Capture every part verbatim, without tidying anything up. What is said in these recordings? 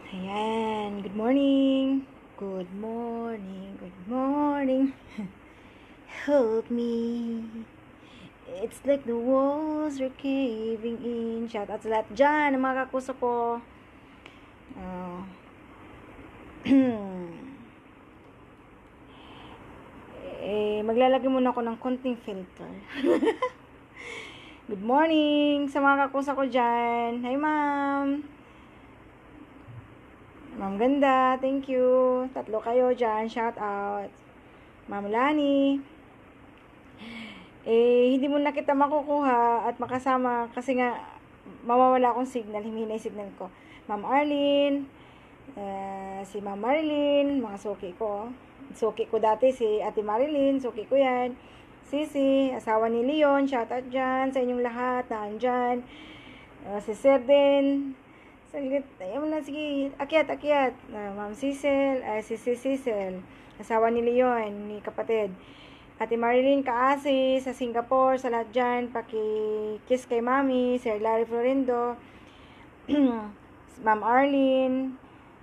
Ayan, good morning. Good morning, good morning. Help me. It's like the walls are caving in. Shout out sa lahat dyan, ang mga kakuso ko. Uh, eh, maglalagay muna ako ng konting filter. Good morning sa mga kakuso ko dyan. Hi, ma'am. Ma'am Ganda, thank you. Tatlo kayo dyan, shout out. Ma'am Lani. Eh, hindi mo na kita makukuha at makasama kasi nga mawawala akong signal, himina yung signal ko. Ma'am Arlene, uh, si Ma'am Marilyn, mga suki ko. Suki ko dati si Ate Marilyn, suki ko yan. Sisi, asawa ni Leon, shout out dyan sa inyong lahat na andyan. Uh, si Sir din, saglit, ayaw na, sige, akyat, akyat. Uh, Ma'am Cecil, ay uh, si si Cecil, asawa ni Leon, ni kapatid. Ate Marilyn Kaasi sa Singapore, sa lahat dyan, paki-kiss kay Mami, Sir Larry Florindo, Ma'am Arlene,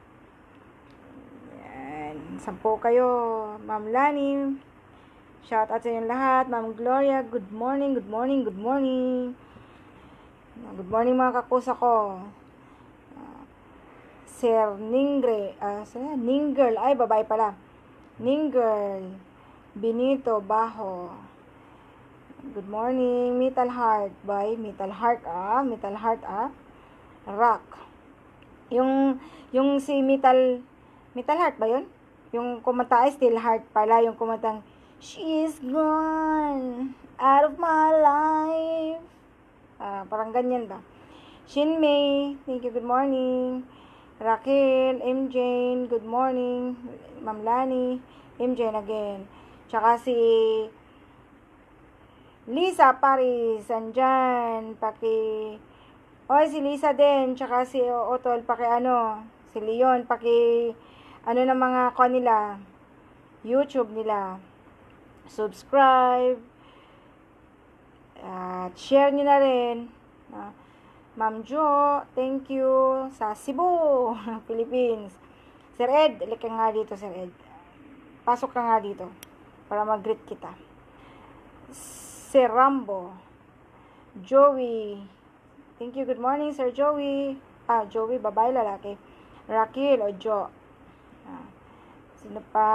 yan, sampo kayo, Ma'am Lani, shout out sa inyong lahat, Ma'am Gloria, good morning, good morning, good morning, good morning mga kakusa ko, uh, Sir Ningre, uh, Ninggirl, ay babae pala, Ninggirl, Benito Baho. Good morning, Metal Heart by Metal Heart ah, Metal Heart ah. Rock. Yung yung si Metal Metal Heart ba 'yun? Yung kumanta ay Still Heart pala, yung kumantang She's gone out of my life. Ah, parang ganyan ba? Shin May, thank you, good morning. Raquel, M. Jane, good morning. Ma'am Lani, M. Jane again. Tsaka si Lisa Paris, andyan, paki, oy, si Lisa din, tsaka si Otol, paki ano, si Leon, paki, ano na mga ko nila, YouTube nila, subscribe, at share nyo na rin, uh, Ma'am Jo, thank you, sa Cebu, Philippines, Sir Ed, ulit ka nga dito, Sir Ed, pasok ka nga dito, para mag-greet kita. Sir Rambo, Joey, thank you, good morning, Sir Joey, ah, Joey, babae, lalaki, Raquel, o Jo, ah, sino pa,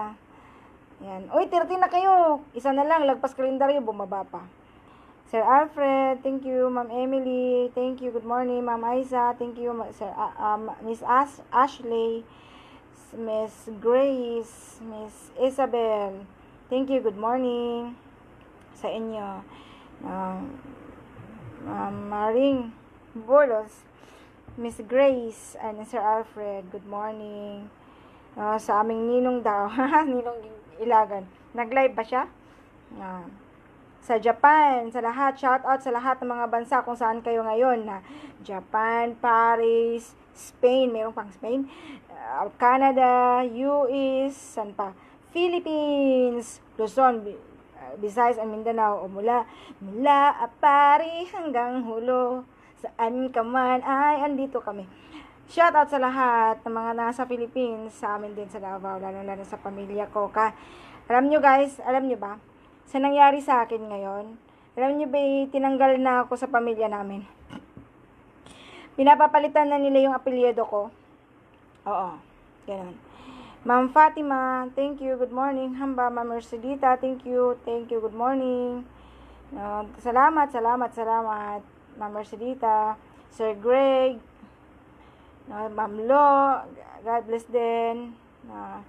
yan, uy, thirty na kayo, isa na lang, lagpas kalendaryo, bumaba pa, Sir Alfred, thank you, Ma'am Emily, thank you, good morning, Ma'am Aiza, thank you, Sir, uh, um, Miss As Ashley, Miss Grace, Miss Isabel, thank you, good morning sa inyo. Uh, uh, Maring Bolos, Miss Grace, and Sir Alfred, good morning. Uh, sa aming ninong daw, ninong Ilagan. Nag-live ba siya? Uh, sa Japan, sa lahat, shout out sa lahat ng mga bansa kung saan kayo ngayon. Na Japan, Paris, Spain, mayroong pang Spain, uh, Canada, U S, saan pa? Philippines, Luzon, Visayas and Mindanao, o mula, mula Apari hanggang Hulo, saan ka man ay andito kami. Shout out sa lahat ng mga nasa Philippines, sa amin din sa Davao, lalo-lalo sa pamilya ko. Ka, alam nyo guys, alam nyo ba, sa nangyari sa akin ngayon, alam nyo ba, tinanggal na ako sa pamilya namin. Pinapapalitan na nila yung apelyido ko. Oo, ganun. Ma'am Fatima, thank you, good morning. Hamba, Ma'am Mercedita, thank you, thank you, good morning. Uh, salamat, salamat, salamat, Ma'am Mercedita. Sir Greg, uh, Ma'am Lo, God bless din. Uh,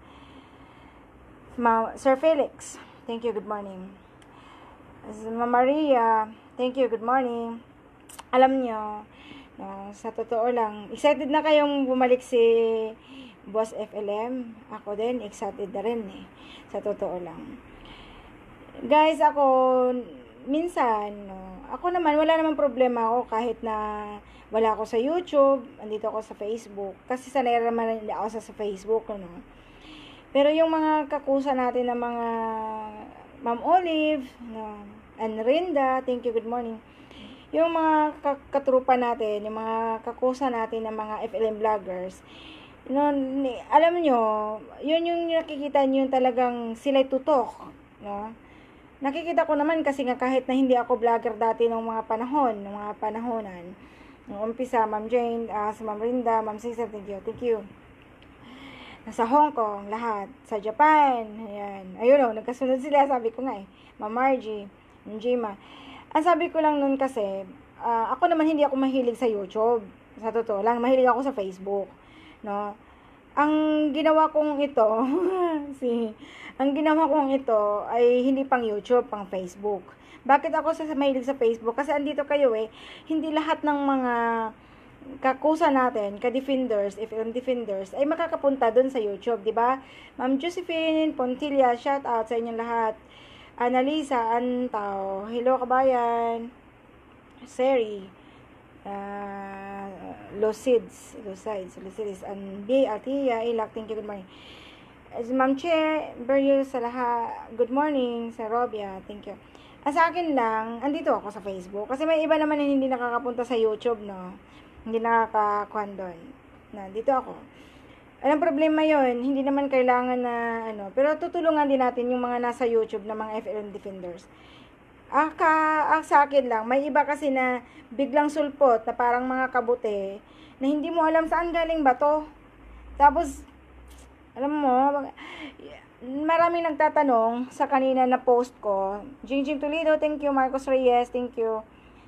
Ma- Sir Felix, thank you, good morning. Ma'am Maria, thank you, good morning. Alam nyo, uh, sa totoo lang, excited na kayong bumalik si Boss F L M, ako din, excited na rin eh, sa totoo lang. Guys, ako, minsan, no, ako naman, wala namang problema ako kahit na wala ako sa YouTube, andito ako sa Facebook, kasi sanay naman ako sa, sa Facebook, no. Pero yung mga kakusa natin ng mga Ma'am Olive, no, and Rinda, thank you, good morning. yung mga katrupa natin, yung mga kakusa natin ng mga F L M vloggers, no, alam nyo, yun yung nakikita nyo talagang sila'y tutok, no? Nakikita ko naman kasi nga kahit na hindi ako vlogger dati nung mga panahon, nung mga panahonan, nung umpisa, Ma'am Jane, uh, si Ma'am Rinda, Ma'am Cesar, thank you, thank you. Nasa Hong Kong, lahat. Sa Japan, ayan. Ayun o, nagkasunod sila, sabi ko nga eh. Ma'am Margie, Ma'am Jima. Ang sabi ko lang nun kasi, uh, ako naman hindi ako mahilig sa YouTube. Sa totoo lang, mahilig ako sa Facebook. No? Ang ginawa kong ito, si, ang ginawa kong ito ay hindi pang YouTube, pang Facebook. Bakit ako sa mahilig sa Facebook? Kasi andito kayo eh, hindi lahat ng mga kakusa natin, ka-defenders, F L M defenders, ay makakapunta doon sa YouTube, di ba? Ma'am Josephine Pontilla, shout out sa inyong lahat. Annalisa Antaw, hello kabayan. Seri, uh, Lucids, Lucids, Lucids, and B. Atia, Ilak, thank you, good morning. As Ma'am Che, Berio sa lahat, good morning, sa Robia, thank you. Ah, sa akin lang, andito ako sa Facebook, kasi may iba naman na hindi nakakapunta sa YouTube, no? Hindi nakakakuhan doon. Na, dito ako. Anong problema yon? Hindi naman kailangan na, ano, pero tutulungan din natin yung mga nasa YouTube na mga F L M defenders. Ah, ka, ah, sa akin lang, may iba kasi na biglang sulpot na parang mga kabute na hindi mo alam saan galing ba to. Tapos, alam mo, maraming nagtatanong sa kanina na post ko. Jingjing Toledo, thank you. Marcos Reyes, thank you.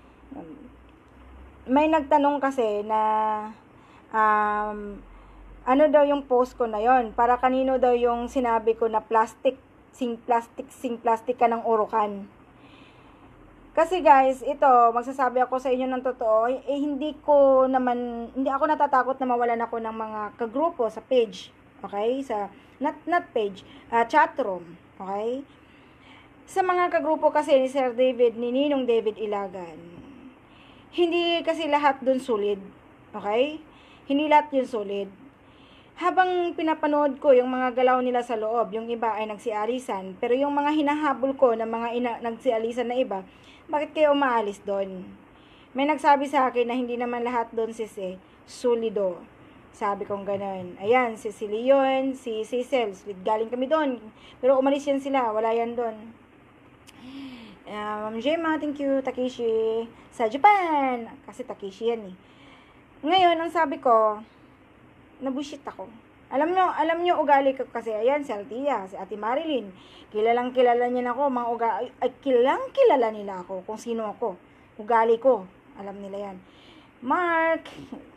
May nagtanong kasi na um, ano daw yung post ko na yon, para kanino daw yung sinabi ko na plastic, sing plastic, sing plastic ka ng urukan. Kasi guys, ito, magsasabi ako sa inyo ng totoo, eh, hindi ko naman, hindi ako natatakot na mawalan ako ng mga kagrupo sa page, okay? Sa, not, not page, uh, chat room, okay? Sa mga kagrupo kasi ni Sir David, ni Ninong David Ilagan, hindi kasi lahat dun solid. Okay? Hindi lahat yun solid. Habang pinapanood ko yung mga galaw nila sa loob, yung iba ay nagsialisan, pero yung mga hinahabol ko na mga ina, nagsialisan na iba, bakit kayo umaalis doon? May nagsabi sa akin na hindi naman lahat doon si si solido. Sabi kong ganun. Ayan, si si Leon, si Cecil, galing kami doon. Pero umalis yan sila, wala yan doon. Uh, Ma'am Gemma, thank you, Takeshi, sa Japan, kasi Takeshi yan eh. Ngayon, ang sabi ko, nabushit ako. Alam nyo, alam nyo, ugali ko kasi, ayan, si Altia, si Ate Marilyn, kilalang kilala niya ako, mga ugali, ay, kilalang kilala nila ako, kung sino ako, ugali ko, alam nila yan. Mark,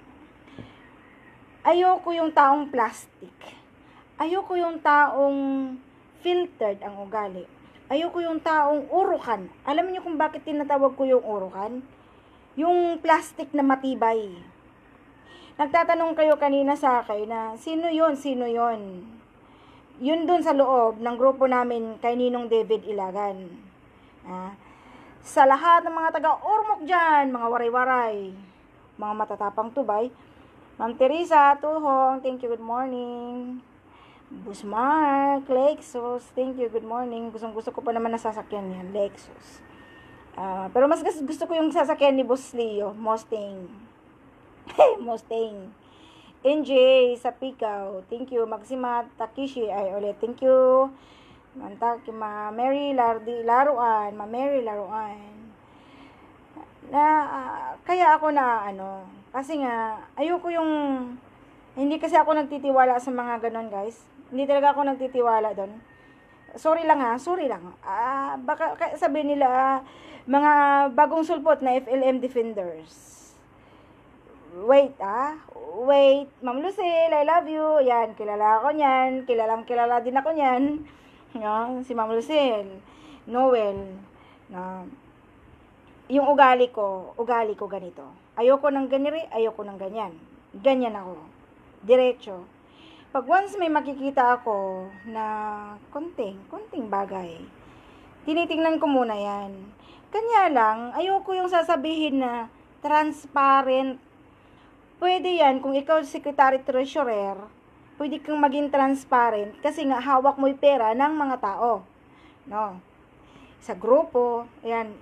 ayoko yung taong plastic, ayoko yung taong filtered ang ugali. Ayoko yung taong urukan. Alam niyo kung bakit tinatawag ko yung urukan? Yung plastic na matibay. Nagtatanong kayo kanina sa akin na, sino yon, sino yon? Yun dun sa loob ng grupo namin kay Ninong David Ilagan. Ah, sa lahat ng mga taga-urmok dyan, mga waray-waray, mga matatapang tubay, Ma'am Teresa, Tuhong, thank you, good morning. Busmark, Lexus, thank you, good morning. Gustong gusto ko pa naman na sasakyan yan, Lexus. Uh, pero mas gusto ko yung sasakyan ni Boss Leo, Mustang. Mustang. N J, sa Pikaw, thank you. Maxima Takishi, ay ulit, thank you. Mantaki, Ma Mary Lardi, Laruan, Ma Mary Laruan. Na, uh, kaya ako na, ano, kasi nga, ayoko yung, hindi kasi ako nagtitiwala sa mga ganon, guys. Hindi talaga ako nagtitiwala doon. Sorry lang ha, sorry lang. Ah, baka sabihin nila, ah, mga bagong sulpot na F L M defenders. Wait, ah. Wait, Ma'am Lucille, I love you. Yan, kilala ako niyan. Kilalang kilala din ako niyan. No, si Ma'am Lucille. Noel. No. Yung ugali ko, ugali ko ganito. Ayoko ng ganiri, ayoko ng ganyan. Ganyan ako. Diretso. Pag once may makikita ako na konting, konting bagay, tinitingnan ko muna yan. Kanya lang, ayoko yung sasabihin na transparent. Pwede yan, kung ikaw secretary treasurer, pwede kang maging transparent kasi nga hawak mo yung pera ng mga tao. No? Sa grupo, ayan,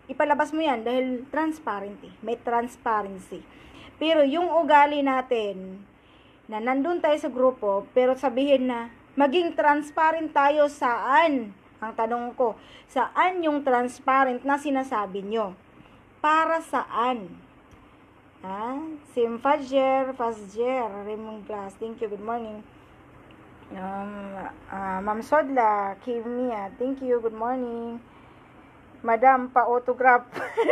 ipalabas mo yan dahil transparent eh. May transparency. Pero yung ugali natin, na nandun tayo sa grupo, pero sabihin na, maging transparent tayo saan? Ang tanong ko, saan yung transparent na sinasabi nyo? Para saan? Ha? Sim Fajr, Fajr, Raymond Glass, thank you, good morning. Um, uh, Ma'am Sodla, Kimia, thank you, good morning. Madam, pa-autograph.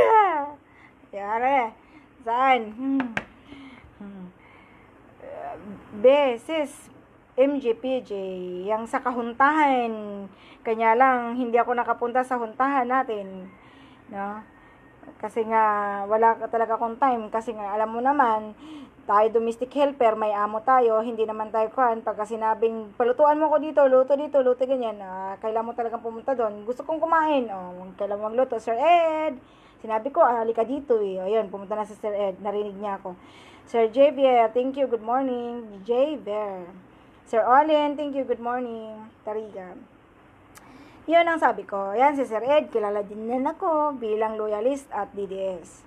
Yare, saan? Hmm. Hmm. Uh, Beses, M J P J, yang sa kahuntahan. Kanya lang, hindi ako nakapunta sa huntahan natin. No? Kasi nga, wala ka talaga akong time. Kasi nga, alam mo naman, tayo domestic helper, may amo tayo, hindi naman tayo kuhan. Pagka sinabing, palutuan mo ko dito, luto dito, luto ganyan, ah, kailan mo talagang pumunta doon. Gusto kong kumain, oh, kailan mo magluto, Sir Ed. Sinabi ko, ah, halika dito eh. O yun, pumunta na sa Sir Ed, narinig niya ako. Sir Javier, thank you, good morning. Javier. Sir Olin, thank you, good morning. Tariga. Yun ang sabi ko. Yan si Sir Ed, kilala din na ako bilang loyalist at D D S.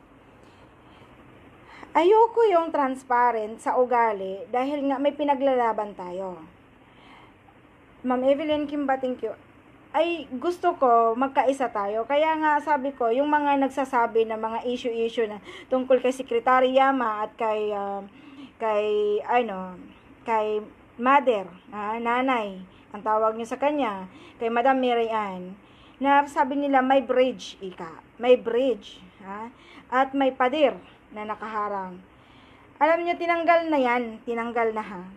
Ayoko yung transparent sa ugali dahil nga may pinaglalaban tayo. Ma'am Evelyn Kimba, thank you. Ay, gusto ko magkaisa tayo. Kaya nga sabi ko, yung mga nagsasabi na mga issue-issue na tungkol kay Secretary Yama at kay, uh, kay, ano, kay Mother, ah, nanay, ang tawag niyo sa kanya, kay Madam Mary Ann, na sabi nila may bridge, ika. May bridge, ha? At may pader na nakaharang. Alam niyo, tinanggal na yan. Tinanggal na, ha?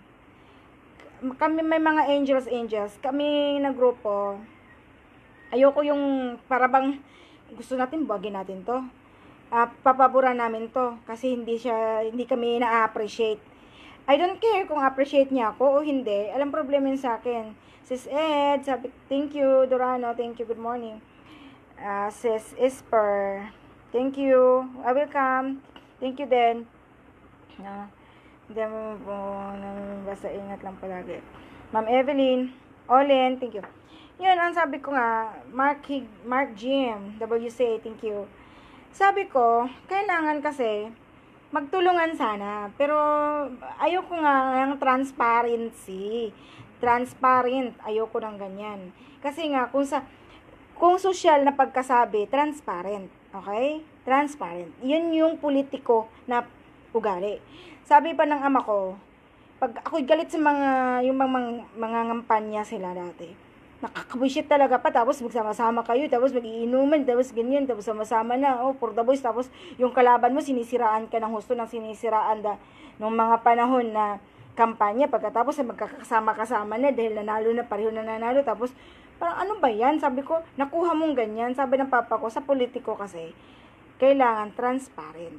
Kami may mga angels, angels. Kami na grupo. Ayoko yung parabang gusto natin, buwagin natin to. Uh, papabura namin to. Kasi hindi siya, hindi kami na-appreciate. I don't care kung appreciate niya ako o hindi. Alam problema yun sa akin. Sis Ed, sabi, thank you, Dorano, thank you, good morning. Uh, Sis Esper, thank you, I will come. Thank you din. Uh, hindi mo po, basta ingat lang palagi. Ma'am Evelyn, Olin, thank you. Yun, ang sabi ko nga, Mark, Hig, Mark Jim, W C, thank you. Sabi ko, kailangan kasi, magtulungan sana. Pero, ayoko nga ng transparency. Transparent, ayoko ng ganyan. Kasi nga, kung sa, kung social na pagkasabi, transparent. Okay? Transparent. Yun yung politiko na ugali. Sabi pa ng ama ko, pag ako'y galit sa mga, yung mga, mga, mga ngampanya sila dati, nakakabwisit talaga pa, tapos magsama-sama kayo, tapos mag-iinuman, tapos ganyan, tapos sama-sama na, oh, for the boys, tapos yung kalaban mo, sinisiraan ka ng husto ng sinisiraan da, nung mga panahon na kampanya, pagkatapos ay magkakasama-kasama na, dahil nanalo na, pareho na nanalo, tapos, parang ano ba yan? Sabi ko, nakuha mong ganyan, sabi ng papa ko, sa politiko kasi, kailangan transparent.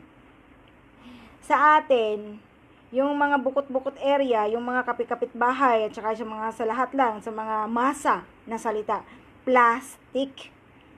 Sa atin, yung mga bukot-bukot area, yung mga kapit-kapit bahay, at saka sa mga sa lahat lang, sa mga masa na salita, plastic.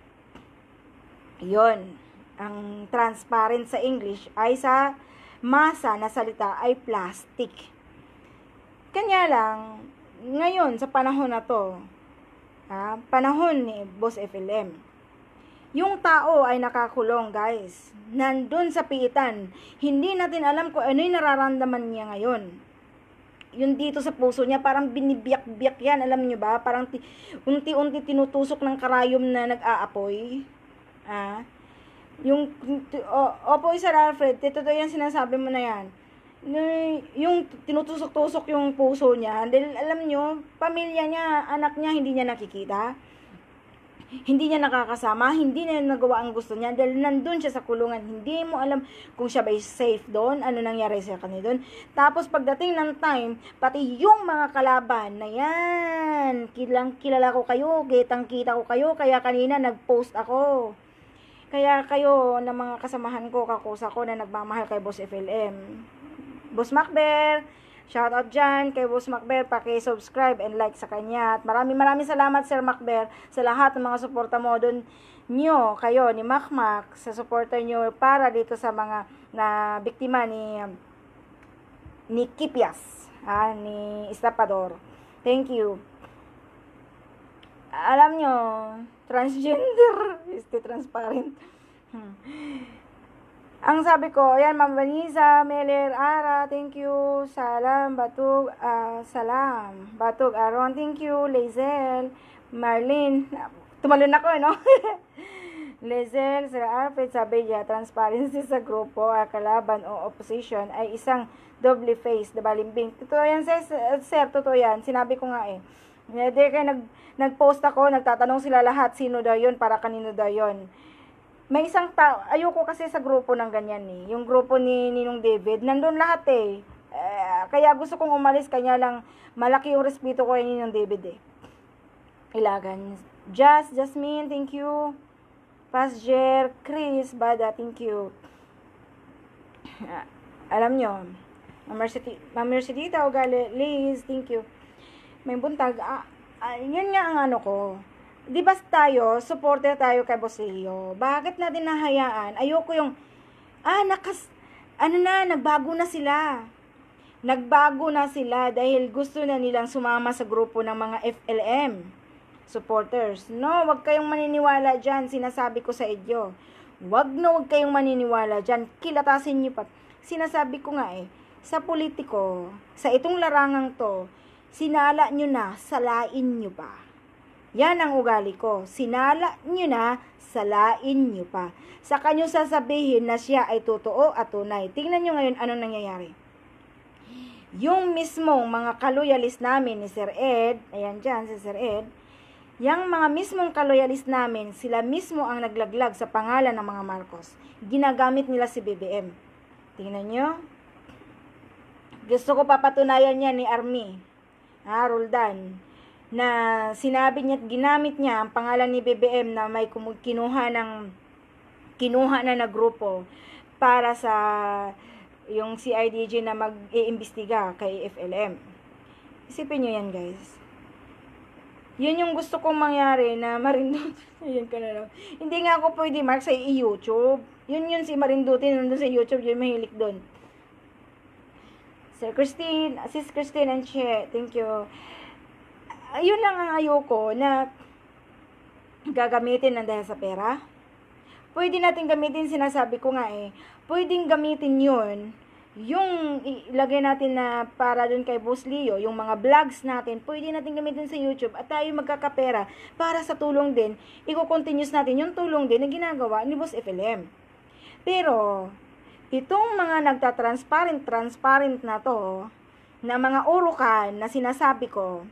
Yon, ang transparent sa English ay sa masa na salita ay plastic. Kanya lang, ngayon sa panahon na to, ha, panahon ni Boss F L M, yung tao ay nakakulong, guys. Nandun sa piitan. Hindi natin alam kung ano yung nararamdaman niya ngayon. Yung dito sa puso niya, parang binibiyak-biyak yan. Alam niyo ba? Parang ti- unti-unti tinutusok ng karayom na nag-aapoy. Ah? Yung, o, opo, Sir Alfred, totoo yan sinasabi mo na yan. Yung tinutusok-tusok yung puso niya. Dahil alam niyo, pamilya niya, anak niya, hindi niya nakikita. Hindi niya nakakasama, hindi niya nagawa ang gusto niya dahil nandun siya sa kulungan. Hindi mo alam kung siya ba safe doon, ano nangyari sa kanya doon. Tapos pagdating ng time, pati yung mga kalaban na yan, kilang kilala ko kayo, kitang kita ko kayo, kaya kanina nag-post ako. Kaya kayo na mga kasamahan ko, kakusa ko na nagmamahal kay Boss F L M. Boss Macber, shout out dyan kay Boss Macber, paki-subscribe and like sa kanya. At maraming maraming salamat Sir Macber sa lahat ng mga suporta mo doon nyo, kayo ni Macmac, sa suporta nyo para dito sa mga na biktima ni ni Kipias, ha, ni Estapador. Thank you. Alam nyo, transgender, este transparent. Hmm. Ang sabi ko, ayan, Ma'am Vanessa, Meler, Ara, thank you. Salam, Batug, uh, Salam. Batug, Aron, thank you. Lazel, Marlene, tumalon ako, no? Lazel, Sir Alfred, sabi niya, transparency sa grupo, uh, kalaban o opposition ay isang double face, dabalimbing. Totoo yan, sir, sir, totoo yan. Sinabi ko nga eh. Hindi kayo nag, nag-post ako, nagtatanong sila lahat, sino daw yun, para kanino daw yun. May isang tao, ayoko kasi sa grupo ng ganyan eh. Yung grupo ni Ninong David, nandun lahat eh. eh kaya gusto kong umalis, kanya lang malaki yung respeto ko kay Ninong David eh. Ilagan. Just, Jasmine, thank you. Pasjer, Chris, Bada, thank you. Alam nyo, Ma'am Mercedita, Ugali, Liz, thank you. May buntag, ah, ah, yun nga ang ano ko. Di ba tayo, supporter tayo kay Boss Leo? Bakit natin nahayaan? Ayoko yung, ah, nakas, ano na, nagbago na sila. Nagbago na sila dahil gusto na nilang sumama sa grupo ng mga F L M supporters. No, wag kayong maniniwala dyan, sinasabi ko sa inyo. Wag na wag kayong maniniwala dyan, kilatasin nyo pa. Sinasabi ko nga eh, sa politiko, sa itong larangang to, sinala nyo na, salain nyo pa. Yan ang ugali ko. Sinala nyo na, salain nyo pa. Sa kanyo sasabihin na siya ay totoo at tunay. Tingnan nyo ngayon anong nangyayari. Yung mismong mga kaloyalis namin ni Sir Ed, ayan dyan si Sir Ed, yung mga mismong kaloyalis namin, sila mismo ang naglaglag sa pangalan ng mga Marcos. Ginagamit nila si B B M. Tingnan nyo. Gusto ko papatunayan niya ni Army, ha, Roldan, na sinabi niya at ginamit niya ang pangalan ni B B M na may kinuha ng kinuha na na grupo para sa yung C I D G na mag-iimbestiga kay F L M. Isipin nyo yan, guys. Yun yung gusto kong mangyari na Marinduti. Ayan ka na lang. Hindi nga ako pwede mark sa YouTube. Yun yun si Marinduti nandun sa YouTube. Yun mahilik doon. Sir Christine, Sis Christine and Che, thank you. Ayun lang ang ayoko na gagamitin ng dahil sa pera. Pwede natin gamitin, sinasabi ko nga eh, pwedeng gamitin yun, yung ilagay natin na para dun kay Boss Leo, yung mga vlogs natin, pwede natin gamitin sa YouTube at tayo magkakapera para sa tulong din, i-continuous natin yung tulong din na ginagawa ni Boss F L M. Pero, itong mga nagtatransparent, transparent na to, na mga urukan na sinasabi ko,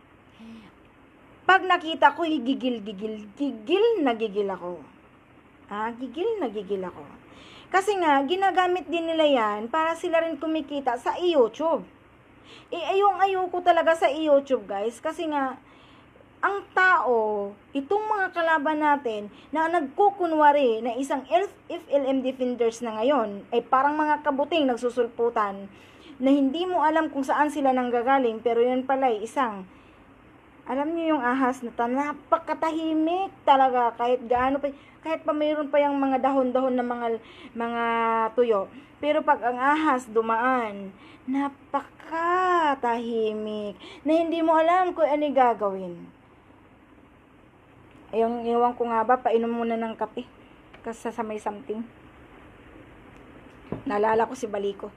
pag nakita ko, gigil, gigil, gigil, nagigil ako. Ah, gigil, nagigil ako. Kasi nga, ginagamit din nila yan para sila rin kumikita sa YouTube. Eh, ayong ayoko talaga sa YouTube, guys. Kasi nga, ang tao, itong mga kalaban natin, na nagkukunwari na isang F L M defenders na ngayon, ay parang mga kabuting nagsusulputan, na hindi mo alam kung saan sila nanggagaling, pero yun pala ay isang, alam niyo yung ahas na napakatahimik talaga, kahit gaano pa, kahit pa mayroon pa yung mga dahon-dahon na mga, mga tuyo. Pero pag ang ahas dumaan, napakatahimik, na hindi mo alam kung ano gagawin. Ayong iwan ko nga ba, painom muna ng kape, kasi sa may something. Naalala ko si Baliko.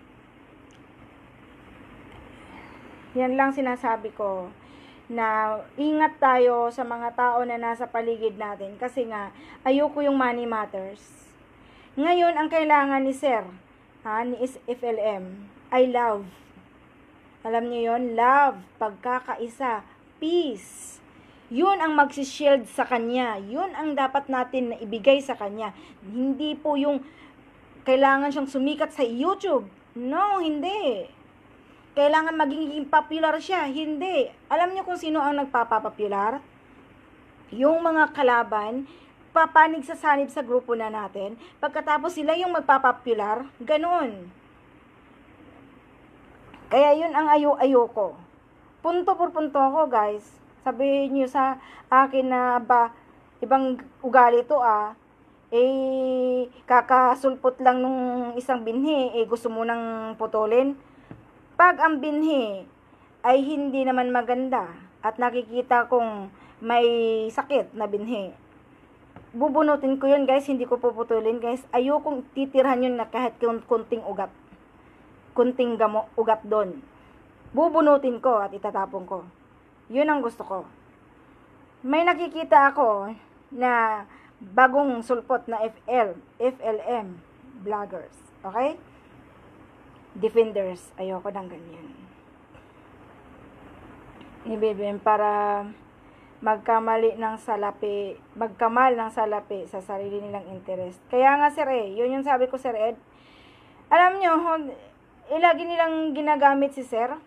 Yan lang sinasabi ko, na ingat tayo sa mga tao na nasa paligid natin kasi nga ayoko yung money matters. Ngayon ang kailangan ni Sir, ha, ni F L M ay love. Alam niyo yon, love, pagkakaisa, peace. Yun ang magsishield sa kanya. Yun ang dapat natin na ibigay sa kanya. Hindi po yung kailangan siyang sumikat sa YouTube. No, hindi. Kailangan maging popular siya. Hindi. Alam niyo kung sino ang nagpapapopular? Yung mga kalaban, papanig sa sanib sa grupo na natin. Pagkatapos sila yung magpapopular, ganun. Kaya yun ang ayo-ayoko. Punto por punto ako, guys. Sabihin niyo sa akin na ba, ibang ugali to ah. Eh, kakasulpot lang nung isang binhi, eh gusto mo nang putulin. Pag ang binhi ay hindi naman maganda at nakikita kong may sakit na binhi, bubunutin ko yun, guys. Hindi ko puputulin, guys. Ayokong titirhan yun na kahit kunting ugat. Kunting gamo, ugat doon. Bubunutin ko at itatapon ko. Yun ang gusto ko. May nakikita ako na bagong sulpot na F L, F L M vloggers. Okay? Defenders. Ayoko ng ganyan. Ibibigay para magkamali ng salapi, magkamal ng salapi sa sarili nilang interest. Kaya nga, sir, eh, yun yung sabi ko, Sir Ed. Alam nyo, eh, lagi nilang ginagamit si Sir,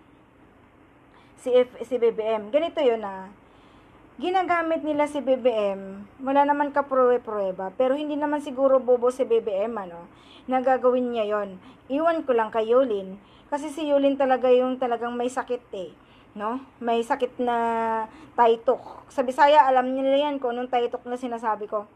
si, F, si B B M. Ganito yun, ah. Ginagamit nila si B B M, wala naman kaprowe-prueba, pero hindi naman siguro bobo si B B M, ano, nagagawin niya yon. Iwan ko lang kay Yulin, kasi si Yulin talaga yung talagang may sakit, eh. No? May sakit na taytok. Sa Bisaya, alam nila yan kung anong taytok na sinasabi ko.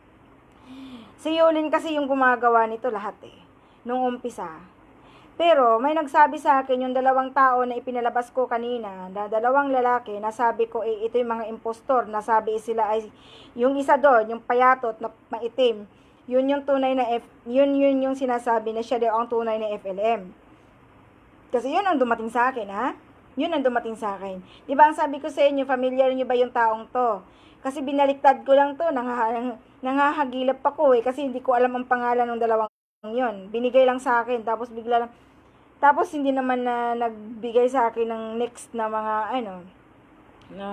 Si Yulin kasi yung gumagawa nito lahat eh. Nung umpisa. Pero may nagsabi sa akin yung dalawang tao na ipinalabas ko kanina, na dalawang lalaki, nasabi ko eh, ito yung mga impostor, nasabi sila ay, yung isa doon, yung payatot na maitim, yun yung tunay na F, yun yun yung sinasabi na siya daw ang tunay na F L M. Kasi yun ang dumating sa akin, ha? Yun ang dumating sa akin. Di ba ang sabi ko sa inyo, familiar nyo ba yung taong to? Kasi binaliktad ko lang to, nangha, nangahagilap pa ko eh, kasi hindi ko alam ang pangalan ng dalawang yun. Binigay lang sa akin, tapos bigla lang, tapos hindi naman na nagbigay sa akin ng next na mga, ano, no,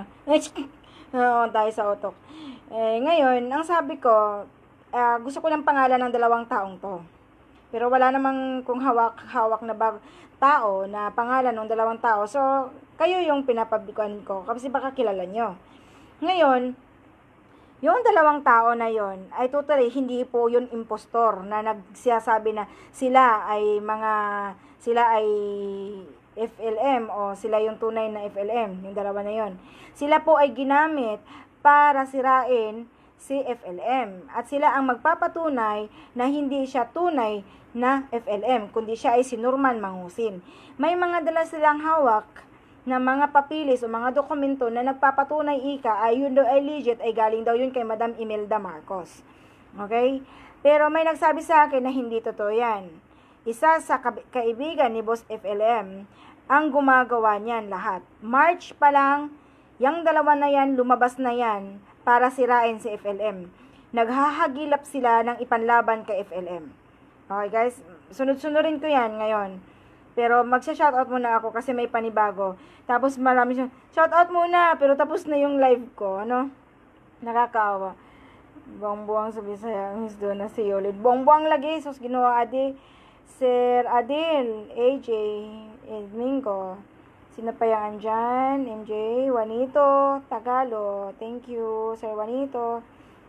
no tayo sa utok. Eh, ngayon, ang sabi ko, uh, gusto ko ng pangalan ng dalawang taong to. Pero wala namang kung hawak-hawak na bag tao na pangalan ng dalawang tao. So, kayo yung pinapablikuan ko kasi baka kilala nyo. Ngayon, yung dalawang tao na yon ay totally hindi po yun impostor na nagsiyasabi na sila ay mga, sila ay F L M o sila yung tunay na F L M, yung dalawa na yon. Sila po ay ginamit para sirain si F L M at sila ang magpapatunay na hindi siya tunay na F L M, kundi siya ay si Norman Mangusin. May mga dala silang hawak na mga papilis o mga dokumento na nagpapatunay ika ay yun daw ay legit, ay galing daw yun kay Madam Imelda Marcos. Okay? Pero may nagsabi sa akin na hindi totoo yan. Isa sa kaibigan ni Boss F L M ang gumagawa niyan lahat. March pa lang, yung dalawa na yan, lumabas na yan para sirain si F L M. Naghahagilap sila ng ipanlaban kay F L M. Okay guys, sunod-sunurin ko yan ngayon. Pero magsha-shoutout muna ako kasi may panibago. Tapos marami siya, shoutout muna, pero tapos na yung live ko, ano? Nakakaawa. Buang-buang sa Bisaya, miss doon na si Yolid. Buang-buang lagi, sus ginawa adi. Sir Adil, A J, Edmingo. Sino pa yung andyan? M J, Juanito, Tagalo. Thank you, Sir Juanito.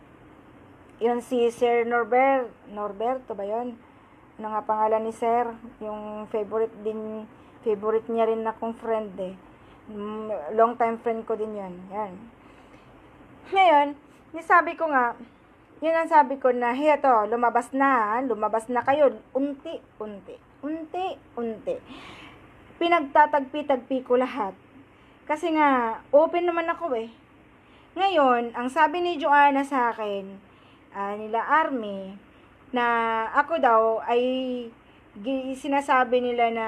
Yun si Sir Norbert. Norberto ba yun? Ano nga pangalan ni Sir? Yung favorite din, favorite niya rin akong friend eh. Long time friend ko din yun. Yan. Ngayon, sabi ko nga, yun ang sabi ko na, heto, lumabas na, lumabas na kayo. Unti-unti. Unti-unti. Pinagtatagpi-tagpi ko lahat. Kasi nga, open naman ako eh. Ngayon, ang sabi ni Joanna sa akin, uh, nila Army, na ako daw ay sinasabi nila na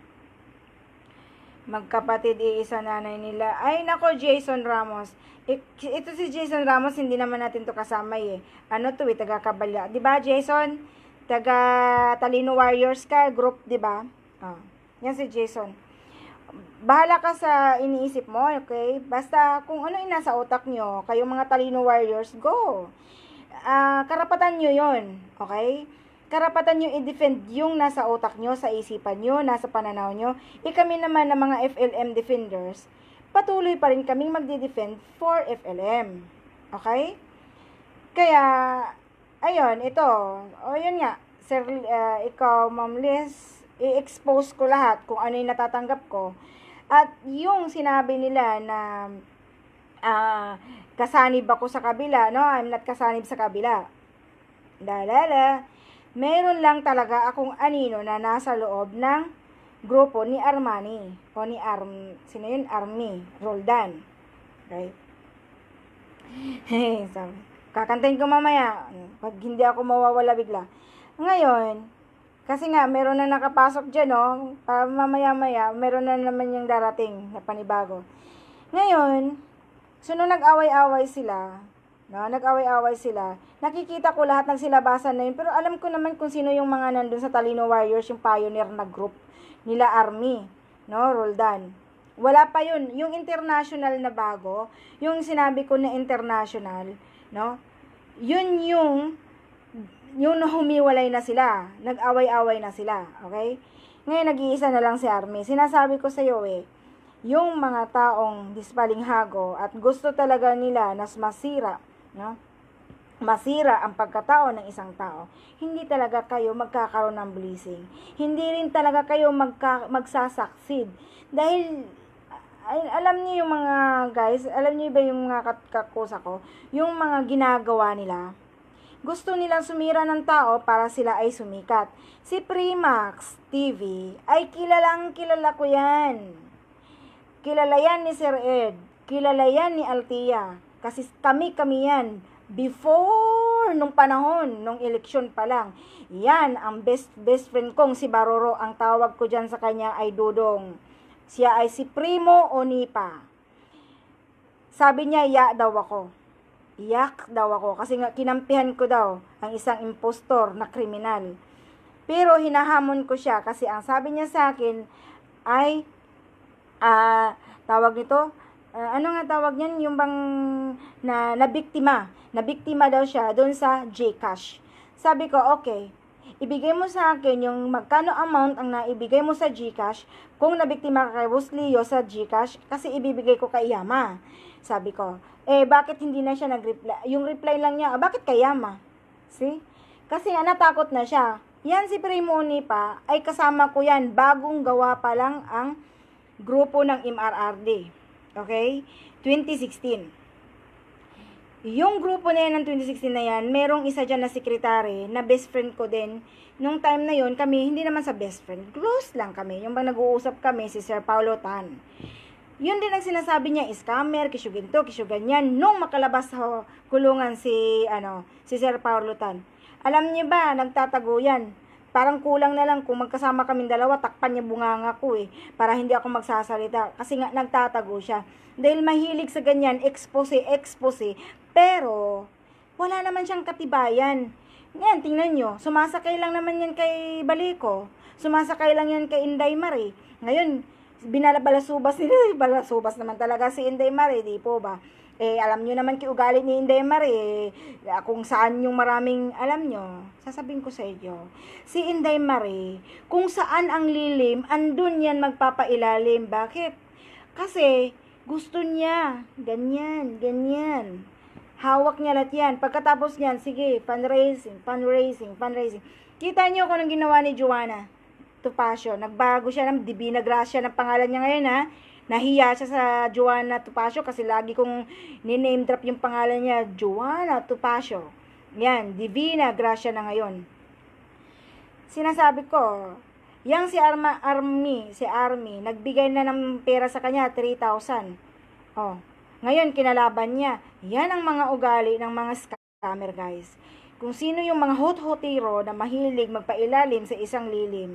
magkapatid iisa nanay nila. Ay nako, Jason Ramos. Ito si Jason Ramos, hindi naman natin to kasama eh. Ano to eh, taga Kabala. 'Di ba, Jason? Taga Talino Warriors ka group, 'di ba? Ah. Yan si Jason. Bahala ka sa iniisip mo, okay? Basta kung ano yung nasa utak nyo, kayong mga Talino Warriors, go! Uh, karapatan nyo yon, okay? Karapatan nyo i-defend yung nasa utak nyo, sa isipan nyo, nasa pananaw nyo. E kami naman na mga F L M defenders, patuloy pa rin kaming magdi-defend for F L M. Okay? Kaya, ayun, ito. O, yun nga. Sir, uh, ikaw, Ma'am Liz, i-expose ko lahat kung ano yung natatanggap ko. At yung sinabi nila na uh, kasanib ako sa kabila, no? I'm not kasanib sa kabila. Lalala. Meron lang talaga akong anino na nasa loob ng grupo ni Armani. O ni Arm, sino yun? Army. Roldan. Right? Kakantahin ko mamaya. Pag hindi ako mawawala bigla. Ngayon, kasi nga, meron na nakapasok dyan, no? Para mamaya-maya, meron na naman yung darating na panibago. Ngayon, so nung nag-away-away sila, no? Nag-away-away sila, nakikita ko lahat ng silabasan na yun, pero alam ko naman kung sino yung mga nandun sa Talino Warriors, yung pioneer na group nila Army, no? Roldan. Wala pa yun. Yung international na bago, yung sinabi ko na international, no? Yun yung, yung humiwalay na sila. Nag-away-away na sila. Okay? Ngayon, nag-iisa na lang si Army. Sinasabi ko sa iyo eh, yung mga taong dispalinghago at gusto talaga nila na masira, no? Masira ang pagkatao ng isang tao, hindi talaga kayo magkakaroon ng blessing. Hindi rin talaga kayo magka, magsasucceed. Dahil, ay, alam niyo yung mga guys, alam niyo ba yung mga kakusa ko, yung mga ginagawa nila, gusto nilang sumira ng tao para sila ay sumikat. Si Primax T V ay kilalang kilala ko yan. Kilala yan ni Sir Ed. Kilala yan ni Althea. Kasi kami-kami yan. Before, nung panahon, nung eleksyon pa lang. Yan, ang best best friend kong si Baroro. Ang tawag ko dyan sa kanya ay Dudong. Siya ay si Primo Onipa. Sabi niya, iya daw ako. Iyak daw ako. Kasi nga, kinampihan ko daw ang isang impostor na kriminal. Pero hinahamon ko siya kasi ang sabi niya sa akin ay, ah, uh, tawag nito, uh, ano nga tawag niyan? Yung bang na, na biktima. Na biktima daw siya doon sa Gcash. Sabi ko, okay, ibigay mo sa akin yung magkano amount ang naibigay mo sa Gcash kung nabiktima ka kay Boss Leo sa Gcash kasi ibibigay ko kay Yama. Sabi ko, eh bakit hindi na siya nag-reply? Yung reply lang niya, ah, bakit kay Yama? See? Kasi nga natakot na siya. Yan si Primo Onipa ay kasama ko yan. Bagong gawa pa lang ang grupo ng M R R D. Okay? twenty sixteen. Yung grupo na yan ng twenty sixteen na yan, merong isa dyan na sekretary, na best friend ko din. Nung time na yon kami, hindi naman sa best friend, close lang kami. Yung bang nag-uusap kami, si Sir Paulo Tan. Yun din ang sinasabi niya, scammer, kisyo ginto, kisyo ganyan. Nung makalabas sa kulungan si, ano, si Sir Paulo Tan. Alam niyo ba, nagtatago yan. Parang kulang na lang kung magkasama kaming dalawa, takpan niya bunganga ko eh, para hindi ako magsasalita. Kasi nga, nagtatago siya. Dahil mahilig sa ganyan, expose, expose. Pero, wala naman siyang katibayan. Yan, tingnan nyo. Sumasakay lang naman yan kay Baliko. Sumasakay lang yan kay Inday Marie. Ngayon, binalabalasubas nila. Balasubas naman talaga si Inday Marie, di po ba? Eh, alam nyo naman kiugali ni Inday Marie. Eh, kung saan yung maraming, alam nyo, sasabihin ko sa inyo. Si Inday Marie, kung saan ang lilim, andun yan magpapailalim. Bakit? Kasi, gusto niya. Ganyan, ganyan. Hawak niya lahat yan. Pagkatapos niyan, sige, fundraising, fundraising, fundraising. Kita niyo kung anong ginawa ni Joanna Topacio. Nagbago siya ng Divina Gracia ng pangalan niya ngayon, ha. Nahiya siya sa Joanna Topacio kasi lagi kong ni-name drop yung pangalan niya, Joanna Topacio. Yan, Divina Gracia na ngayon. Sinasabi ko, yang si Arma, Army, si Army, nagbigay na ng pera sa kanya, three thousand. Oh. Ngayon, kinalaban niya. Yan ang mga ugali ng mga scammer, guys. Kung sino yung mga hot-hotero na mahilig magpailalim sa isang lilim.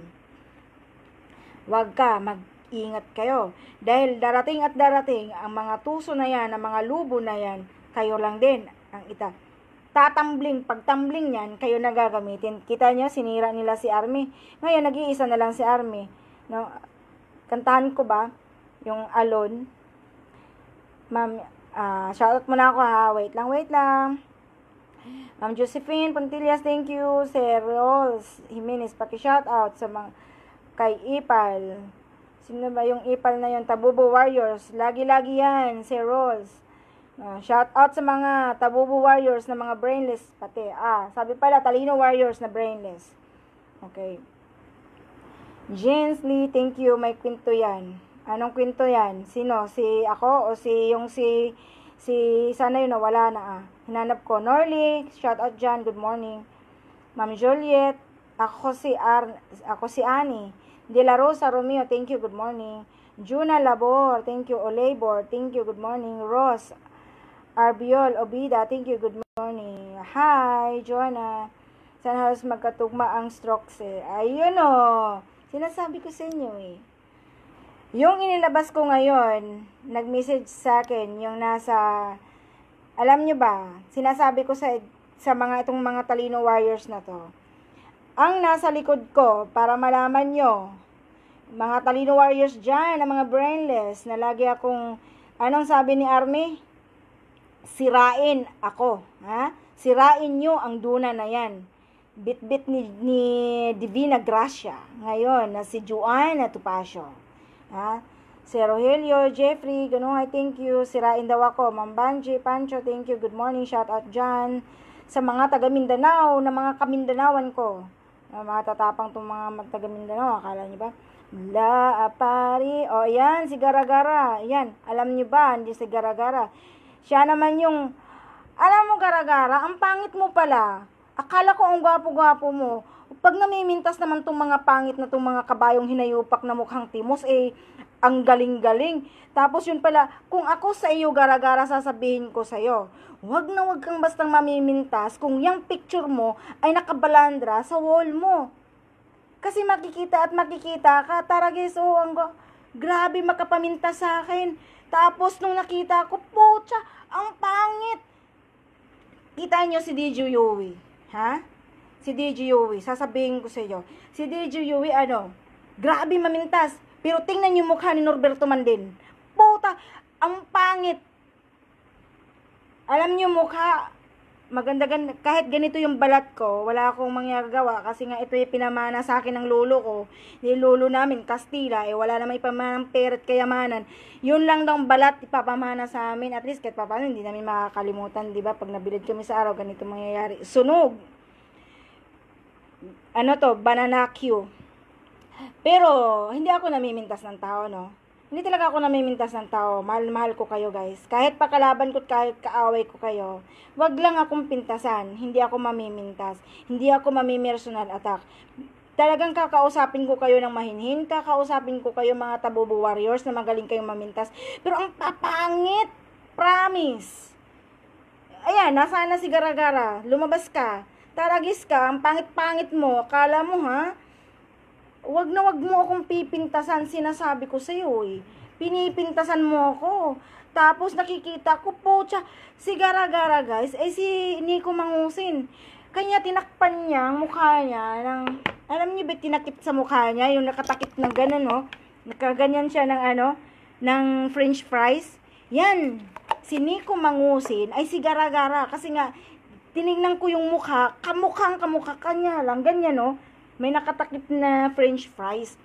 Huwag ka, mag-ingat kayo. Dahil darating at darating, ang mga tuso na yan, ang mga lubo na yan, kayo lang din ang ita. Tatambling, pagtambling yan, kayo na gagamitin. Kita niyo, sinira nila si Army. Ngayon, nag-iisa na lang si Army. No? Kantahan ko ba? Yung Alone. Ma'am, uh, shoutout muna ako ha. Wait lang, wait lang. Ma'am Josephine Pontillas, thank you. Sir Rolls Jimenez, paki-shoutout sa mga kay Ipal. Sino ba yung Ipal na yun? Tabubo Warriors. Lagi-lagi yan, Sir Rolls. Uh, shoutout sa mga Tabubo Warriors na mga brainless pati. Ah, sabi pala, Talino Warriors na brainless. Okay. Jens Lee, thank you. May kwento yan. Anong kwento yan? Sino? Si ako o si yung si si sana yun nawala na ah. Hinanap ko. Norly, shout out dyan. Good morning. Ma'am Juliet, ako si Ar ako si Annie. De La Rosa Romeo, thank you. Good morning. Juna Labor, thank you. Olabor, thank you. Good morning. Ross Arbiol Obida, thank you. Good morning. Johnny. Hi, Jonah. Sana halos magkatugma ang strokes eh. Ayun o. Sinasabi ko sa inyo eh. Yung inilabas ko ngayon, nag-message sa akin, yung nasa, alam nyo ba, sinasabi ko sa, sa mga itong mga talino warriors na to. Ang nasa likod ko, para malaman nyo, mga talino warriors dyan, na mga brainless, na lagi akong, anong sabi ni Army? Sirain ako, ha? Sirain nyo ang duna na yan. Bit-bit ni, ni Divina Gracia, ngayon, na si Juana Tupacio, ha? Si Rogelio, Jeffrey, ganun, I thank you. Sirain daw ako. Mambanji, Pancho, thank you. Good morning, shout out dyan. Sa mga taga Mindanao, na mga kamindanawan ko. Na mga tatapang itong mga taga Mindanao, akala nyo ba? La Apari, o yan, si Gara-Gara. Yan, alam nyo ba, hindi si Gara-Gara. Siya naman yung, alam mo Gara-Gara, ang pangit mo pala. Akala ko ang gwapo-gwapo mo. Pag namimintas naman itong mga pangit na itong mga kabayong hinayupak na mukhang timos, eh, ang galing-galing. Tapos yun pala, kung ako sa iyo, Gara-Gara, sasabihin ko sa iyo, wag na wag kang bastang mamimintas kung yung picture mo ay nakabalandra sa wall mo. Kasi makikita at makikita ka, tara guys, oh, ang grabe makapamintas sa akin. Tapos nung nakita ko, pucha, ang pangit. Kita nyo si D J Yui, ha? Si D J Yui, sasabihin ko sa iyo. Si D J Yui, ano, grabe mamintas. Pero tingnan yung mukha ni Norberto Mandin. Puta, ang pangit. Alam nyo mukha, maganda, ganda, kahit ganito yung balat ko, wala akong mangyagawa kasi nga ito yung pinamana sa akin ng lolo ko. Yung lolo namin, Kastila, eh wala namang ipamanang peret kayamanan. Yun lang daw balat ipapamana sa amin. At least kahit paano hindi namin makakalimutan, di ba? Pag nabilid kami sa araw, ganito mangyayari. Sunog. Ano to? Banana Q. Pero, hindi ako namimintas ng tao, no? Hindi talaga ako namimintas ng tao. Mahal-mahal ko kayo, guys. Kahit pakalaban ko, kahit kaaway ko kayo, wag lang akong pintasan. Hindi ako mamimintas. Hindi ako mamimersonal attack. Talagang kakausapin ko kayo ng mahinhin. Kakausapin ko kayo mga tabubo warriors na magaling kayong mamintas. Pero ang papangit. Promise. Ayan, nasaan na si Gara-Gara? Lumabas ka. Taragis ka. Ang pangit-pangit mo. Akala mo, ha? Wag na wag mo akong pipintasan, sinasabi ko sa'yo eh. Pinipintasan mo ako. Tapos nakikita ko, pocha, si Gara-Gara guys, eh si Nico Mangusin. Kanya tinakpan niya ang mukha niya ng, alam niyo ba, tinakip sa mukha niya, yung nakatakip ng gano'n, no? Nakaganyan siya ng ano, ng french fries. Yan, si Nico Mangusin ay si Gara-Gara. Kasi nga, tinignan ko yung mukha, kamukhang kamukha kanya lang, ganyan, no? May nakatakip na french fries.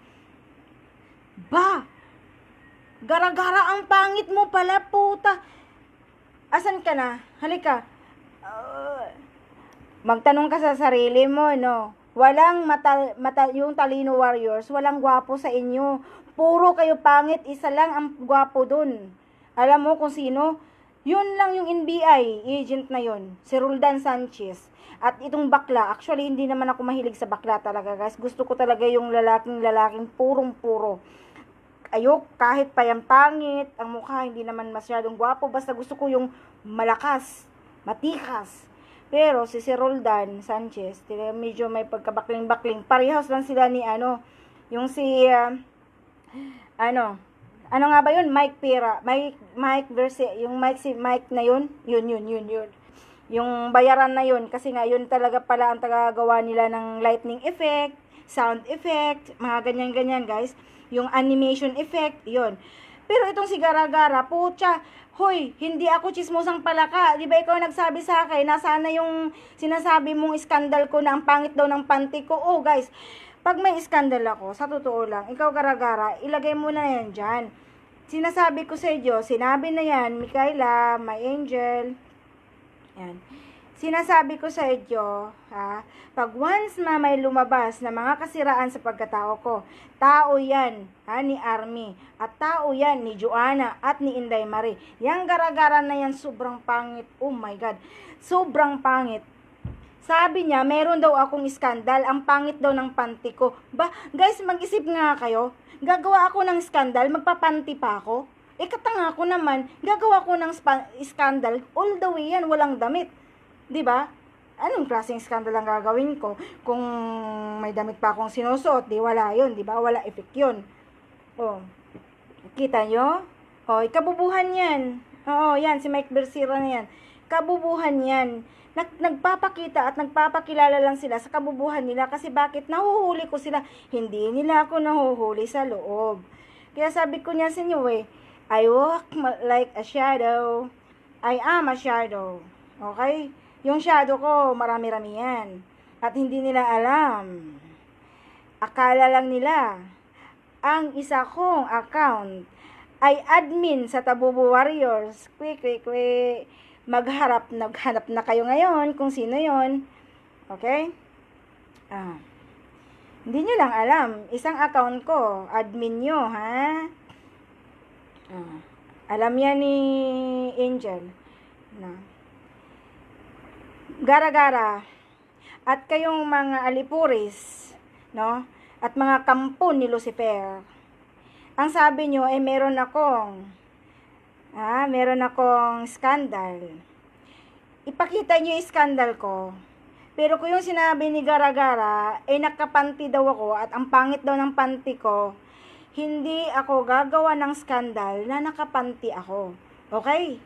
Ba! Gara-Gara, ang pangit mo pala, puta. Asan ka na? Halika. Uh, magtanong ka sa sarili mo, no? Walang mata, mata, yung Talino Warriors, walang gwapo sa inyo. Puro kayo pangit, isa lang ang gwapo dun. Alam mo kung sino? Yun lang yung N B I agent na yun. Si Roldan Sanchez. At itong bakla, actually hindi naman ako mahilig sa bakla talaga guys. Gusto ko talaga yung lalaking-lalaking purong-puro. Ayok, kahit pa yung pangit, ang mukha hindi naman masyadong gwapo. Basta gusto ko yung malakas, matikas. Pero si si Roldan Sanchez, medyo may pagkabakling-bakling. Parehas lang sila ni ano, yung si, uh, ano, ano nga ba yun? Mike Pera. Mike, Mike versus, yung Mike si Mike na yun, yun, yun, yun, yun. Yung bayaran na yun, kasi nga yun talaga pala ang tagagawa nila ng lightning effect, sound effect, mga ganyan-ganyan guys. Yung animation effect, yun. Pero itong si Gara-Gara, pucha, hoy, hindi ako chismosang palaka. Di ba ikaw nagsabi sa akin, nasaan na yung sinasabi mong iskandal ko na ang pangit daw ng panty ko? Oh guys, pag may iskandal ako, sa totoo lang, ikaw Gara-Gara, ilagay mo na yan dyan. Sinasabi ko sa iyo, sinabi na yan, Mikaela, my angel. Yan. Sinasabi ko sa inyo, ha, pag once na may lumabas na mga kasiraan sa pagkatao ko, tao yan, ha, ni Army, at tao yan ni Joanna at ni Inday Marie. Yang Gara-Gara na yan, sobrang pangit. Oh my God. Sobrang pangit. Sabi niya, meron daw akong iskandal, ang pangit daw ng panty ko. Ba, guys, mag-isip nga kayo. Gagawa ako ng iskandal, magpapanty pa ako. Eh, katanga ko naman, gagawa ko ng iskandal, all the way yan, walang damit. 'Di ba? Anong klaseng scandal ang gagawin ko kung may damit pa akong sinusuot? Di wala 'yun, 'di ba? Wala effect 'yun. Oh. Kita nyo? Oh, kabubuhan 'yan. Oo, 'yan si Mike Bersira na 'yan. Kabubuhan 'yan. Nag, nagpapakita at nagpapakilala lang sila sa kabubuhan nila kasi bakit nahuhuli ko sila? Hindi nila ako nahuhuli sa loob. Kaya sabi ko niya sa inyo eh, I walk like a shadow. I am a shadow. Okay? Yung shadow ko, marami-rami yan. At hindi nila alam. Akala lang nila, ang isa kong account ay admin sa Tabubo Warriors. Kwe, kwe, kwe. Magharap, naghanap na kayo ngayon kung sino yon. Okay? Ah. Hindi nyo lang alam. Isang account ko, admin nyo, ha? Ah. Alam yan ni Angel. Na. Gara-gara at kayong mga alipuris, no? At mga kampo ni Lucifer. Ang sabi nyo ay eh, meron akong ah, meron akong scandal. Ipakita nyo yung scandal ko. Pero kung yung sinabi ni Gara-gara ay eh, nakapanti daw ako at ang pangit daw ng panty ko, hindi ako gagawa ng scandal na nakapanti ako. Okay?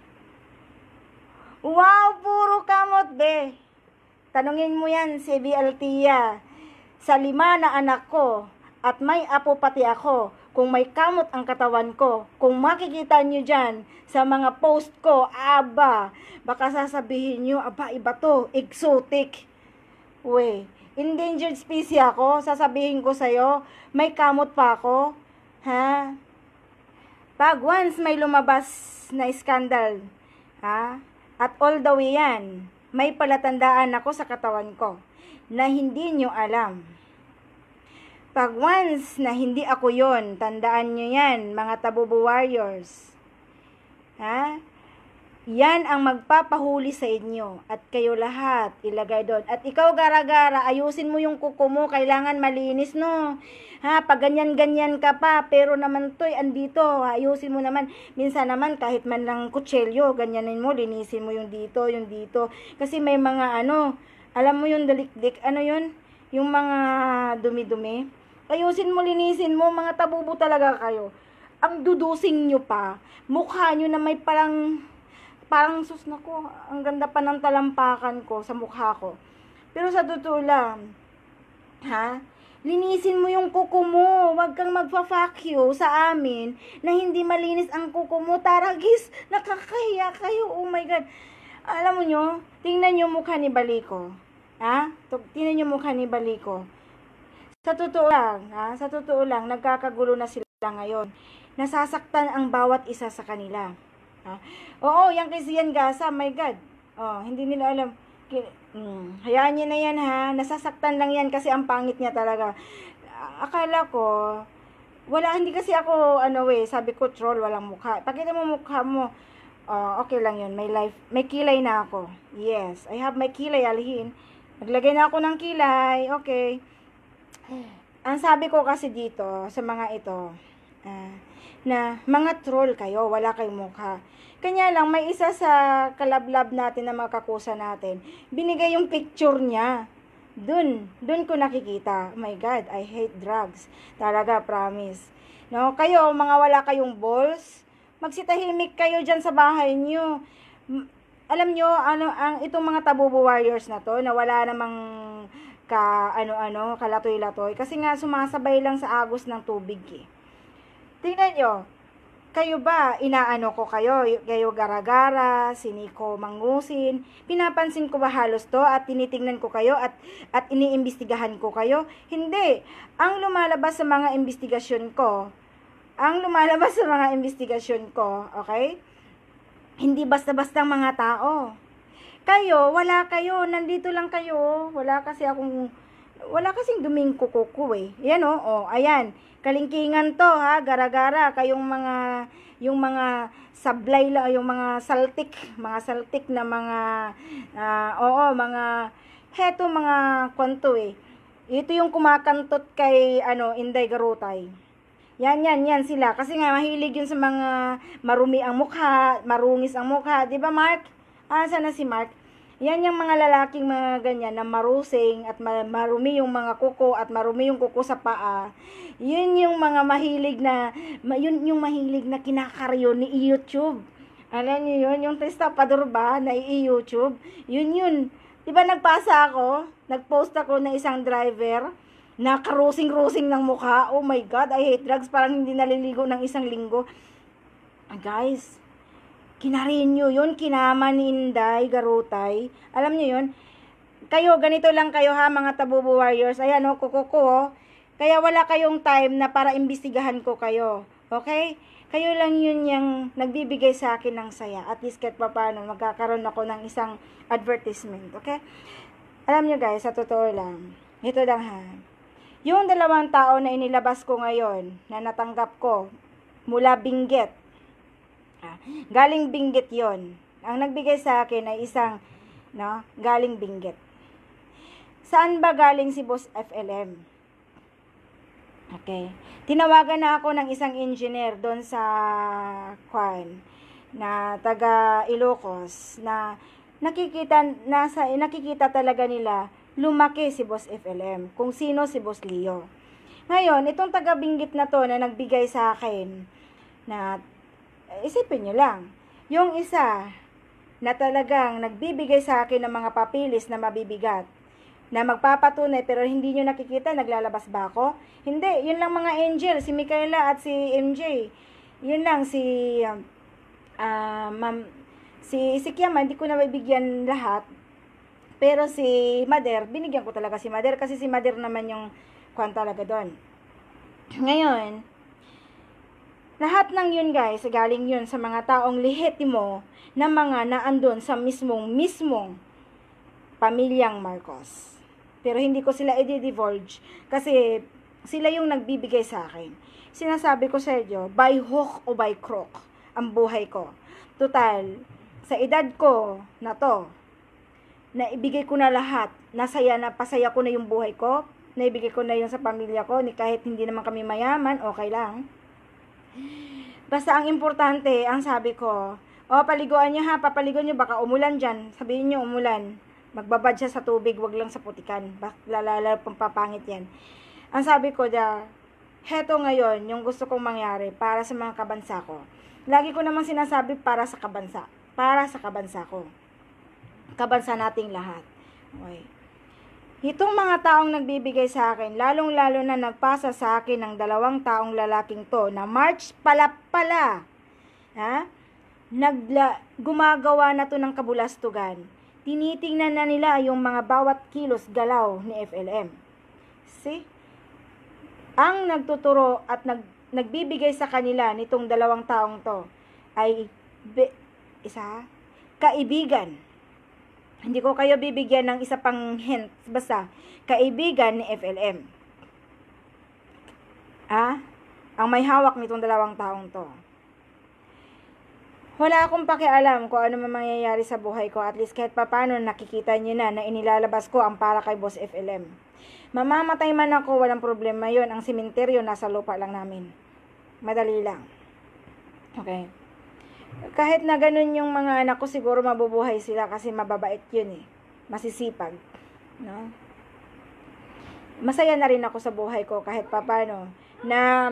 Wow, puro kamot, be. Tanungin mo yan si B L Tia. Sa lima na anak ko, at may apo pati ako, kung may kamot ang katawan ko, kung makikita nyo dyan sa mga post ko, aba, baka sasabihin nyo, aba, iba to, exotic. We, endangered species ako, sasabihin ko sa'yo, may kamot pa ako, ha? Pag once may lumabas na skandal, ha? At all the way yan, may palatandaan ako sa katawan ko na hindi nyo alam. Pag once na hindi ako yon, tandaan nyo yan, mga Tabubo Warriors. Ha? Yan ang magpapahuli sa inyo at kayo lahat ilagay doon. At ikaw Gara-gara, ayusin mo yung kuko mo, kailangan malinis no. Ha, pag ganyan-ganyan ka pa, pero naman to'y andito, ayusin mo naman. Minsan naman kahit man lang kutselyo, ganyanin mo, linisin mo yung dito, yung dito. Kasi may mga ano, alam mo yung dalikdik, ano yun? Yung mga dumi-dumi. Ayusin mo, linisin mo, mga tabubo talaga kayo. Ang dudusing nyo pa, mukha nyo na may parang parang sus na ko, ang ganda pa ng talampakan ko sa mukha ko. Pero sa totoo lang, ha? Linisin mo yung kuko mo. Huwag kang magpa-fuck you sa amin na hindi malinis ang kuko mo. Taragis, nakakahiya kayo. Oh my God. Alam mo nyo, tingnan nyo mukha ni Baliko. Ha? Tingnan nyo mukha ni Baliko. Sa totoo lang, ha? Sa totoo lang, nagkakagulo na sila ngayon. Nasasaktan ang bawat isa sa kanila. Ha? Oo, yan kasi yan gasa, my God. Oh, hindi nila alam. Hmm, hayaan niya na yan ha. Nasasaktan lang yan kasi ang pangit niya talaga. Akala ko, wala, hindi kasi ako, ano eh, sabi ko, troll, walang mukha. Pakita mo mukha mo. Oh, okay lang yun. May life, may kilay na ako. Yes, I have my kilay, alhin. Naglagay na ako ng kilay. Okay. Ang sabi ko kasi dito, sa mga ito, ah, na mga troll kayo, wala kayong mukha. Kanya lang, may isa sa kalablab natin na makakusa natin, binigay yung picture niya. Dun, dun ko nakikita. Oh my God, I hate drugs. Talaga, promise. No, kayo, mga wala kayong balls, magsitahimik kayo dyan sa bahay niyo. Alam nyo, ano, ang, itong mga Tabubo Warriors na to, na wala namang ka, ano-ano, kalatoy-latoy, kasi nga sumasabay lang sa agos ng tubig eh. Tingnan nyo, kayo ba, inaano ko kayo, kayo Gara-gara, siniko mangusin, pinapansin ko ba halos to at tinitingnan ko kayo at, at iniimbestigahan ko kayo? Hindi. Ang lumalabas sa mga investigasyon ko, ang lumalabas sa mga investigasyon ko, okay? Hindi basta-basta mga tao. Kayo, wala kayo, nandito lang kayo, wala kasi akong, wala kasing duming kukuko eh. Yan o, oh, oh, ayan. Kalingkingan to ha, Gara-gara, kayong mga, yung mga sablay lang, yung mga saltik, mga saltik na mga, uh, oo, mga, heto mga kwento eh. Ito yung kumakantot kay, ano, Inday Garutay. Yan, yan, yan sila. Kasi nga, mahilig yun sa mga marumi ang mukha, marungis ang mukha. Diba, Mark? Ah, sana si Mark? Yan yung mga lalaking mga ganyan na marusing at marumi yung mga kuko at marumi yung kuko sa paa. Yun yung mga mahilig na, yun yung mahilig na kinakaryo ni YouTube. Alam niyo yun, yung testapador ba na i-YouTube? Yun yun. Diba nagpasa ako, nagpost ako ng isang driver na karusing-rusing ng mukha. Oh my God, I hate drugs. Parang hindi naliligo ng isang linggo. Ah, guys, kinarinyo yun, kinama ni Inday, Garutay. Alam niyo yun? Kayo, ganito lang kayo ha, mga Tabubo Warriors. Ayan o, kuko ko o. Kaya wala kayong time na para imbestigahan ko kayo. Okay? Kayo lang yun yung nagbibigay sa akin ng saya. At least kahit pa paano, magkakaroon ako ng isang advertisement. Okay? Alam niyo guys, sa totoo lang, ito lang ha. Yung dalawang tao na inilabas ko ngayon, na natanggap ko, mula Benguet, galing Benguet yon. Ang nagbigay sa akin ay isang, no, galing Benguet. Saan ba galing si Boss F L M? Okay. Tinawagan na ako ng isang engineer doon sa Kwan, na taga Ilocos, na nakikita, nasa, nakikita talaga nila, lumaki si Boss F L M, kung sino si Boss Leo. Ngayon, itong taga Benguet na to na nagbigay sa akin, na isipin nyo lang, yung isa na talagang nagbibigay sa akin ng mga papilis na mabibigat, na magpapatunay pero hindi nyo nakikita, naglalabas ba ako? Hindi, yun lang mga angel, si Micaela at si M J. Yun lang, si uh, uh, ma'am, si, si Kiama, hindi ko na mabigyan lahat. Pero si Mader, binigyan ko talaga si Mader kasi si Mader naman yung kwan talaga doon. Ngayon, lahat ng yun guys, galing yun sa mga taong lehitimo na mga naandun sa mismong mismong pamilyang Marcos. Pero hindi ko sila i-divulge kasi sila yung nagbibigay sa akin. Sinasabi ko sa inyo, by hook o by crook ang buhay ko. Total, sa edad ko na to, na ibigay ko na lahat, nasaya na, pasaya ko na yung buhay ko, naibigay ko na yun sa pamilya ko, ni kahit hindi naman kami mayaman, okay lang. Basta ang importante, ang sabi ko, o paliguan nyo ha, papaliguan nyo, baka umulan dyan. Sabihin nyo umulan, magbabad siya sa tubig, wag lang sa putikan. Lalala, pampapangit yan. Ang sabi ko, da, heto ngayon, yung gusto kong mangyari para sa mga kabansa ko. Lagi ko naman sinasabi para sa kabansa. Para sa kabansa ko. Kabansa nating lahat. Okay. Itong mga taong nagbibigay sa akin, lalong-lalo na nagpasa sa akin ng dalawang taong lalaking to, na March pala pala, ha? Nagla, gumagawa na to ng kabulastugan. Tinitingnan na nila yung mga bawat kilos galaw ni F L M. See? Ang nagtuturo at nag, nagbibigay sa kanila nitong dalawang taong to ay be, isa, kaibigan. Hindi ko kayo bibigyan ng isa pang hint. Basta, kaibigan ni F L M. Ah? Ang may hawak nitong dalawang taong to. Wala akong pakialam kung ano man mangyayari sa buhay ko. At least kahit papano nakikita nyo na na inilalabas ko ang para kay Boss F L M. Mamamatay man ako, walang problema yon. Ang simenteryo nasa lupa lang namin. Madali lang. Okay. Kahit na ganun yung mga anak ko, siguro mabubuhay sila kasi mababait yun eh. Masisipag. No? Masaya na rin ako sa buhay ko kahit papano. Na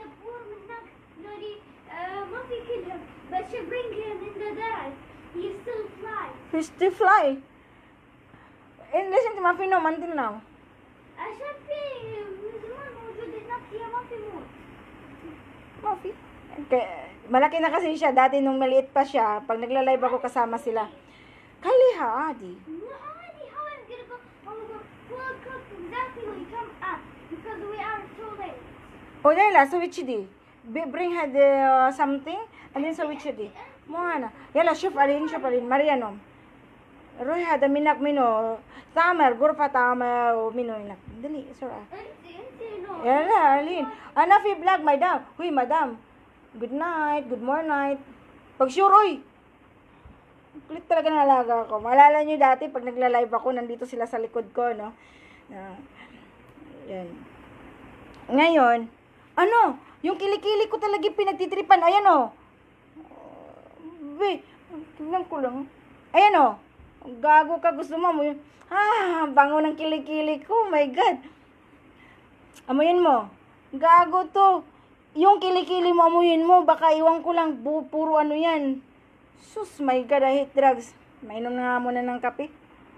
But you bring him in the dark. He still fly. He still fly. And listen to Mafi no, until now. عشان في زمان موجود هناك يا ما في موت. Mafi. Okay. Malaki na kasi siya. Dati nung maliit pa siya, pag nagla-live ako kasama sila. Kaliha, Adi. No, Adi, how I'm gonna go? I'm gonna go full cook exactly when you come up because we are too late. O, Layla, so which di? Bring her the uh, something, and then so which di? Mohana. Yala, shuf alin, shuf alin. Mariano. Roy hada minak mino. Tamer, gurfa tamer, o mino inak. Dali, sura. Empty, empty, no. Yala, alin. Ana fi vlog, madam. Huy, madam. Good night, good morning. Pag sure, oy. Kulit talaga ng alaga ko. Maalala nyo dati, pag nagla-live ako, nandito sila sa likod ko, no? Uh, yan. Ngayon, ano? Yung kilikili ko talaga pinagtitripan. Ayan, o. Oh. Be, tignan ko lang. Ayan, o. Gago ka, gusto mo amoy. Ah, bango ng kilikili ko. My God. Amoyin mo. Gago to. Yung kilikili mo, amoyin mo. Baka iwan ko lang. Bu puro ano yan. Sus, my God, I hate drugs. Mainom na nga muna ng kape.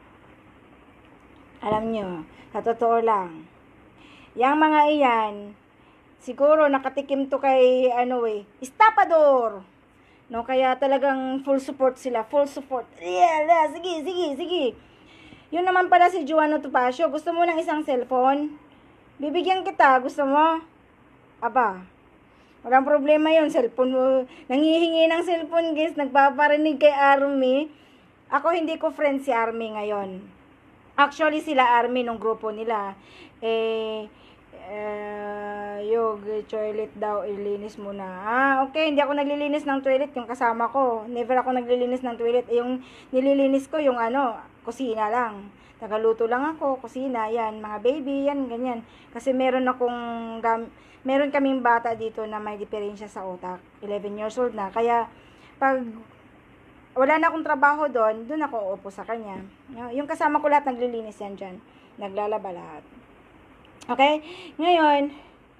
Alam nyo, sa totoo lang, yung mga iyan, siguro nakatikim to kay, ano eh, estapador. No, kaya talagang full support sila, full support. Yeah, yeah, sige, sige, sige. Yun naman pala si Juano Topacio, gusto mo ng isang cellphone? Bibigyan kita, gusto mo? Aba, walang problema yun, cellphone mo. Nangihingi ng cellphone, guys, nagpaparinig kay Army. Ako hindi ko friend si Army ngayon. Actually, sila Army nung grupo nila. Eh, Uh, yung toilet daw, ilinis muna. Ah, okay, hindi ako naglilinis ng toilet, yung kasama ko. Never ako naglilinis ng toilet. Eh, yung nililinis ko, yung ano, kusina lang. Tagaluto lang ako, kusina, yan, mga baby, yan, ganyan. Kasi meron akong, gam meron kaming bata dito na may diferensya sa utak. eleven years old na. Kaya, pag wala na akong trabaho doon, doon ako uupo sa kanya. Yung kasama ko lahat naglilinis yan dyan. Naglalaba lahat. Okay? Ngayon,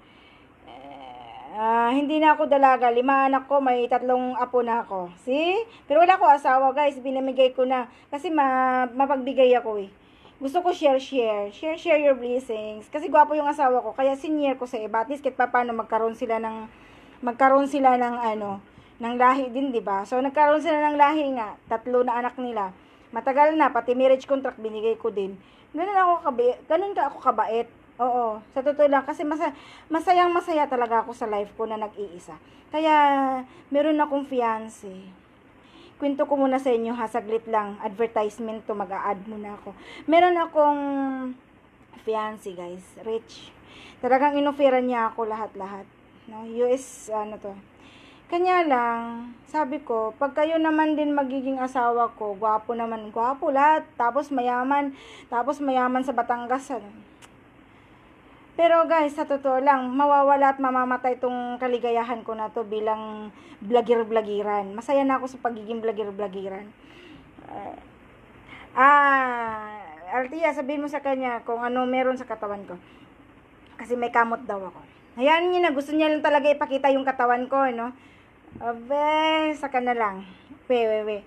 uh, hindi na ako dalaga. Lima anak ko, may tatlong apo na ako. See? Pero wala ko asawa, guys. Binamigay ko na. Kasi ma mapagbigay ako eh. Gusto ko share-share. Share-share your blessings. Kasi gwapo yung asawa ko. Kaya senior ko sa iba. At least kahit pa paano magkaroon sila ng, magkaroon sila ng ano, ng lahi din, di ba? So, nagkaroon sila ng lahi nga. Tatlo na anak nila. Matagal na. Pati marriage contract binigay ko din. Ganun ako kabait. Ganun ka ako kabait. Oo, sa totoo lang, kasi masa, masayang masaya talaga ako sa life ko na nag-iisa. Kaya, meron akong fiancé. Kwento ko muna sa inyo ha, saglit lang, advertisement to, mag-a-add muna ako. Meron akong fiancé, guys, rich. Talagang inoferan niya ako lahat-lahat. No? U S, ano to. Kanya lang, sabi ko, pag kayo naman din magiging asawa ko, gwapo naman, gwapo lahat, tapos mayaman, tapos mayaman sa Batangas, ano. Pero guys, sa totoo lang, mawawala at mamamatay itong kaligayahan ko na to bilang vlogger-vloggeran. Masaya na ako sa pagiging vlogger-vloggeran. Uh, ah, Altia, sabihin mo sa kanya kung ano meron sa katawan ko. Kasi may kamot daw ako. Hayaan niyo na, gusto niya lang talaga ipakita yung katawan ko, no? Abe, saka na lang. We, we, we.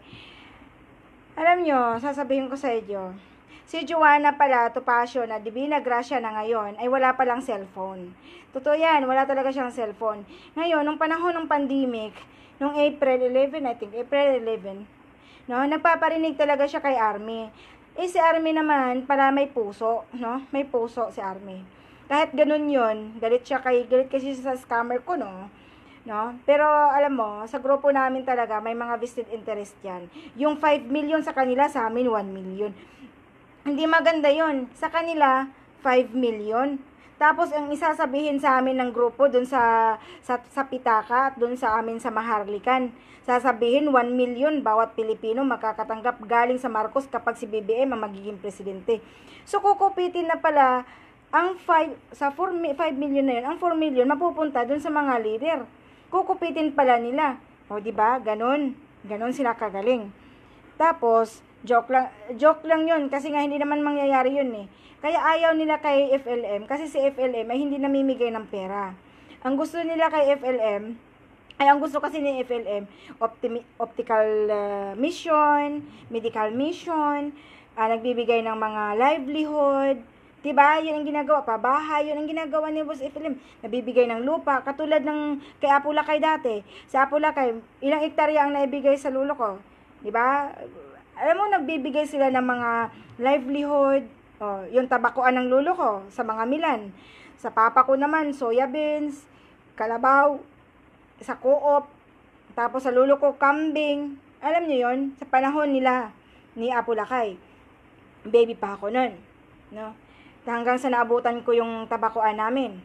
Alam nyo, sasabihin ko sa inyo, si Juana pala, Topacio, na Divina Gracia na ngayon, ay wala palang cellphone. Totoo yan, wala talaga siyang cellphone. Ngayon, nung panahon ng pandemic, nung April eleventh, I think, April eleventh, no, nagpaparinig talaga siya kay Army. Eh, si Army naman, pala may puso, no? May puso si Army. Kahit ganun yun, galit siya kay, galit kasi siya sa scammer ko, no? No? Pero, alam mo, sa grupo namin talaga, may mga vested interest yan. Yung five million sa kanila, sa amin, one million. Hindi maganda yon. Sa kanila, five million. Tapos, ang isasabihin sa amin ng grupo, dun sa, sa, sa Pitaka at dun sa amin sa Maharlikan, sasabihin, one million bawat Pilipino makakatanggap galing sa Marcos kapag si B B M ang magiging presidente. So, kukupitin na pala, ang five, sa five million na yun, ang four million mapupunta dun sa mga leader. Kukupitin pala nila. O, diba? Ganon. Ganon sila kagaling. Tapos, Joke lang, joke lang yun kasi nga hindi naman mangyayari yun eh. Kaya ayaw nila kay F L M kasi si F L M ay hindi namimigay ng pera. Ang gusto nila kay F L M, ay ang gusto kasi ni F L M, optimi, optical uh, mission, medical mission, uh, nagbibigay ng mga livelihood, diba? Yun ang ginagawa, pabahay, yun ang ginagawa ni Boss F L M. Nabibigay ng lupa, katulad ng kay Apulacay dati. Sa Apulacay, ilang hektarya ang naibigay sa lulo ko, diba? Alam mo, nagbibigay sila ng mga livelihood, oh, yung tabakuan ng lulo ko sa mga Milan. Sa papa ko naman, soya beans, kalabaw, sa co-op, tapos sa lulo ko, kambing. Alam nyo yon sa panahon nila ni Apulacay. Baby pa ako nun. No? Hanggang sa naabutan ko yung tabakuan namin.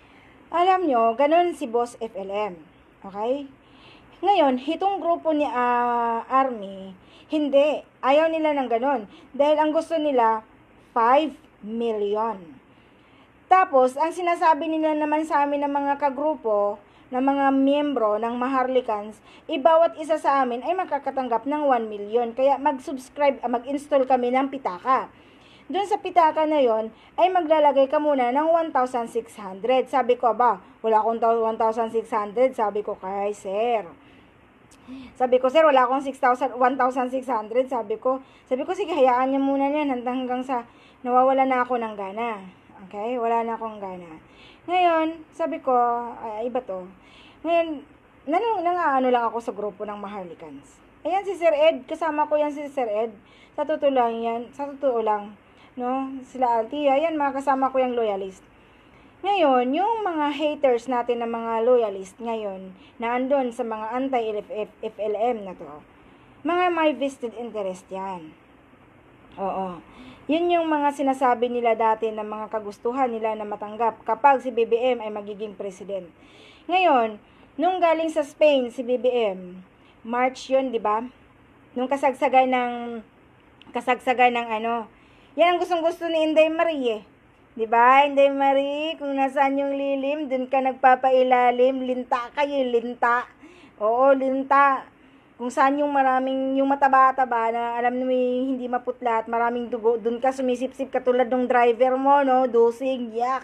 Alam nyo, ganun si Boss F L M. Okay? Ngayon, itong grupo ni uh, Army, hindi. Ayaw nila ng ganun. Dahil ang gusto nila, five million. Tapos, ang sinasabi nila naman sa amin ng mga kagrupo, ng mga miyembro ng Maharlikans, ibawat isa sa amin ay makakatanggap ng one million. Kaya mag-subscribe, ah, mag-install kami ng Pitaka. Doon sa Pitaka na yon ay maglalagay ka muna ng one thousand six hundred. Sabi ko, ba, wala akong one thousand six hundred. Sabi ko, kay sir. Sabi ko, sir, wala akong one thousand six hundred. Sabi ko, sabi ko, sige, hayaan niyo muna yan hanggang, hanggang sa nawawala na ako ng gana. Okay? Wala na akong gana. Ngayon, sabi ko, ay, iba to. Ngayon, nang, nang ano lang ako sa grupo ng Maharlikans. Ayan si Sir Ed, kasama ko yan si Sir Ed. Sa totoo lang yan, sa totoo lang, no? Sila Altia, yan mga kasama ko yung loyalist. Ngayon, yung mga haters natin ng mga loyalist ngayon, na andon sa mga anti-F L M na to, mga may vested interest yan. Oo. Yun yung mga sinasabi nila dati na mga kagustuhan nila na matanggap kapag si B B M ay magiging president. Ngayon, nung galing sa Spain si B B M, March yun, di ba? Nung kasagsagay ng kasagsagay ng ano, yan ang gustong-gusto ni Inday Marie eh. Di ba? Inday Marie, kung nasaan yung lilim, dun ka nagpapailalim, linta kayo, linta. Oo, linta. Kung saan yung maraming, yung mataba-taba na alam mo hindi maputla at maraming dugo, dun ka sumisip-sip katulad ng driver mo, no? Dosing, yak.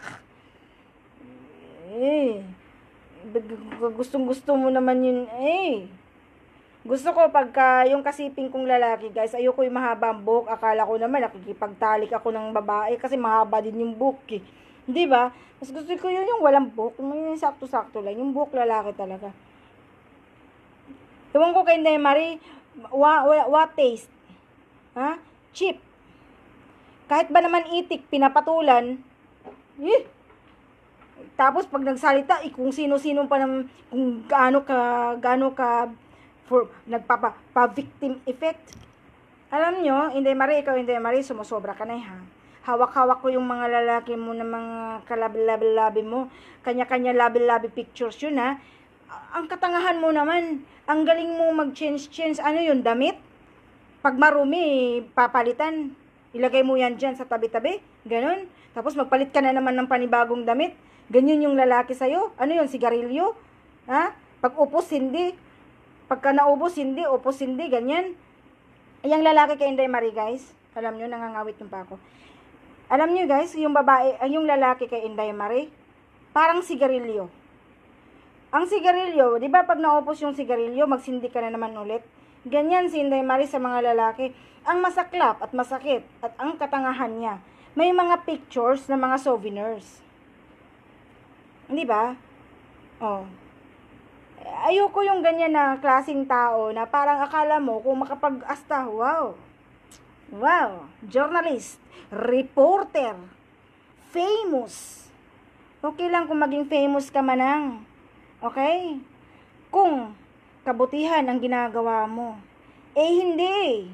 Eh, gustong-gusto mo naman yun, eh. Gusto ko pagka yung kasiping kong lalaki, guys, ayoko yung mahaba ang buhok. Akala ko naman nakikipagtalik ako ng babae kasi mahaba din yung buhok, eh. Di ba? Mas gusto ko yun yung walang buhok, yung sakto-sakto lang, yung buhok lalaki talaga. Ewan ko kay Inday Marie, what, what taste? Ha? Cheap. Kahit ba naman itik, pinapatulan, eh. Tapos pag nagsalita, eh, kung sino-sino pa naman, kung gaano ka, gaano ka, for, nagpapa, pa-victim effect. Alam nyo, Inday Marie, ikaw Inday Marie, sumusobra ka na eh, ha? Hawak-hawak ko yung mga lalaki mo na mga kalabi-labi mo, kanya-kanya labi-labi pictures yun, ha? Ang katangahan mo naman, ang galing mo mag-change-change, ano yun, damit? Pag marumi, papalitan, ilagay mo yan dyan sa tabi-tabi, ganun. Tapos magpalit ka na naman ng panibagong damit, ganyan yung lalaki sa'yo. Ano yun, sigarilyo? Ha? Pag upos, hindi. Pagka naubos, hindi. Upos, hindi, ganyan. Yung lalaki kay Inday Marie, guys, alam nyo, nangangawit yung pa ako. Alam nyo, guys, yung babae, yung lalaki kay Inday Marie, parang sigarilyo. Ang sigarilyo, di ba pag naupos yung sigarilyo, magsindi ka na naman ulit. Ganyan si Inday Marie sa mga lalaki. Ang masaklap at masakit at ang katangahan niya, may mga pictures ng mga souvenirs. Di ba? Oh. Ayoko yung ganyan na klaseng tao na parang akala mo kung makapag-asta, wow. Wow. Journalist, reporter, famous. Okay lang kung maging famous ka manang. Okay? Kung kabutihan ang ginagawa mo. Eh, hindi.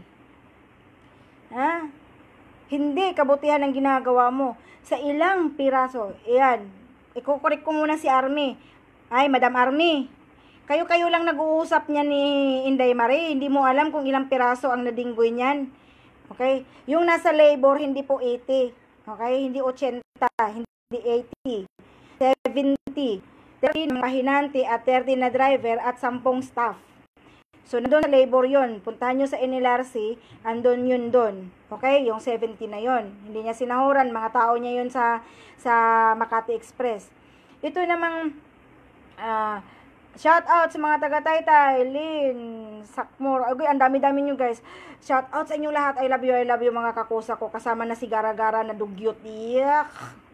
Ha? Hindi kabutihan ang ginagawa mo. Sa ilang piraso. Ayan. Ikukorek ko muna si Army. Ay, Madam Army. Kayo-kayo lang nag-uusap niya ni Inday Marie. Hindi mo alam kung ilang piraso ang nadinggoy niyan. Okay? Yung nasa labor, hindi po eighty. Okay? Hindi eighty. Hindi eighty. seventy. thirty na pahinante at thirty na driver at ten staff. So, nandun sa labor yon. Puntahan nyo sa N L R C, andun yun doon. Okay? Yung seventy na yon. Hindi niya sinahuran. Mga tao niya yun sa, sa Makati Express. Ito namang, uh, shout out sa mga taga-Taytay, Lynn, Sakmor. Ay, ang dami-dami nyo, guys. Shout out sa inyong lahat. I love you, I love you, mga kakusa ko. Kasama na si Gara-Gara na dugyot. Yak!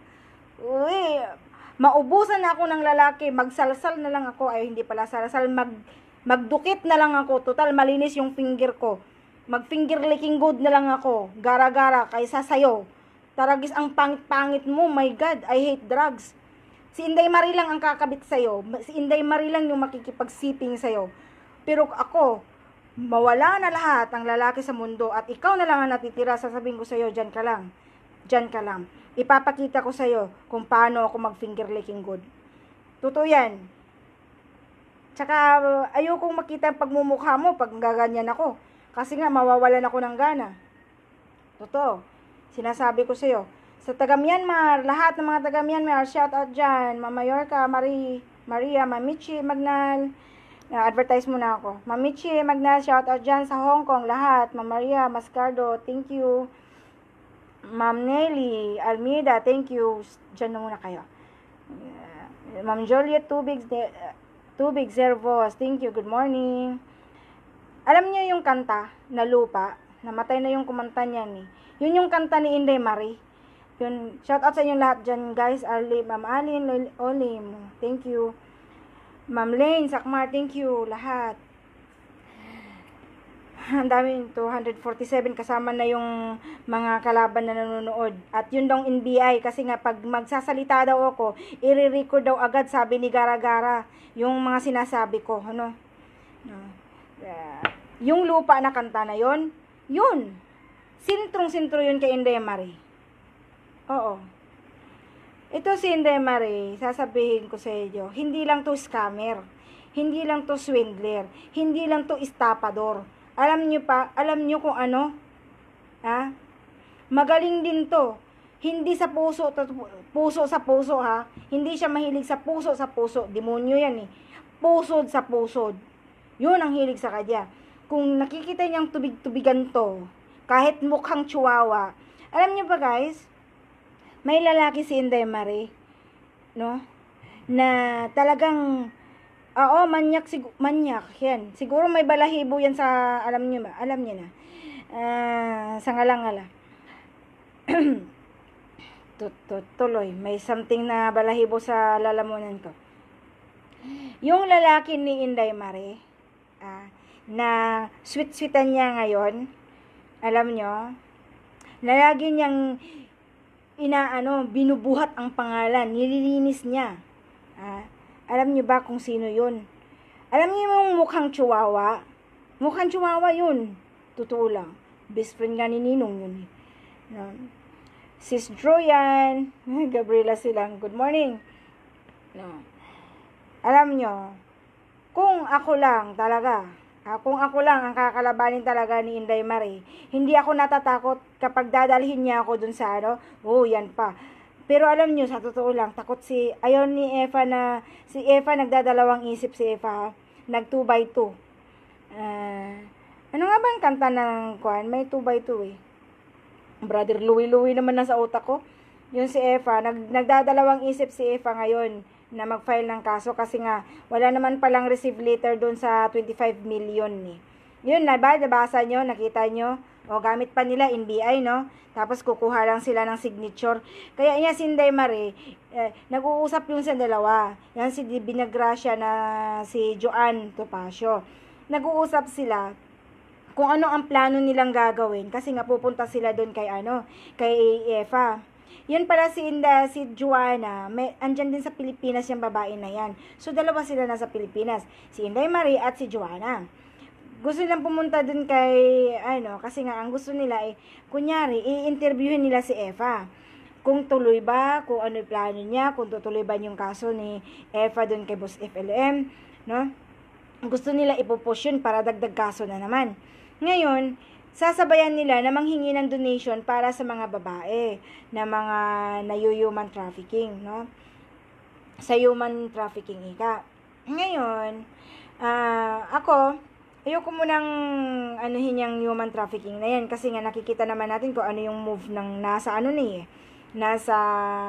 Uy! Maubusan na ako ng lalaki, magsalsal na lang ako, ay hindi pala salsal, mag, magdukit na lang ako, total malinis yung finger ko, mag finger licking good na lang ako, gara-gara, kaysa sayo, taragis ang pangit-pangit mo, my God, I hate drugs. Si Inday Marie lang ang kakabit sayo, si Inday Marie lang yung makikipagsiping sayo, pero ako, mawala na lahat ang lalaki sa mundo, at ikaw na lang ang natitira, sasabihin ko sayo, dyan ka lang, dyan ka lang. Ipapakita ko sa'yo kung paano ako mag-finger licking good. Totoo yan. Tsaka, ayokong makita ang pagmumukha mo pag gaganyan ako. Kasi nga, mawawalan ako ng gana. Totoo. Sinasabi ko sa'yo. Sa taga Myanmar, lahat ng mga taga Myanmar, shout out dyan. Mama Yorka, Marie, Maria, Mamichi, Magnal. Na-advertise muna ako. Mamichi, Magnal, shout out dyan sa Hong Kong, lahat. Ma'am Maria, Mascardo, thank you. Ma'am Nelly, Almeida, thank you. Dyan na muna kayo. Uh, Ma'am Joliet, Tubig, uh, Tubig, Zervos, thank you, good morning. Alam niyo yung kanta na Lupa, namatay na yung kumanta niyan eh. Yun yung kanta ni Inday Marie. Yun, shout out sa inyo lahat dyan guys. Ali, Ma'am Alin, Olim, thank you. Ma'am Lane, Sakmar, thank you, lahat. Ang dami, two forty-seven, kasama na yung mga kalaban na nanonood. At yun daw N B I, kasi nga pag magsasalita daw ako, i-record daw agad, sabi ni Gara Gara, yung mga sinasabi ko, ano. Uh, yung Lupa na kanta na yun, yun, sintrong-sintro yun kay Inday Marie. Oo. Ito si Inday Marie, sasabihin ko sa inyo, hindi lang to scammer, hindi lang to swindler, hindi lang to estapador. Alam niyo pa, alam niyo kung ano? Ha? Magaling din to. Hindi sa puso, puso sa puso ha. Hindi siya mahilig sa puso sa puso. Demonyo yan eh. Pusod sa pusod. Yun ang hilig sa kanya. Kung nakikita niyang tubig-tubigan to, kahit mukhang chihuahua, alam niyo ba guys, may lalaki si Inday Marie, no? Na talagang, oo, manyak, sig- manyak, yan. Siguro may balahibo yan sa, alam niyo ba? Alam niyo na. Uh, sa ngalang-ngala. Tuloy, may something na balahibo sa lalamunan ko. Yung lalaki ni Inday Marie, ah, na sweet-sweetan niya ngayon, alam niyo, na lagi niyang inaano, binubuhat ang pangalan, nililinis niya. Ah, alam niyo ba kung sino yun? Alam niyo yung mukhang chihuahua? Mukhang chihuahua yun. Totoo lang. Best friend nga ni Ninong yun. No. Sis Droyan, Gabriela Silang, good morning. No. Alam niyo, kung ako lang talaga, ha, kung ako lang ang kakalabanin talaga ni Inday Marie, hindi ako natatakot kapag dadalhin niya ako dun sa ano, oh, yan pa. Pero alam niyo, sa totoo lang, takot si, ayon ni Eva na, si Eva nagdadalawang isip si Eva, ha? Nag two by two. Uh, ano nga ba ang kanta ng kuan? May two by two eh. Brother Louie Louie naman nasa utak ko. Yun si Eva, nag, nagdadalawang isip si Eva ngayon na mag-file ng kaso kasi nga wala naman palang receive letter doon sa twenty-five million eh. Yun na ba, nabasa nyo, nakita nyo? O gamit pa nila N B I, no? Tapos kukuha lang sila ng signature. Kaya niya si Inday Marie, eh, nag-uusap yung sa dalawa. Yan si Binagracia na si Joanne Topacio. Nag-uusap sila kung ano ang plano nilang gagawin kasi nga pupunta sila doon kay ano, kay Eva. Yun pala si Inda, si Joanna, may, andyan din sa Pilipinas yung babae na yan. So, dalawa sila nasa Pilipinas. Si Inday Marie at si Joanna. Gusto nilang pumunta dun kay, ano, kasi nga, ang gusto nila ay, kunyari, i-interviewin nila si Eva. Kung tuloy ba, kung ano yung plano niya, kung tutuloy ba yung kaso ni Eva dun kay Boss F L M, no? Gusto nila ipupush yun para dagdag kaso na naman. Ngayon, sasabayan nila na manghingi ng donation para sa mga babae na mga nayo-human trafficking, no? Sa human trafficking ika. Ngayon, uh, ako, ayoko munang anuhin yung human trafficking na yan kasi nga nakikita naman natin kung ano yung move ng nasa ano ni eh. Nasa,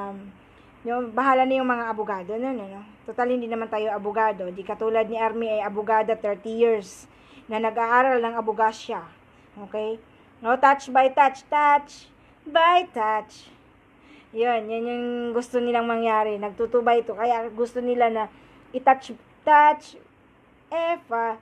yung, bahala na yung mga abogado, no, no, no? Total, hindi naman tayo abogado. Di katulad ni Army ay abogada thirty years na nag-aaral ng abogasya. Okay? No, touch by touch, touch by touch. Yun, yan yung gusto nilang mangyari. Nagtutubay ito. Kaya gusto nila na i-touch, touch, Eva.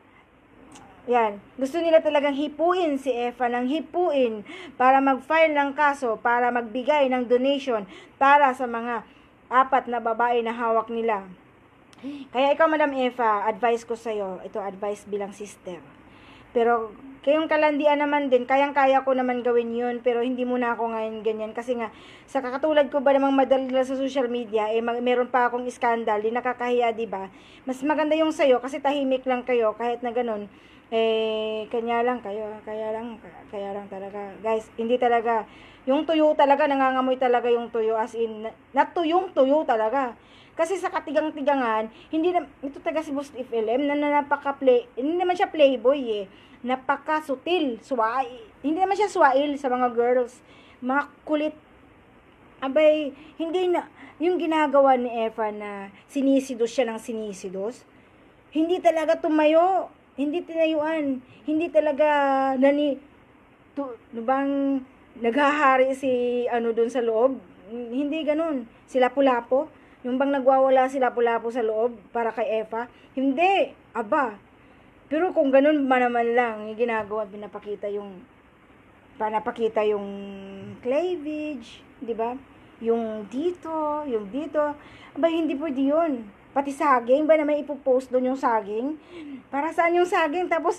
Yan. Gusto nila talagang hipuin si Eva ng hipuin para mag-file ng kaso, para magbigay ng donation para sa mga apat na babae na hawak nila. Kaya ikaw, Madam Eva, advice ko sa'yo, ito advice bilang sister. Pero, kayong kalandian naman din, kayang-kaya ko naman gawin yun, pero hindi muna ako ngayon ganyan. Kasi nga, sa kakatulad ko ba namang madalila sa social media, eh, mag- meron pa akong iskandal, di nakakahiya, di ba? Mas maganda yung sayo, kasi tahimik lang kayo, kahit na ganun, eh, kanya lang kayo, kaya lang, kaya lang talaga. Guys, hindi talaga, yung tuyo talaga, nangangamoy talaga yung tuyo, as in, natuyong tuyo talaga. Kasi sa katigang-tigangan, hindi na, ito taga si Boss F L M, na, na napaka-play, hindi naman siya playboy eh. Napaka-sutil, swai, hindi naman siya swail sa mga girls. Mga kulit. Abay, hindi na, yung ginagawa ni Eva na sinisidos siya ng sinisidos, hindi talaga tumayo, hindi tinayuan, hindi talaga nani, tu, ano bang, naghahari si, ano dun sa loob, hindi ganun, sila pulapo, yung bang nagwawala sila pulapo sa loob para kay Eva, hindi, aba, pero kung ganun ba naman lang, yung ginagawa, pinapakita yung, pinapakita yung cleavage, di ba? Yung dito, yung dito, aba, hindi pwede yun. Pati saging, ba na may ipopost doon yung saging? Para saan yung saging? Tapos,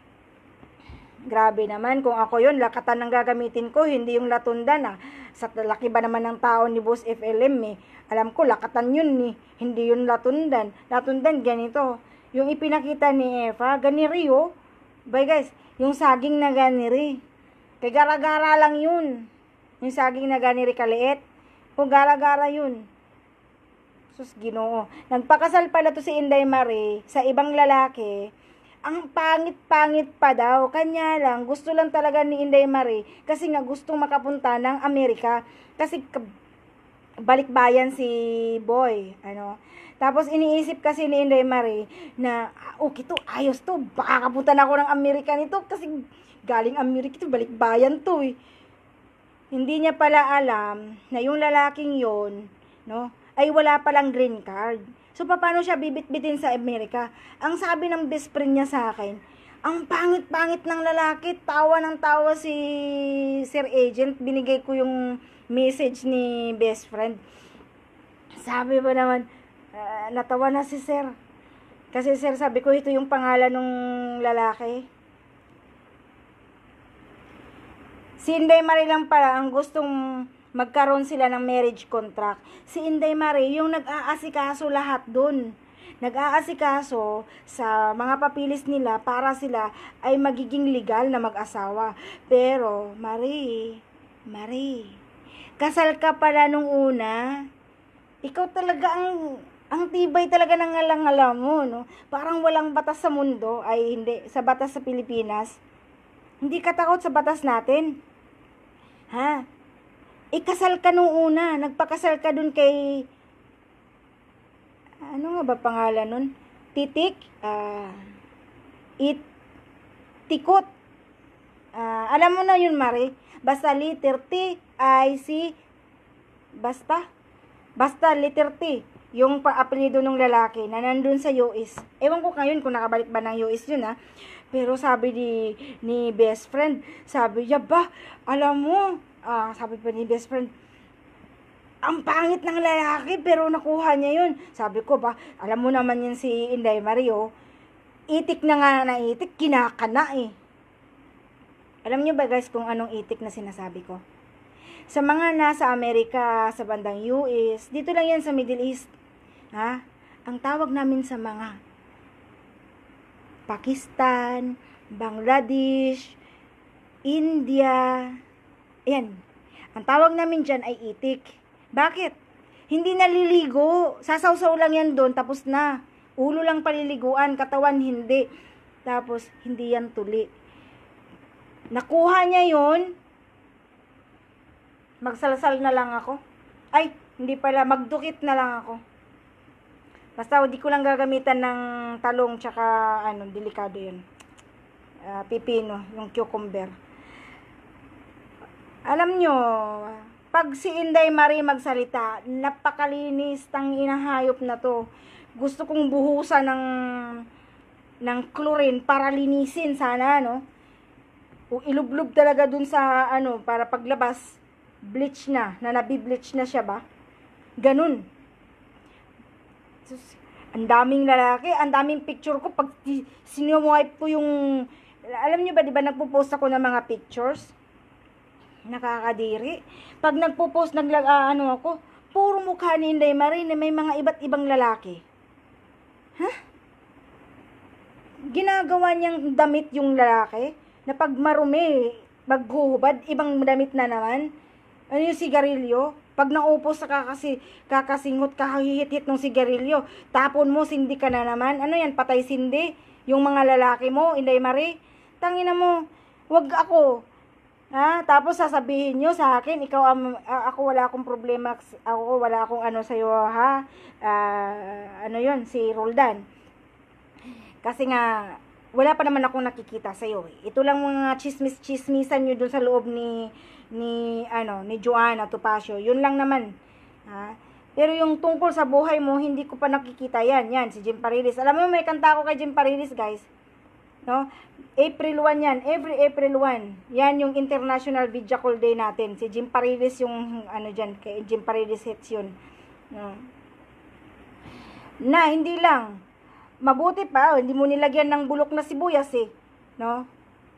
grabe naman, kung ako yun, lakatan ang gagamitin ko, hindi yung latundan ah. Sa laki ba naman ng tao ni Boss F L M eh. Alam ko, lakatan yun eh. Hindi yun latundan. Latundan, ganito. Yung ipinakita ni Eva, ganiri oh. Bay guys, yung saging na ganiri. Kay gara-gara lang yun. Yung saging na ganiri kaliit. Kung gara-gara yun. Sus, Ginoo. Nagpakasal pala to si Inday Marie sa ibang lalaki. Ang pangit-pangit pa daw. Kanya lang, gusto lang talaga ni Inday Marie kasi nga gustong makapunta ng Amerika. Kasi balikbayan si Boy. Ano? Tapos iniisip kasi ni Inday Marie na, okay to, ayos to. Baka kapunta na ako ng Amerika nito kasi galing Amerika to, balikbayan to eh. Hindi niya pala alam na yung lalaking yon, no, ay wala palang green card. So, paano siya bibit-bitin sa Amerika? Ang sabi ng best friend niya sa akin, ang pangit-pangit ng lalaki, tawa ng tawa si Sir Agent, binigay ko yung message ni best friend. Sabi ba naman, uh, natawa na si Sir. Kasi Sir, sabi ko, ito yung pangalan ng lalaki. Si Inday Marie lang pala ang gustong magkaroon sila ng marriage contract. Si Inday Marie yung nag-aasikaso lahat dun. Nag-aasikaso sa mga papilis nila para sila ay magiging legal na mag-asawa. Pero, Marie, Marie, kasal ka pala nung una. Ikaw talaga ang, ang tibay talaga ng ngalang-ngala mo, no? Parang walang batas sa mundo, ay hindi, sa batas sa Pilipinas. Hindi ka takot sa batas natin. Ha? Ikasal ka nung una. Nagpakasal ka dun kay... Ano nga ba pangalan nun? Titik? Uh, it... Tikot. Uh, alam mo na yun, Marie. Basta letter T, I, C... Basta. Basta letter T. Yung pa-apelido ng lalaki na nandun sa U S. Ewan ko ngayon kung nakabalik ba ng U S yun, ha? Pero sabi ni, ni best friend, sabi niya, ba, alam mo, ah, sabi pa ni best friend, ang pangit ng lalaki, pero nakuha niya yun. Sabi ko, ba, alam mo naman yun si Inday Mario, itik na nga na itik, kinakana eh. Alam niyo ba guys kung anong itik na sinasabi ko? Sa mga nasa Amerika, sa bandang U S, dito lang yan sa Middle East, ha? Ang tawag namin sa mga Pakistan, Bangladesh, India, ayan. Ang tawag namin dyan ay itik. Bakit? Hindi naliligo. Sasawsaw lang yan doon, tapos na. Ulo lang paliliguan, katawan hindi. Tapos, hindi yan tuli. Nakuha niya yun. Magsalasal na lang ako. Ay, hindi pala, magdukit na lang ako. Basta, hindi ko lang gagamitan ng talong, tsaka, ano, delikado yun. Uh, pipino, yung cucumber. Alam nyo, pag si Inday Marie magsalita, napakalinis, tang inahayop na to. Gusto kong buhusan ng, ng chlorine para linisin sana, no? O ilublob talaga dun sa, ano, para paglabas, bleach na, na nabibleach na siya ba? Ganun. Sus, ang daming lalaki, ang daming picture ko pag sinuwipe ko yung, alam niyo ba, di ba nagpo-post ako ng mga pictures? Nakakadiri. Pag nagpo-post, naglag, uh, ano ako, puro mukha ni Inday Marie na may mga iba't ibang lalaki. Ha? Huh? Ginagawa niyang damit yung lalaki, na pag marumi, maghuhubad, ibang damit na naman. Ano yung sigarilyo? Pag naupos ka kasi, kakasingot, kahihit-hit ng sigarilyo, tapon mo, sindi ka na naman. Ano yan, patay sindi? Yung mga lalaki mo, Inday Marie, tangina mo, wag ako. Ha? Tapos sasabihin nyo sa akin, ikaw, um, ako wala akong problema, ako wala akong ano sa'yo, ha? Uh, ano yon si Roldan. Kasi nga, wala pa naman akong nakikita sa'yo. Ito lang mga chismis-chismisan nyo dun sa loob ni, ni, ano, ni Joanna Topacio. Yun lang naman. Ha? Pero yung tungkol sa buhay mo, hindi ko pa nakikita yan. Yan, si Jim Parilis. Alam mo, may kanta ako kay Jim Parilis, guys. No? April first yan. Every April first. Yan yung International Video Call Day natin. Si Jim Parilis yung, ano dyan, kay Jim Parilis hits yun. No? Na, hindi lang. Mabuti pa, oh, hindi mo nilagyan ng bulok na sibuyas eh. No?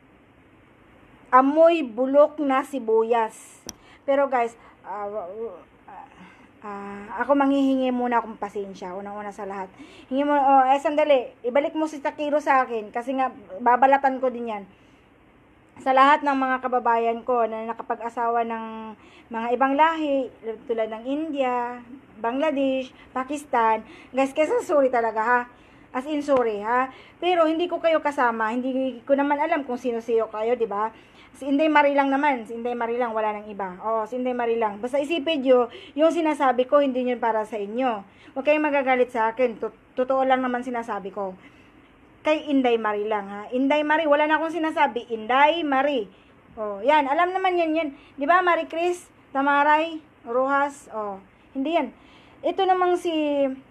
Amoy bulok na sibuyas. Pero guys, uh, uh, uh, ako manghihingi muna akong pasensya. Unang-una sa lahat. Hingi mo, oh, eh sandali, ibalik mo si Takiro sa akin. Kasi nga, babalatan ko din yan. Sa lahat ng mga kababayan ko na nakapag-asawa ng mga ibang lahi, tulad ng India, Bangladesh, Pakistan. Guys, kesa sorry talaga ha. As in, sorry, ha? Pero, hindi ko kayo kasama. Hindi ko naman alam kung sino-sino kayo, di ba? Si Inday Marie lang naman. Si Inday Marie lang, wala nang iba. Oo, si Inday Marie lang. Basta isipin nyo, yung sinasabi ko, hindi yun para sa inyo. Huwag kayong magagalit sa akin. Totoo lang naman sinasabi ko. Kay Inday Marie lang, ha? Inday Marie, wala na akong sinasabi. Inday Marie. Oh, yan. Alam naman yan, yan. Di ba, Marie Chris? Tamaray? Rojas? Oh, hindi yan. Ito namang si...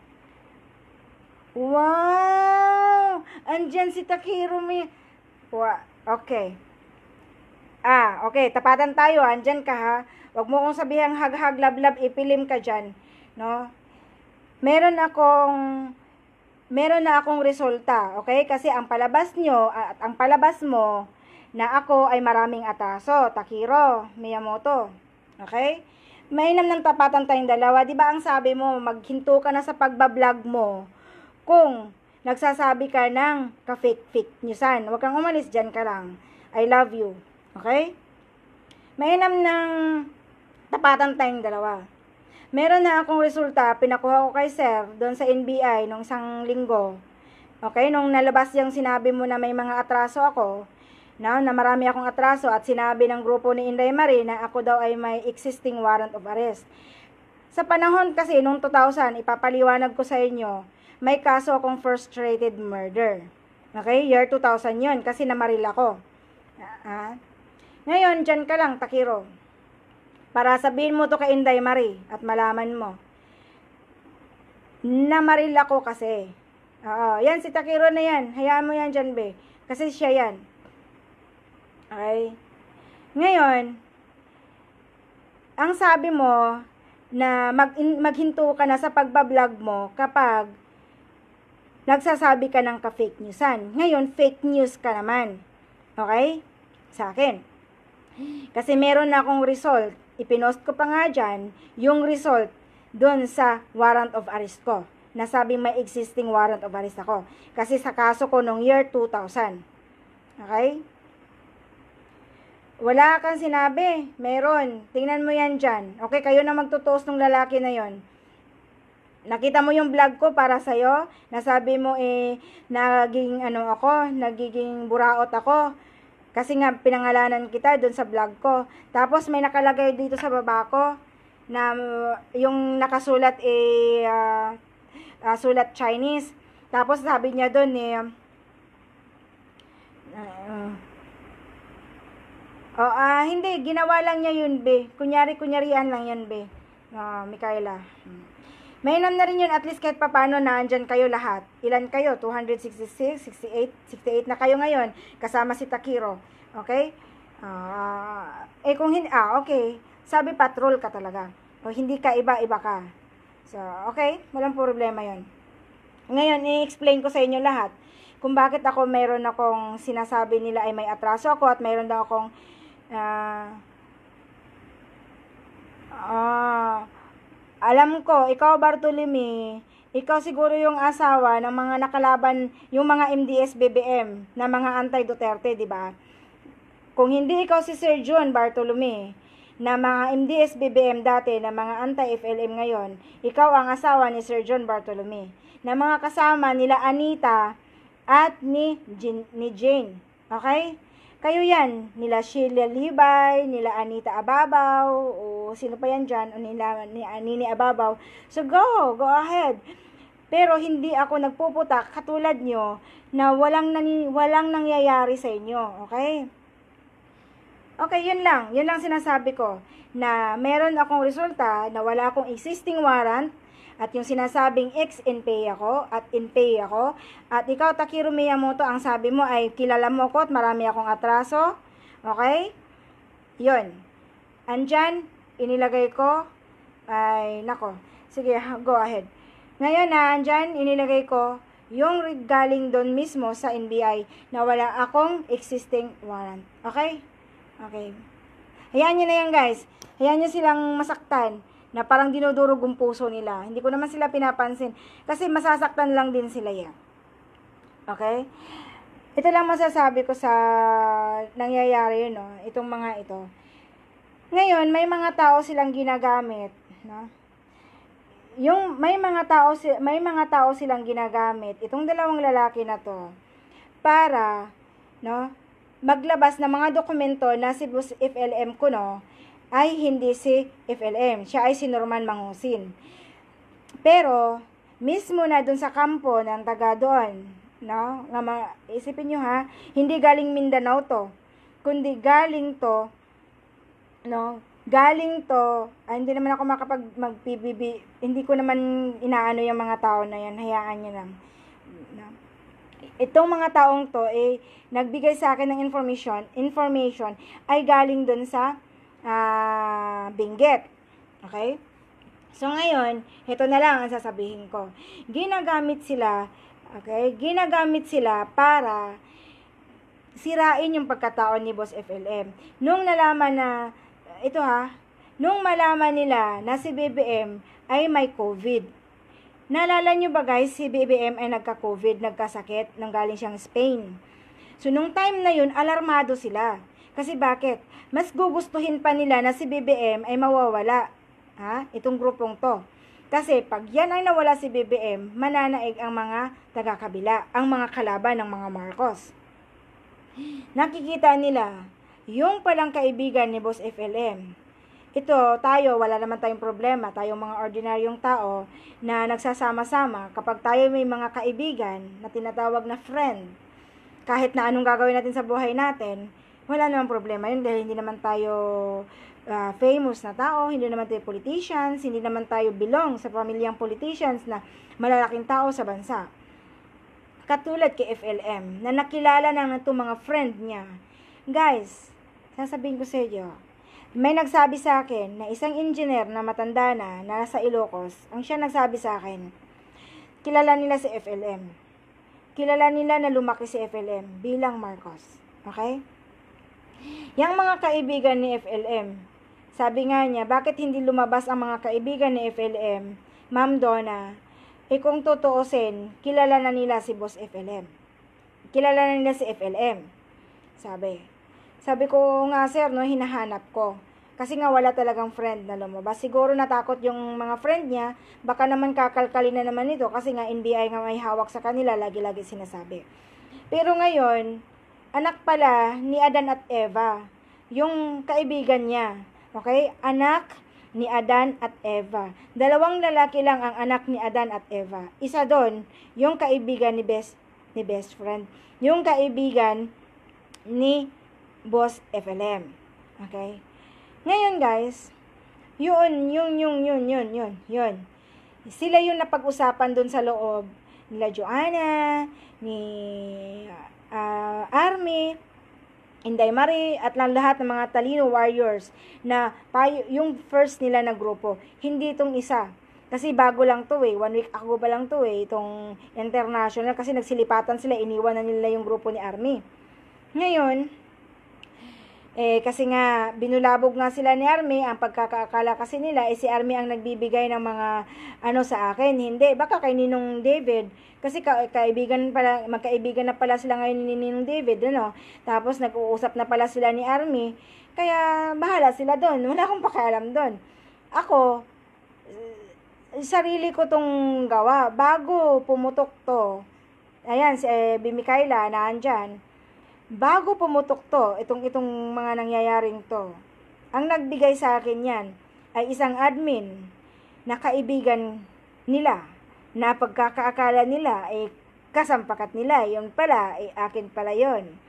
Wow! Andyan si Takiro mi. Wow. Okay. Ah, okay. Tapatan tayo. Andyan ka ha. Huwag mo kong sabihang hag-hag, lab-lab, ipilim ka dyan. No? Meron akong, meron na akong resulta. Okay? Kasi ang palabas nyo, at ang palabas mo, na ako ay maraming atraso. Takiro Miyamoto. Okay? Mainam ng tapatan tayong dalawa. Di ba ang sabi mo, maghinto ka na sa pagbablog mo kung nagsasabi ka ng ka-fake-fake newsan. Huwag kang umalis, dyan ka lang. I love you. Okay? Mainam ng tapatan tayong dalawa. Meron na akong resulta, pinakuha ko kay Sir, doon sa N B I, nung isang linggo. Okay? Nung nalabas yung sinabi mo na may mga atraso ako, na, na marami akong atraso, at sinabi ng grupo ni Inday Marie na ako daw ay may existing warrant of arrest. Sa panahon kasi, nung two thousand, ipapaliwanag ko sa inyo, may kaso akong frustrated murder. Okay? Year two thousand yun, kasi namaril ako. Ah, ngayon, dyan ka lang, Takiro. Para sabihin mo to kay Inday Marie, at malaman mo. Namaril ako kasi. Oo, yan, si Takiro na yan. Hayaan mo yan dyan, be. Kasi siya yan. Okay? Ngayon, ang sabi mo, na mag maghinto ka na sa pagbablog mo kapag nagsasabi ka ng ka-fake newsan. Ngayon, fake news ka naman. Okay? Sa akin. Kasi meron na akong result. Ipinost ko pa nga dyan, yung result dun sa warrant of arrest ko. Nasabing may existing warrant of arrest ako. Kasi sa kaso ko nung year two thousand. Okay? Wala kang sinabi. Meron. Tingnan mo yan dyan. Okay, kayo na magtutuos ng lalaki na yon. Nakita mo yung vlog ko para sa'yo. Nasabi mo eh, naging ano ako, nagiging buraot ako. Kasi nga pinangalanan kita doon sa vlog ko. Tapos may nakalagay dito sa baba ko na yung nakasulat eh uh, uh, sulat Chinese. Tapos sabi niya doon eh uh, oh, ah, hindi, ginawa lang niya yun, be. Kunyari-kunyarian lang yan, be. Uh, Mikaela. Hmm. Mainam na rin yun, at least kahit papano na andyan kayo lahat. Ilan kayo? two sixty-six, sixty-eight, sixty-eight na kayo ngayon, kasama si Takiro. Okay? Uh, eh kung hindi, ah, okay. Sabi patrol ka talaga. O hindi ka, iba-iba ka. So, okay? Walang problema yon. Ngayon, i-explain ko sa inyo lahat kung bakit ako mayroon akong sinasabi nila ay may atraso ako at mayroon daw akong ah, uh, ah, uh, alam ko, ikaw Bartolome, ikaw siguro yung asawa ng mga nakalaban, yung mga M D S B B M, na mga anti-Duterte, di ba? Kung hindi ikaw si Sir John Bartolome, na mga M D S B B M dati na mga anti-F L M ngayon, ikaw ang asawa ni Sir John Bartolome, na mga kasama nila Anita at ni, Jean, ni Jane. Okay? Kayo yan, nila Sheila Libay, nila Anita Ababaw, o sino pa yan dyan, o nila ni Anini Ababaw. So go, go ahead. Pero hindi ako nagpuputak katulad nyo na walang, nani, walang nangyayari sa inyo. Okay? Okay, yun lang. Yun lang sinasabi ko. Na meron akong resulta na wala akong existing warrant at yung sinasabing ex in pay ako at in pay ako. At ikaw, Takeru Miyamoto, ang sabi mo ay kilala mo ko at marami akong atraso. Okay? Yun. Andyan, inilagay ko. Ay, nako. Sige, go ahead. Ngayon na, andyan, inilagay ko yung galing doon mismo sa N B I na wala akong existing warrant. Okay? Okay. Hayaan nyo na yan, guys. Hayaan nyo silang masaktan na parang dinudurog ang puso nila. Hindi ko naman sila pinapansin. Kasi masasaktan lang din sila yan. Okay? Ito lang masasabi ko sa nangyayari, no? Itong mga ito. Ngayon, may mga tao silang ginagamit, no? Yung may mga tao may mga tao silang ginagamit itong dalawang lalaki na to para, no, maglabas ng mga dokumento na si Boss F L M ko, no, ay hindi si F L M. Siya ay si Norman Mangusin. Pero, mismo na dun sa kampo ng taga doon, no, nga ma- isipin nyo ha, hindi galing Mindanao to, kundi galing to, no, galing to, ah, hindi naman ako makapag mag-P B B, hindi ko naman inaano yung mga tao na yan, hayaan nyo lang. No? Itong mga taong to, eh, nagbigay sa akin ng information, information ay galing dun sa uh, Benguet. Okay? So, ngayon, ito na lang ang sasabihin ko. Ginagamit sila, okay, ginagamit sila para sirain yung pagkatao ni Boss F L M. Nung nalaman na, ito ha, nung malaman nila na si B B M ay may COVID. Naalala nyo ba guys, si B B M ay nagka-COVID, nagkasakit, nang galing siyang Spain. So, nung time na yun, alarmado sila. Kasi bakit? Mas gugustuhin pa nila na si B B M ay mawawala. Ha? Itong grupong to. Kasi pag yan ay nawala si B B M, mananaig ang mga taga-kabila, ang mga kalaban ng mga Marcos. Nakikita nila, yung palang kaibigan ni Boss F L M. Ito, tayo, wala naman tayong problema. Tayong mga ordinaryong tao na nagsasama-sama. Kapag tayo may mga kaibigan na tinatawag na friend, kahit na anong gagawin natin sa buhay natin, wala namang problema yun dahil hindi naman tayo uh, famous na tao, hindi naman tayo politicians, hindi naman tayo belong sa pamilyang politicians na malalaking tao sa bansa. Katulad kay F L M, na nakilala na itong mga friend niya. Guys, sasabihin ko sa inyo, may nagsabi sa akin na isang engineer na matanda na, na nasa Ilocos, ang siya nagsabi sa akin, kilala nila si F L M. Kilala nila na lumaki si F L M bilang Marcos. Okay? Yang mga kaibigan ni F L M, sabi nga niya, bakit hindi lumabas ang mga kaibigan ni F L M, Ma'am Donna, eh kung tutuusin, kilala na nila si Boss F L M. Kilala na nila si F L M. Sabi. Sabi ko nga sir, no, hinahanap ko. Kasi nga wala talagang friend na lumabas. Siguro natakot yung mga friend niya, baka naman kakalkalin na naman ito kasi nga N B I nga may hawak sa kanila, lagi-lagi sinasabi. Pero ngayon, anak pala ni Adan at Eva, yung kaibigan niya. Okay? Anak ni Adan at Eva. Dalawang lalaki lang ang anak ni Adan at Eva. Isa doon, yung kaibigan ni best, ni best friend. Yung kaibigan ni Boss F L M. Okay? Ngayon guys, yun, yun, yun, yun, yun, yun, yun. Sila yung napag-usapan dun sa loob nila Joanna, ni uh, Army, Inday Marie, at lang lahat ng mga talino warriors na payo, yung first nila na grupo. Hindi itong isa. Kasi bago lang to eh. One week ago ba lang to eh. Itong international. Kasi nagsilipatan sila. Iniwan na nila yung grupo ni Army. Ngayon, Eh, kasi nga, binulabog nga sila ni Army, ang pagkakaakala kasi nila, eh, si Army ang nagbibigay ng mga, ano sa akin, hindi, baka kay Ninong David, kasi ka kaibigan pala, magkaibigan na pala sila ngayon ni Ninong David, ano, tapos nag-uusap na pala sila ni Army, kaya bahala sila doon, wala akong pakialam doon. Ako, sarili ko tong gawa, bago pumutok to, ayan, si eh, Bimikaila, naandyan, bago pumutok to, itong, itong mga nangyayaring to, ang nagbigay sa akin yan, ay isang admin, na kaibigan nila, na pagkakaakala nila, ay kasampakat nila, yun pala, ay akin pala yun.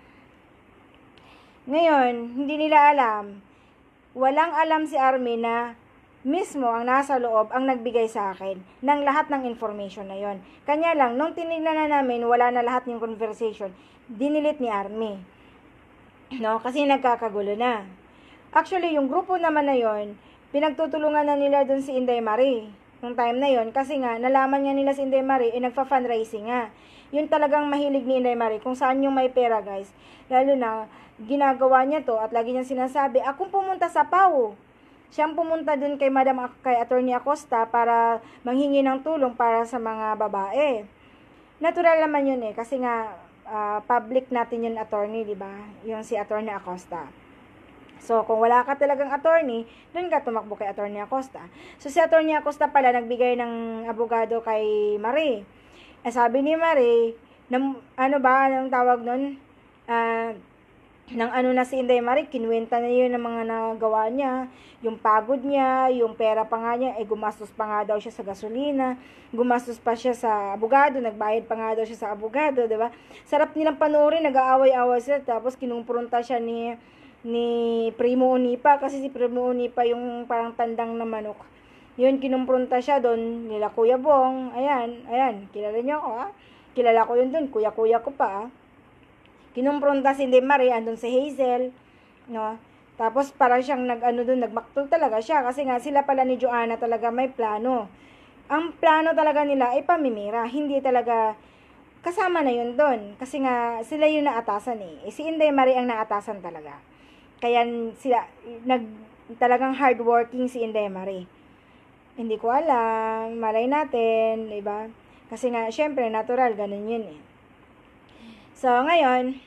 Ngayon, hindi nila alam, walang alam si Army na, mismo ang nasa loob ang nagbigay sa akin ng lahat ng information na yon. Kanya lang, nung tinignan na namin, wala na lahat ng conversation, dinilit ni Army. No? Kasi nagkakagulo na. Actually, yung grupo naman na yon, pinagtutulungan na nila dun si Inday Marie. Nung time na yon, kasi nga, nalaman nga nila si Inday Marie, eh, nagfa-fundraising nga. Yun talagang mahilig ni Inday Marie, kung saan yung may pera, guys. Lalo na, ginagawa niya to, at lagi niyang sinasabi, akong pumunta sa P A O. Siyang pumunta dun kay Madam, kay Attorney Acosta para manghingi ng tulong para sa mga babae. Natural naman yun eh, kasi nga uh, public natin yun attorney, di ba? Yung si Attorney Acosta. So, kung wala ka talagang attorney, dun ka tumakbo kay Attorney Acosta. So, si Attorney Acosta pala nagbigay ng abogado kay Marie. Eh, sabi ni Marie, na, ano ba, anong tawag nun? Ah... Uh, nang ano na si Inday Marie, kinuwenta na yun ng mga nagawa niya, yung pagod niya, yung pera pa nga niya, eh gumastos pa nga daw siya sa gasolina, gumastos pa siya sa abogado, nagbayad pa nga daw siya sa abogado, diba? Sarap nilang panoorin, nag-aaway-away sila, tapos kinumpronta siya ni, ni Primo Unipa, kasi si Primo Unipa yung parang tandang na manok. Yun, kinumpronta siya doon, nila Kuya Bong, ayan, ayan, kilala niyo ako, ah. Kilala ko yun doon, kuya-kuya ko pa, ah. Kinumpronta si Inday Marie, andun si Hazel, no? Tapos parang siyang nag-ano doon, nagmaktol talaga siya kasi nga sila pala ni Joanna talaga may plano. Ang plano talaga nila ay pamimira, hindi talaga kasama na yun doon kasi nga sila yung naatasan eh. eh si Inday Marie ang naatasan talaga. Kaya sila nag talagang hardworking si Inday Marie. Hindi ko alam, malay natin, 'di ba? Kasi nga syempre natural ganun yun eh. So ngayon,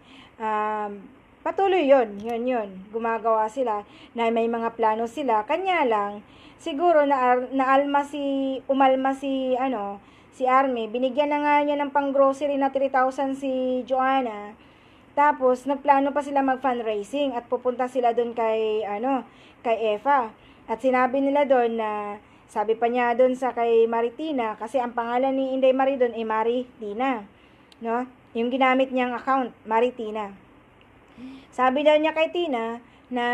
um, patuloy yun, yun yun, gumagawa sila, na may mga plano sila, kanya lang, siguro na, naalma si, umalma si, ano, si Army, binigyan na nga niya ng pang-grocery na three thousand si Joanna, tapos, nagplano pa sila mag-fundraising, at pupunta sila doon kay, ano, kay Eva, at sinabi nila doon na, sabi pa niya doon sa kay Maritina, kasi ang pangalan ni Inday Marie doon ay Maritina, no? Yung ginamit niyang account, Maritina. Sabi daw niya kay Tina na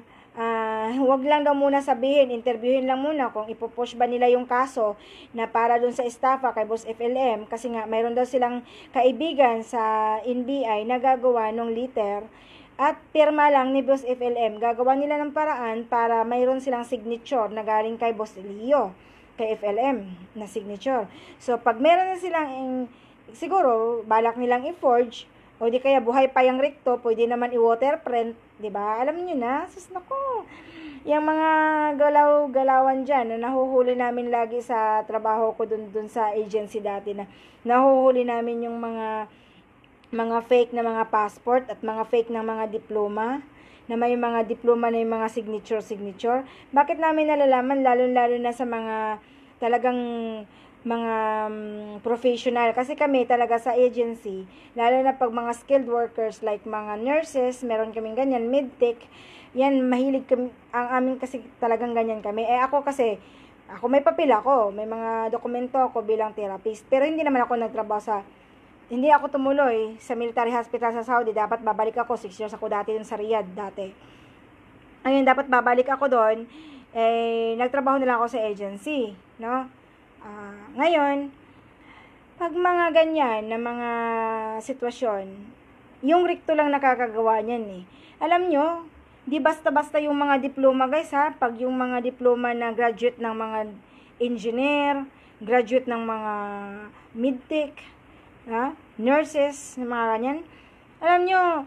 uh, huwag lang daw muna sabihin, interviewin lang muna kung ipupush ba nila yung kaso na para dun sa estafa kay Boss F L M kasi nga mayroon daw silang kaibigan sa N B I na gagawa ng letter at pirma lang ni Boss F L M. Gagawa nila ng paraan para mayroon silang signature na galing kay Boss Leo, kay F L M na signature. So pag meron na silang siguro, balak nilang i-forge, o di kaya buhay pa yung recto, pwede naman i-waterprint, di ba? Alam niyo na, sus nako, yung mga galaw-galawan dyan, na nahuhuli namin lagi sa trabaho ko dun, dun sa agency dati, na nahuhuli namin yung mga, mga fake na mga passport, at mga fake na mga diploma, na may mga diploma na yung mga signature-signature. Bakit namin nalalaman, lalo-lalo na sa mga talagang mga um, professional kasi kami talaga sa agency lalo na pag mga skilled workers like mga nurses, meron kaming ganyan, medtech, yan mahilig kami, ang amin kasi talagang ganyan kami. Eh ako kasi ako may papel ako, may mga dokumento ako bilang therapist, pero hindi naman ako nagtrabaho sa hindi ako tumuloy sa military hospital sa Saudi. Dapat babalik ako, six years ako dati dun sa Riyadh dati. Ayun, dapat babalik ako doon, eh nagtrabaho na lang ako sa agency, no? Uh, ngayon, pag mga ganyan na mga sitwasyon, yung recto lang nakakagawa niyan eh. Alam nyo, di basta-basta yung mga diploma guys ha, pag yung mga diploma na graduate ng mga engineer, graduate ng mga medtech, ha, nurses, mga ganyan, alam nyo,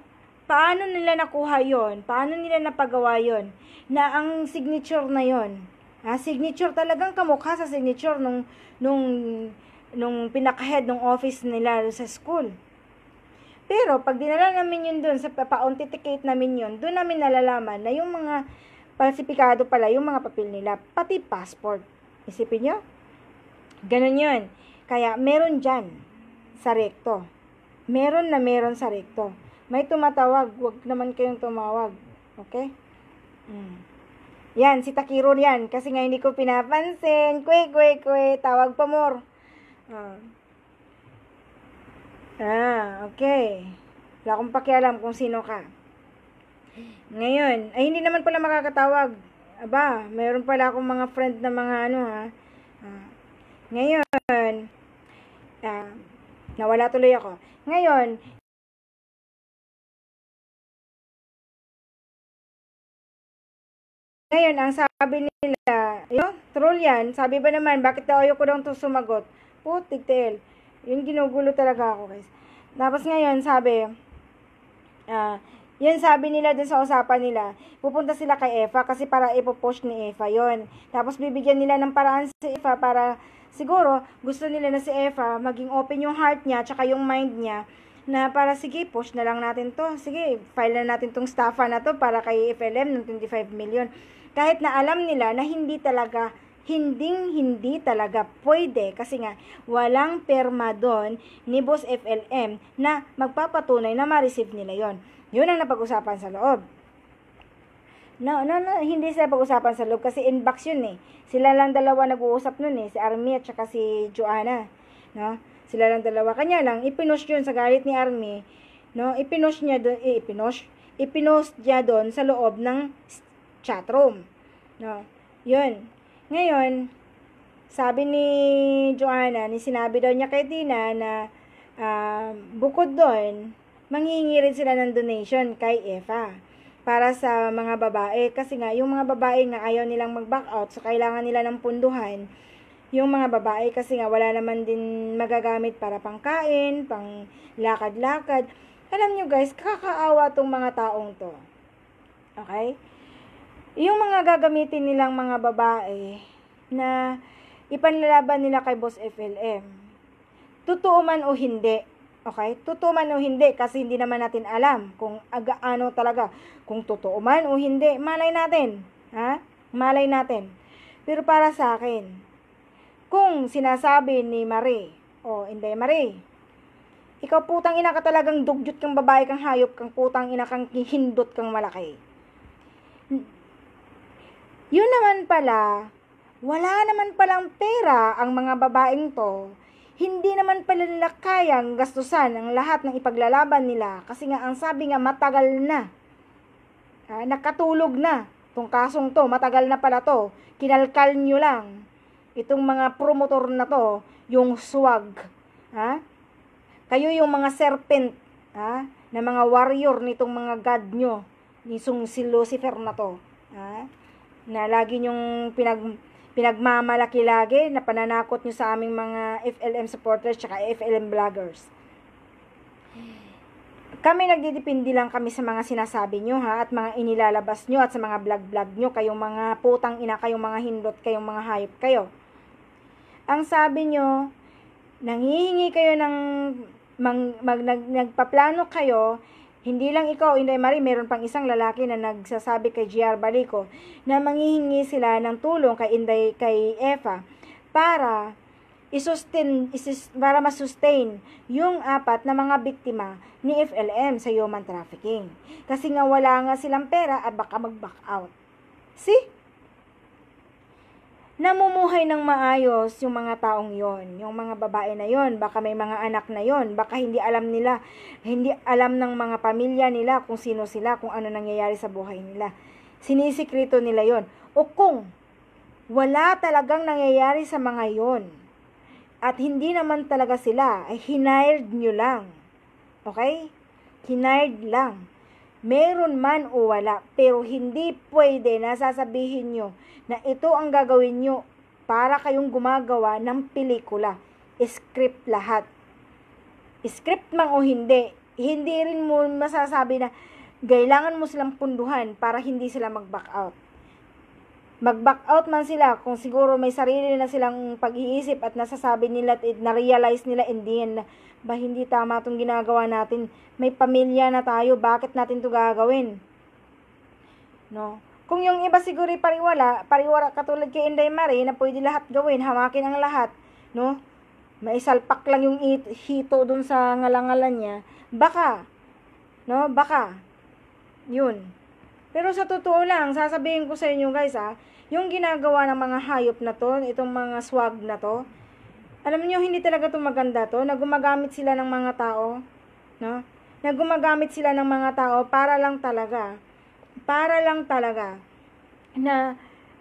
paano nila nakuha yon? Paano nila napagawa yon? Na ang signature na yon, ah, signature talagang kamukha sa signature nung nung nung pinaka-head ng office nila sa school. Pero pag dinala namin yun doon sa pa-authenticate namin yun, doon namin nalalaman na yung mga falsifikado pala yung mga papel nila, pati passport. Isipin nyo? Ganun yun. Kaya meron dyan sa rekto. Meron na meron sa rekto. May tumatawag, wag naman kayong tumawag. Okay? Mm. Yan, si Takiro yan. Kasi nga hindi ko pinapansin. Kwe, kwe, kwe. Tawag pa more. Ah, ah okay. Wala akong pakialam kung sino ka. Ngayon, ay hindi naman pala makakatawag. Aba, mayroon pala akong mga friend na mga ano ha. Ah, ngayon, ah, nawala tuloy ako. Ngayon, ngayon, ang sabi nila, yun, troll yan. Sabi ba naman, bakit daw ayoko daw to sumagot? Putik tail. Yun, ginugulo talaga ako, guys. Tapos ngayon, sabi, ah, yun sabi nila dun sa usapan nila, pupunta sila kay Eva kasi para ipopost ni Eva yon. Tapos bibigyan nila ng paraan si Eva para siguro gusto nila na si Eva maging open yung heart niya tsaka yung mind niya na para sige, post na lang natin to. Sige, file na natin tong staffa na to para kay F L M ng twenty-five million. Kahit na alam nila na hindi talaga hinding hindi talaga pwede kasi nga walang perma doon ni Boss F L M na magpapatunay na ma-receive nila yon. Yun ang napag-usapan sa loob. No, no, no, hindi sila pag-usapan sa loob kasi inbox yun eh. Sila lang dalawa nag-uusap nun eh, si Army at saka si Joanna, no? Sila lang dalawa. Kanya lang, ipinost yun sa galit ni Army, no? Ipinost niya doon, eh, ipinost, ipinost niya doon sa loob ng chatroom, no? Yun. Ngayon, sabi ni Joanna, ni sinabi daw niya kay Tina na uh, bukod doon, manghihingi rin sila ng donation kay Eva para sa mga babae. Kasi nga, yung mga babae nga ayaw nilang mag-back out, so kailangan nila ng punduhan. Yung mga babae kasi nga wala naman din magagamit para pangkain, pang lakad-lakad. Alam nyo guys, kakaawa tong mga taong to. Okay? Yung mga gagamitin nilang mga babae na ipanlalaban nila kay Boss F L M, totoo man o hindi. Okay? Totoo man o hindi kasi hindi naman natin alam kung agaano talaga. Kung totoo man o hindi, malay natin. Ha? Malay natin. Pero para sa akin, kung sinasabi ni Marie, o hindi Marie, ikaw putang ina ka talagang dugyot kang babae kang hayop kang putang ina kang hindot kang malaki. Yun naman pala, wala naman palang pera ang mga babaeng to. Hindi naman pala nila kayang gastusan ang lahat ng ipaglalaban nila kasi nga ang sabi nga matagal na. Ah, nakatulog na. Itong kasong to, matagal na pala to. Kinalkal nyo lang. Itong mga promotor na to, yung swag. Ha? Kayo yung mga serpent, ha? Na mga warrior nitong mga god nyo. Nisong si Lucifer na to. Ha? Na lagi nyong pinag pinagmamalaki lagi na pananakot nyo sa aming mga F L M supporters tsaka F L M vloggers. Kami nagdidepende lang kami sa mga sinasabi nyo ha, at mga inilalabas nyo at sa mga vlog-vlog nyo, kayong mga putang ina, kayong mga hindot, kayong mga hayop kayo. Ang sabi nyo, nanghihingi kayo ng mang, mag, nag, nagpaplano kayo. Hindi lang ikaw, Inday Marie, meron pang isang lalaki na nagsasabi kay G R Balico na manghihingi sila ng tulong kay Inday, kay Eva para isustain, isus, para masustain yung apat na mga biktima ni F L M sa human trafficking. Kasi nga wala nga silang pera at baka mag-back out. See? Namumuhay ng maayos yung mga taong yon, yung mga babae na yon, baka may mga anak na yon, baka hindi alam nila, hindi alam ng mga pamilya nila kung sino sila, kung ano nangyayari sa buhay nila. Sinisikreto nila yon. O kung wala talagang nangyayari sa mga yon, at hindi naman talaga sila, ay hinired nyo lang. Okay? Hinired lang. Meron man o wala, pero hindi pwede na sasabihin nyo na ito ang gagawin nyo para kayong gumagawa ng pelikula. Script lahat. Script man o hindi, hindi rin mo masasabi na kailangan mo silang punduhan para hindi sila mag-back out. Mag-back out man sila kung siguro may sarili na silang pag-iisip at nasasabi nila at na-realize nila in the end na ba hindi tama itong ginagawa natin. May pamilya na tayo, bakit natin ito gagawin? No? Kung yung iba siguro pariwala, pariwala katulad kay Inday Marie na pwede lahat gawin, hamakin ang lahat, no? Maisalpak lang yung hito dun sa ngalangalan niya, baka, no? Baka, yun. Pero sa totoo lang, sasabihin ko sa inyo guys ha, yung ginagawa ng mga hayop na to, itong mga swag na to, alam niyo hindi talaga to maganda to, na gumagamit sila ng mga tao, no? Na gumagamit sila ng mga tao para lang talaga, para lang talaga, na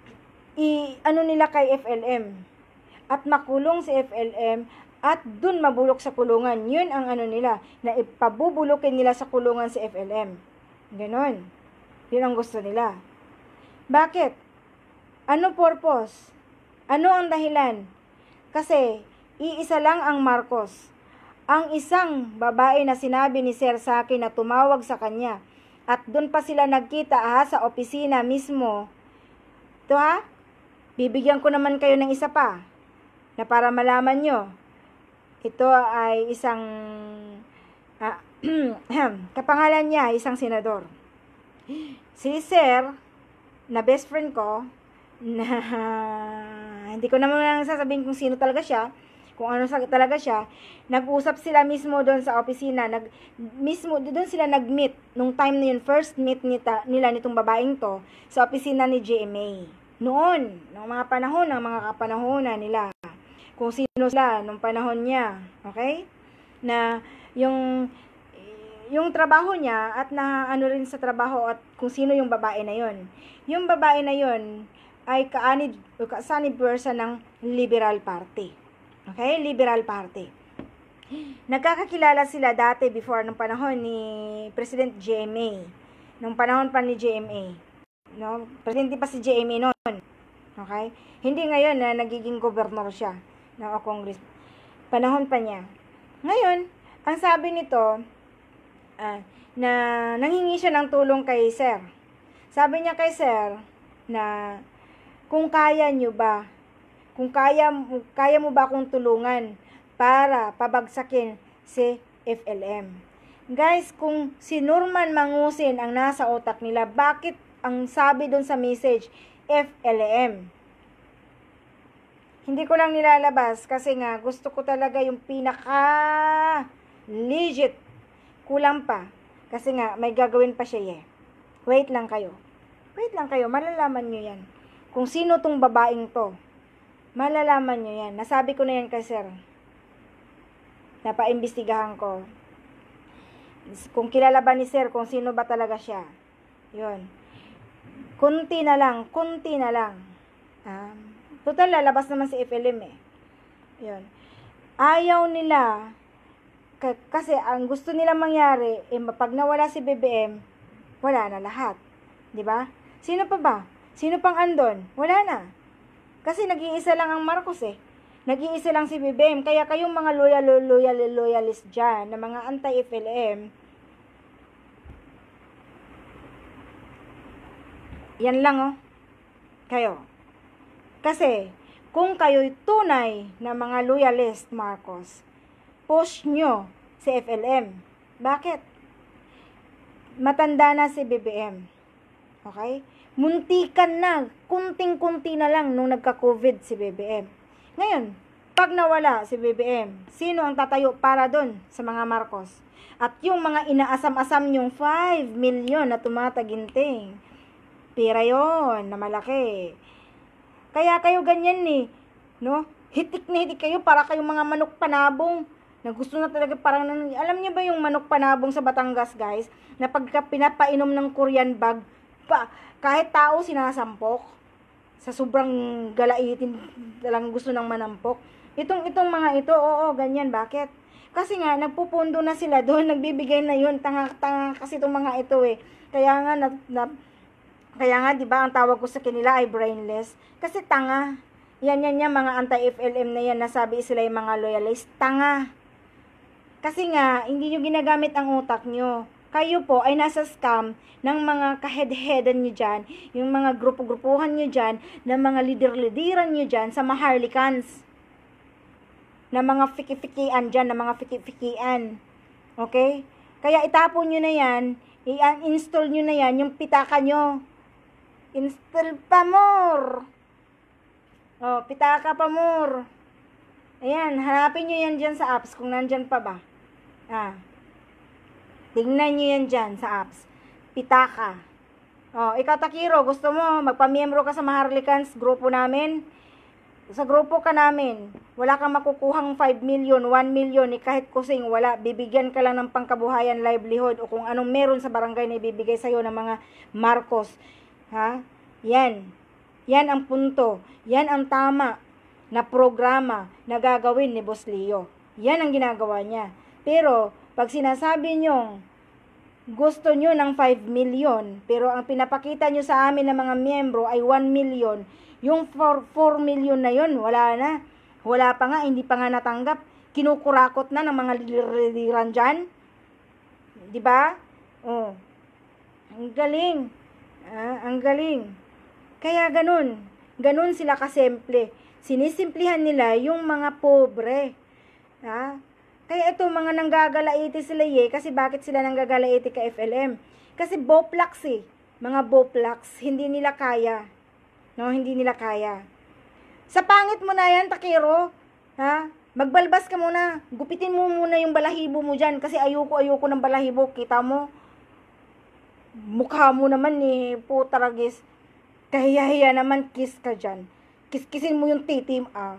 i ano nila kay F L M, at makulong si F L M, at dun mabulok sa kulungan. Yun ang ano nila, na ipabubulokin nila sa kulungan si F L M. Ganon. Yun ang gusto nila. Bakit? Ano purpose? Ano ang dahilan? Kasi, iisa lang ang Marcos. Ang isang babae na sinabi ni Sir sa akin na tumawag sa kanya. At doon pa sila nagkita ha, sa opisina mismo. Ito ha, bibigyan ko naman kayo ng isa pa. Na para malaman nyo. Ito ay isang, ah, kapangalan niya, isang senador. Si Sir, na best friend ko, na hindi ko naman sasabihin kung sino talaga siya, kung ano talaga siya, nag-usap sila mismo doon sa opisina, nag, mismo doon sila nag-meet, nung time na yun, first meet nita, nila nitong babaeng to, sa opisina ni G M A. Noon, nung mga panahon, ng mga kapanahonan nila, kung sino sila, nung panahon niya, okay? Na, yung, yung trabaho niya, at na ano rin sa trabaho, at kung sino yung babae na yun. Yung babae na yun, ay kaanid, kasanib person ng Liberal Party. Okay? Liberal Party. Nagkakakilala sila dati before nung panahon ni President G M A. Nung panahon pa ni G M A. No? Presidente pa si G M A noon. Okay? Hindi ngayon na nagiging gobernador siya. No, o congress. Panahon pa niya. Ngayon, ang sabi nito, ah, na nanghingi siya ng tulong kay Sir. Sabi niya kay Sir na kung kaya nyo ba, kung kaya, kaya mo ba akong tulungan para pabagsakin si F L M. Guys, kung si Norman Mangusin ang nasa utak nila, bakit ang sabi dun sa message, F L M? Hindi ko lang nilalabas kasi nga gusto ko talaga yung pinaka legit. Kulang pa. Kasi nga may gagawin pa siya eh. Wait lang kayo. Wait lang kayo, malalaman nyo yan. Kung sino tong babaeng to, malalaman nyo yan. Nasabi ko na yan kay Sir. Napaimbestigahan ko. Kung kilala ba ni Sir, kung sino ba talaga siya. Yun. Kunti na lang, kunti na lang. Ah, total, lalabas naman si F L M eh. Yun. Ayaw nila, k- kasi ang gusto nila mangyari, eh, pag nawala si B B M, wala na lahat. Diba? Sino pa ba? Sino pang andon? Wala na. Kasi nag-iisa lang ang Marcos eh. Nag-iisa lang si B B M. Kaya kayong mga loyal, loyal, loyalist dyan, na mga anti-F L M, yan lang oh. Kayo. Kasi, kung kayo'y tunay na mga loyalist, Marcos, push nyo si F L M. Bakit? Matanda na si B B M. Okay? Muntikan na, kunting-kunti na lang nung nagka-COVID si B B M. Ngayon, pag nawala si B B M, sino ang tatayo para doon sa mga Marcos? At yung mga inaasam-asam yung five million na tumataginting, pera yon na malaki. Kaya kayo ganyan ni, no? Hitik na hitik kayo para kayong mga manok panabong. Na gusto na talaga parang, alam niyo ba yung manok panabong sa Batangas, guys? Na pagka pinapainom ng Korean bag, pa, kahit tao sinasampok sa sobrang galaitin talagang gusto ng manampok. Itong itong mga ito, oo, ganyan. Bakit? Kasi nga nagpupundo na sila doon, nagbibigay na yun, tanga-tanga kasi itong mga ito eh. Kaya nga na, na kaya nga 'di ba ang tawag ko sa kanila ay brainless kasi tanga. Yan yan yan mga anti-F L M na yan, nasabi sila yung mga loyalist, tanga. Kasi nga, hindi nyo ginagamit ang utak nyo. Kayo po ay nasa scam ng mga kahead-headan nyo dyan, yung mga grupo-grupuhan nyo dyan, ng mga lider-lideran nyo dyan sa Maharlikans. Na mga fiki-fikian dyan, na mga fiki-fikian. Okay? Kaya itapon nyo na yan, i-install nyo na yan, yung pitaka nyo. Install pa more. Oh, pitaka pa more. Ayan, hanapin nyo yan dyan sa apps, kung nandyan pa ba. Ah. Tingnan nyo yan dyan sa apps. Pitaka. Oh, ikaw Takiro, gusto mo, magpamiyembro ka sa Maharlikans, grupo namin. Sa grupo ka namin, wala kang makukuhang five million, one million, eh, kahit kusing, wala. Bibigyan ka lang ng pangkabuhayan, livelihood, o kung anong meron sa barangay na ibibigay sa'yo ng mga Marcos. Ha? Yan. Yan ang punto. Yan ang tama na programa na gagawin ni Boss Leo. Yan ang ginagawa niya. Pero, pag sinasabi nyong gusto nyo ng five million, pero ang pinapakita nyo sa amin ng mga miyembro ay one million, yung four million na yon wala na. Wala pa nga, hindi pa nga natanggap. Kinukurakot na ng mga liran dyan. Diba? Oh. Ang galing. Ah, ang galing. Kaya ganun. Ganun sila kasimple. Sinisimplihan nila yung mga pobre. Ha? Kaya ito, mga nanggagalaiti sila eh. Kasi bakit sila nanggagalaiti ka F L M? Kasi boplax eh. Mga boplax. Hindi nila kaya. No, hindi nila kaya. Sa pangit mo na yan, Takiro. Ha? Magbalbas ka muna. Gupitin mo muna yung balahibo mo dyan. Kasi ayoko, ayoko ng balahibo. Kita mo? Mukha mo naman eh. Putaragis. Kahiya-hiya naman, kiss ka dyan. Kiskisin mo yung titim, ah.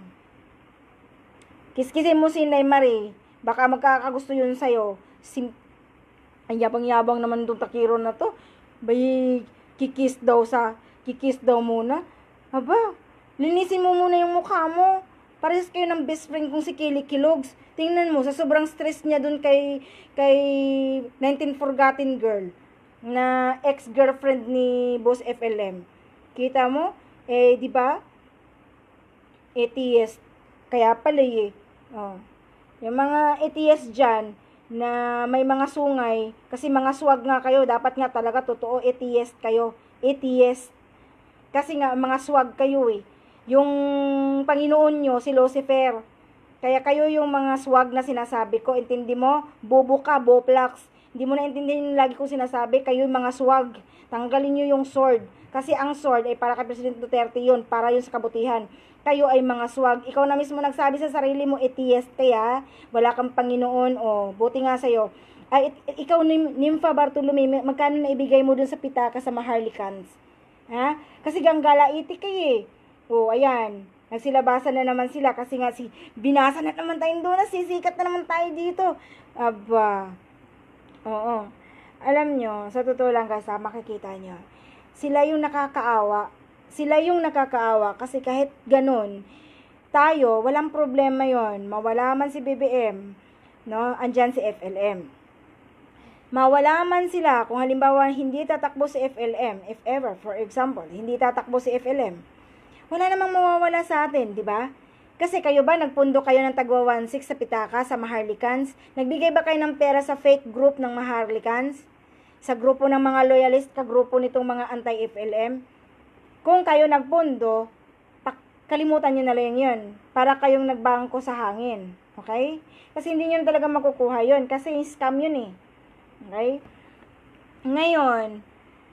Kiskisin mo si Nay Marie. Baka magkakagusto yun sa'yo. Sim Ang yabang-yabang naman itong Takiro na to. Bay, kikis daw sa, kikis daw muna. Aba, linisin mo muna yung mukha mo. Parehas kayo ng best friend kong si Kili Kilogs. Tingnan mo, sa sobrang stress niya dun kay, kay nineteen Forgotten Girl. Na ex-girlfriend ni Boss F L M. Kita mo? Eh, di ba? Atheist. Kaya pala eh. Oh. Yung mga atheist dyan, na may mga sungay, kasi mga swag nga kayo, dapat nga talaga totoo, atheist kayo. Atheist. Kasi nga, mga swag kayo eh. Yung Panginoon nyo, si Lucifer. Kaya kayo yung mga swag na sinasabi ko, intindi mo? Bobo ka, boplax. Hindi mo na intindihin yung lagi kong sinasabi, kayo yung mga swag. Tanggalin nyo yung sword. Kasi ang sword ay para kay President Duterte yun, para yun sa kabutihan. Kayo ay mga swag. Ikaw na mismo nagsabi sa sarili mo, atheist kaya, wala kang Panginoon, o buti nga sa'yo. Ay, it, ikaw, Nympha Bartolome, magkano na ibigay mo dun sa pitaka sa Maharlikans? Ha? Kasi ganggalaiti kayo eh. O, ayan. Nagsilabasan na naman sila kasi nga si binasa na naman tayong doon, sisikat na naman tayo dito. Aba. Oo. Alam nyo, sa totoo lang guys, ha, makikita nyo. Sila yung nakakaawa. Sila yung nakakaawa kasi kahit ganun, tayo, walang problema yon. Mawala man si B B M, no? Andyan si F L M. Mawala man sila kung halimbawa hindi tatakbo si F L M, if ever, for example, hindi tatakbo si F L M. Wala namang mawawala sa atin, di ba? Kasi kayo ba, nagpundo kayo ng tagwa one six sa pitaka sa Maharlikans? Nagbigay ba kayo ng pera sa fake group ng Maharlikans? Sa grupo ng mga loyalist, ka grupo nitong mga anti-F L M? Kung kayo nagpundo, kalimutan nyo na lang yun. Para kayong nagbangko sa hangin. Okay? Kasi hindi nyo talaga makukuha yun. Kasi scam yun eh. Okay? Ngayon,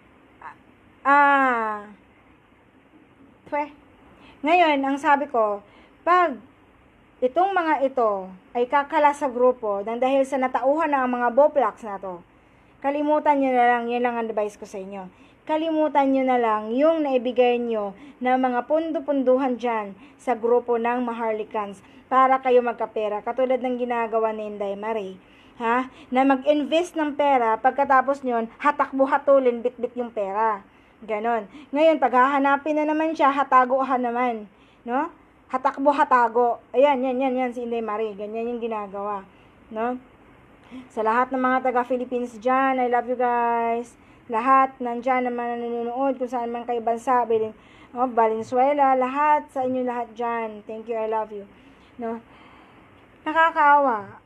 ah, pwe. Ngayon, ang sabi ko, pag itong mga ito ay kakala sa grupo nang dahil sa natauhan na ang mga boplax na to, kalimutan nyo na lang, yun lang ang advice ko sa inyo. Kalimutan nyo na lang yung naibigay nyo na mga pundo-punduhan dyan sa grupo ng Maharlikans para kayo magkapera. Katulad ng ginagawa ni Inday Marie. Ha? Na mag-invest ng pera, pagkatapos nyon, hatakbo-hatulin, bit-bit yung pera. Ganon. Ngayon, pag hahanapin na naman siya, hatago-han naman. No? Hatakbo-hatago. Ayan, yan, yan, yan, si Inday Marie. Ganyan yung ginagawa. No? Sa lahat ng mga taga-Philippines dyan, I love you guys. Lahat, nandyan naman nanonood, kung saan man kayo bansa, biling, oh, Valenzuela, lahat, sa inyo lahat dyan. Thank you, I love you. No? Nakakaawa.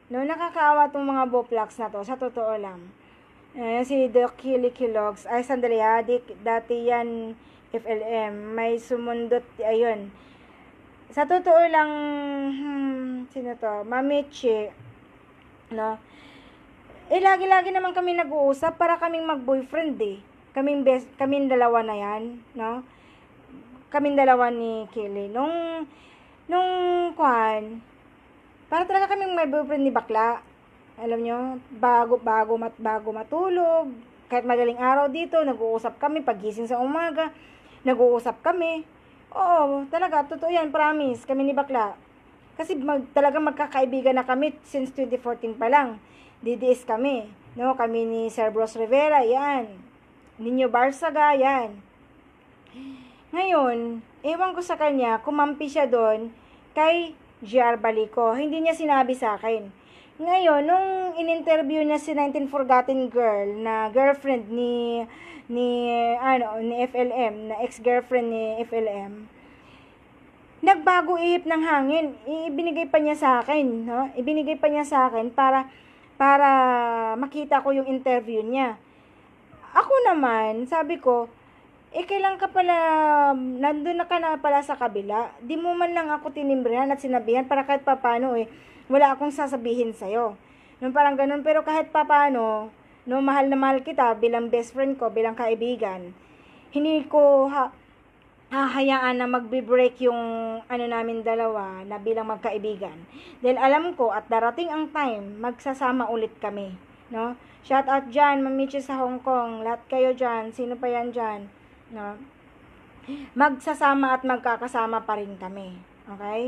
No, nakakaawa tong mga boplax na to, sa totoo lang. Eh, si Doc Killy Kilogs, ay sandali ha, di, dati yan F L M, may sumundot, ayun. Sa totoo lang, hmm, sino to, Mamichi, no, eh, lagi-lagi naman kami nag-uusap para kaming mag-boyfriend eh. Kaming best, kaming dalawa na yan, no, kaming dalawa ni Killy. Nung, nung, kwan, para talaga kaming may boyfriend ni bakla. Alam nyo, bago, bago, mat, bago matulog, kahit madaling araw dito, nag-uusap kami, pagising sa umaga, nag-uusap kami. Oo, talaga, totoo yan, promise, kami ni bakla. Kasi mag, talaga magkakaibigan na kami since twenty fourteen pa lang. D D S kami, no? Kami ni Sir Bros Rivera, yan. Ninyo Barsaga, yan. Ngayon, ewan ko sa kanya, kumampi siya doon kay G R Balico. Hindi niya sinabi sa akin. Ngayon, nung in-interview niya si nineteen Forgotten Girl na girlfriend ni ni ano ni F L M, na ex-girlfriend ni F L M, nagbago ihip ng hangin. Ibinigay pa niya sa akin, no? Ibinigay pa niya sa akin para para makita ko yung interview niya. Ako naman, sabi ko, eh, kailan ka pala, nandun na ka na pala sa kabila, di mo man lang ako tinimbrihan at sinabihan para kahit papano eh, wala akong sasabihin sa'yo. Nung parang ganun, pero kahit papano, no, mahal na mahal kita bilang best friend ko, bilang kaibigan, hindi ko ha, hahayaan na magbe-break yung ano namin dalawa na bilang magkaibigan. Dahil alam ko at darating ang time, magsasama ulit kami. No? Shout out dyan, Mamichi sa Hong Kong, lahat kayo dyan, sino pa yan dyan, no? Magsasama at magkakasama pa rin kami, okay?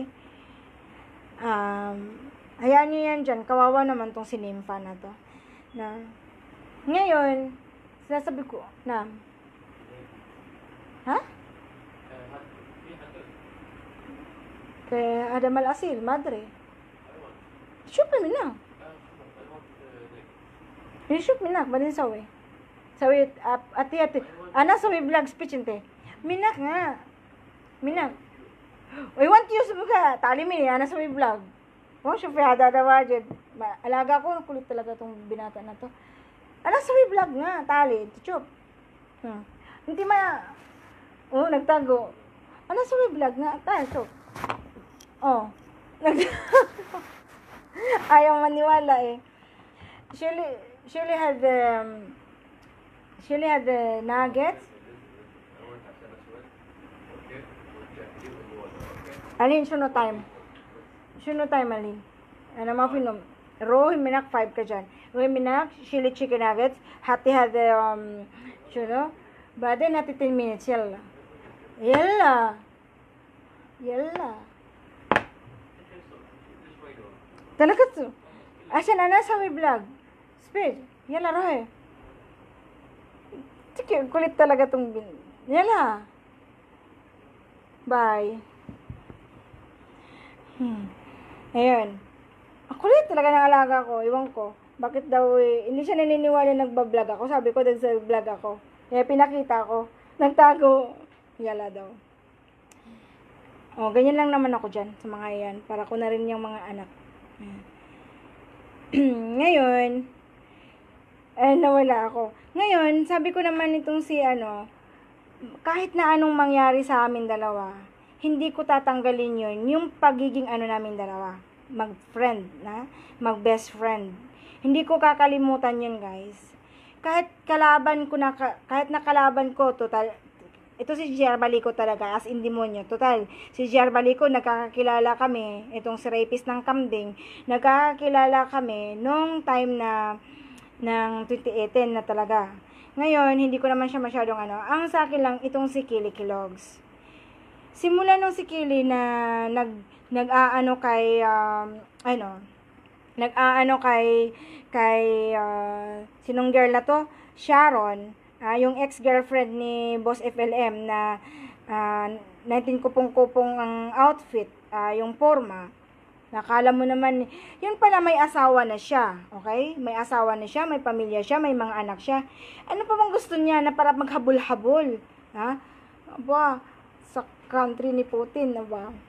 Um, hayaan nyo yan dyan, kawawa naman tong si Nympha na to, na, ngayon, sinasabi ko, na, ha? Kay Adam Al-Asil, madre. Shoot me na. I-shoot me na, balin sawi. Sawi, ati ati. Ana sawi vlog speech inte. Minak nga. Minak. I want you sa tali mi, ana sawi vlog. Oh, syempre hada da wajid. Alaga ko, kulit talaga tong binata na to. Ana sawi vlog nga, tali, chup. Hmm. Hindi ma oh, nagtago. Ana sawi vlog nga, tali, chup. Oh. Ayaw maniwala eh. Surely, surely had the, um, surely had the nuggets. Alin, suno time. Suno time, Alin. Ano mga pinom. Rohi minak five ka dyan. Rohi minak, chili chicken nuggets. Hati had the, um, suno. Bada nati ten minutes, yalla. Yalla. Yalla. Talaga to. Asan na nasa may vlog? Speed. Yala, Rohe. Sige, kulit talaga tong bin. Yala. Bye. Hmm. Ayun. Ang kulit talaga ng alaga ko. Iwan ko. Bakit daw eh, hindi siya naniniwala nagbablog ako. Sabi ko, nagsa-vlog ako. Kaya pinakita ko. Nagtago. Yala daw. O, ganyan lang naman ako dyan sa mga yan. Para ko na rin yung mga anak. Ngayon, eh, nawala ako. Ngayon, sabi ko naman itong si ano, kahit na anong mangyari sa amin dalawa, hindi ko tatanggalin yun, yung pagiging ano namin dalawa, mag-friend, na, mag-best friend. Hindi ko kakalimutan yun, guys. Kahit kalaban ko na, kahit nakalaban ko, total, ito si G R Balico talaga, as in demonyo. Total, si G R Balico, nagkakakilala kami, itong si rapist ng kambing, nagkakakilala kami nung time na, ng twenty eighteen na talaga. Ngayon, hindi ko naman siya masyadong ano. Ang sa akin lang, itong si Killy Kilogs. Simula nung si Killy na nag, nag-aano kay, um, ano, nag-aano kay, kay, uh, sinong girl na to? Sharon. Uh, yung ex-girlfriend ni Boss F L M na uh, nineteen kupong-kupong ang outfit, uh, yung forma. Nakala mo naman, yun pala may asawa na siya, okay? May asawa na siya, may pamilya siya, may mga anak siya. Ano pa bang gusto niya na para maghabol-habol? Ha? Aba, sa country ni Putin, aba.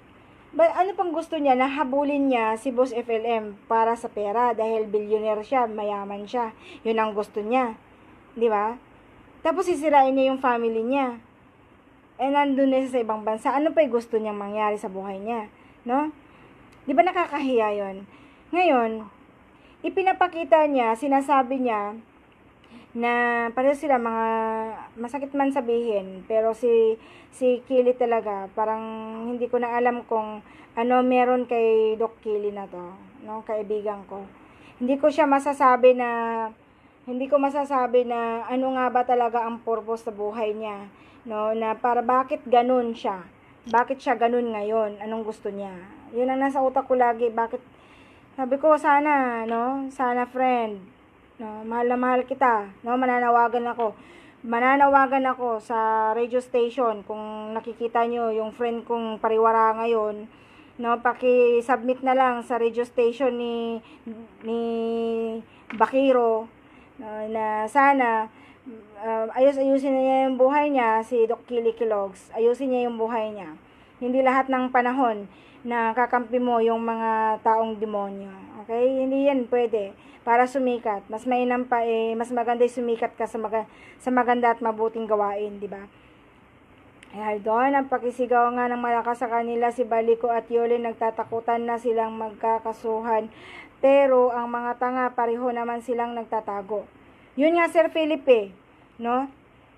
Ba, ano pang gusto niya? Nahabulin niya si Boss F L M para sa pera dahil billionaire siya, mayaman siya. Yun ang gusto niya. Di ba? Tapos sisirain niya yung family niya. Eh, nandun na siya sa ibang bansa. Ano pa yung gusto niyang mangyari sa buhay niya? No? Di ba nakakahiya yun? Ngayon, ipinapakita niya, sinasabi niya, na pareho sila mga masakit man sabihin, pero si si Kili talaga parang hindi ko na alam kung ano meron kay Doc Kili na to, no, kaibigan ko. Hindi ko siya masasabi na hindi ko masasabi na ano nga ba talaga ang purpose sa buhay niya, no, na para bakit ganun siya. Bakit siya ganun ngayon? Anong gusto niya? Yun ang nasa utak ko lagi, bakit sabi ko sana, no, sana friend, no, mahal na mahal kita, no, mananawagan ako. Mananawagan ako sa radio station kung nakikita nyo yung friend kong pariwara ngayon, no, paki-submit na lang sa radio station ni ni Bakiro, no, na sana uh, ayos-ayusin niya yung buhay niya, si Doc Kili Kilogs, ayusin niya yung buhay niya. Hindi lahat ng panahon na kakampi mo yung mga taong demonyo. Okay? Hindi yan pwede. Para sumikat. Mas mainam pa eh, mas maganda sumikat ka sa, maga, sa maganda at mabuting gawain, di ba? Ay, doon, ang pakisigaw nga ng malakas sa kanila, si Baliko at Yolin, nagtatakutan na silang magkakasuhan. Pero, ang mga tanga, pareho naman silang nagtatago. Yun nga, Sir Felipe, no?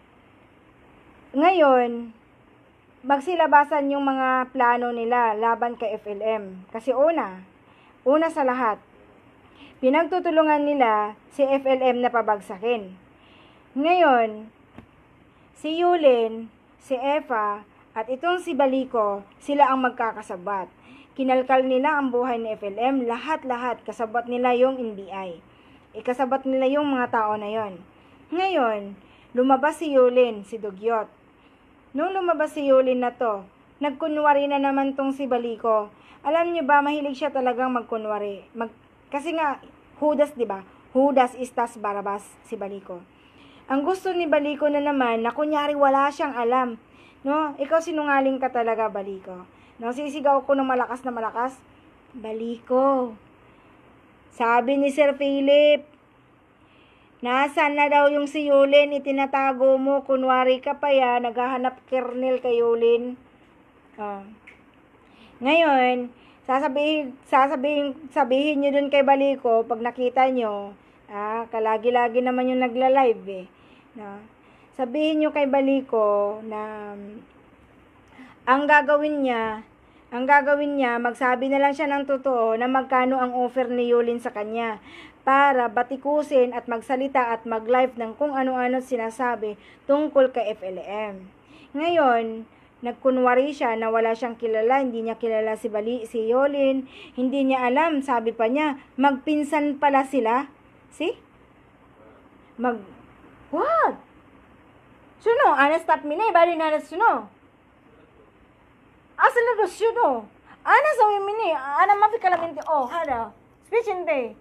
Ngayon, magsilabasan yung mga plano nila laban kay F L M. Kasi una, una sa lahat, pinagtutulungan nila si F L M na pabagsakin. Ngayon, si Yulin, si Efa, at itong si Baliko, sila ang magkakasabat. Kinalkal nila ang buhay ni F L M, lahat-lahat, kasabat nila yung N B I. Ikasabat nila yung mga tao na yon. Ngayon, lumabas si Yulin, si Dugyot. Nung lumabas si Yulin na to, nagkunwari na naman tong si Baliko. Alam niyo ba, mahilig siya talagang magkunwari. Mag Kasi nga, Judas, di ba? Judas istas Barabas, si Baliko. Ang gusto ni Baliko na naman, na kunyari wala siyang alam. No? Ikaw sinungaling ka talaga, Baliko. No? Sisigaw ko ng malakas na malakas. Baliko. Sabi ni Sir Philip, nasaan na daw yung si Yulin, itinatago mo, kunwari ka pa ya, naghahanap kernel kay Yulin. Oh. Ngayon, sasabihin, sasabihin, sabihin nyo dun kay Baliko, pag nakita nyo, ah, kalagi-lagi naman yung nagla-live eh. No? Sabihin nyo kay Baliko na ang gagawin niya, ang gagawin niya, magsabi na lang siya ng totoo na magkano ang offer ni Yulin sa kanya para batikusin at magsalita at mag-live ng kung ano-ano sinasabi tungkol kay F L M. Ngayon, nagkunwari siya na wala siyang kilala, hindi niya kilala si Bali, si Yolin, hindi niya alam, sabi pa niya, magpinsan pala sila. See? Mag, what? Suno, ana stop mi na, bali na suno. Asa na suno? Ana sa mi ni, ana mafi kalaminti, oh, hada, speech inte.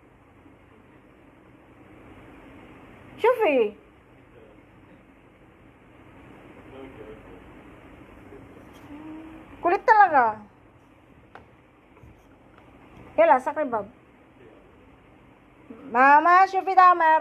Shufi. Kulit talaga. Yala, sakribab. Mama, Shufi Damer.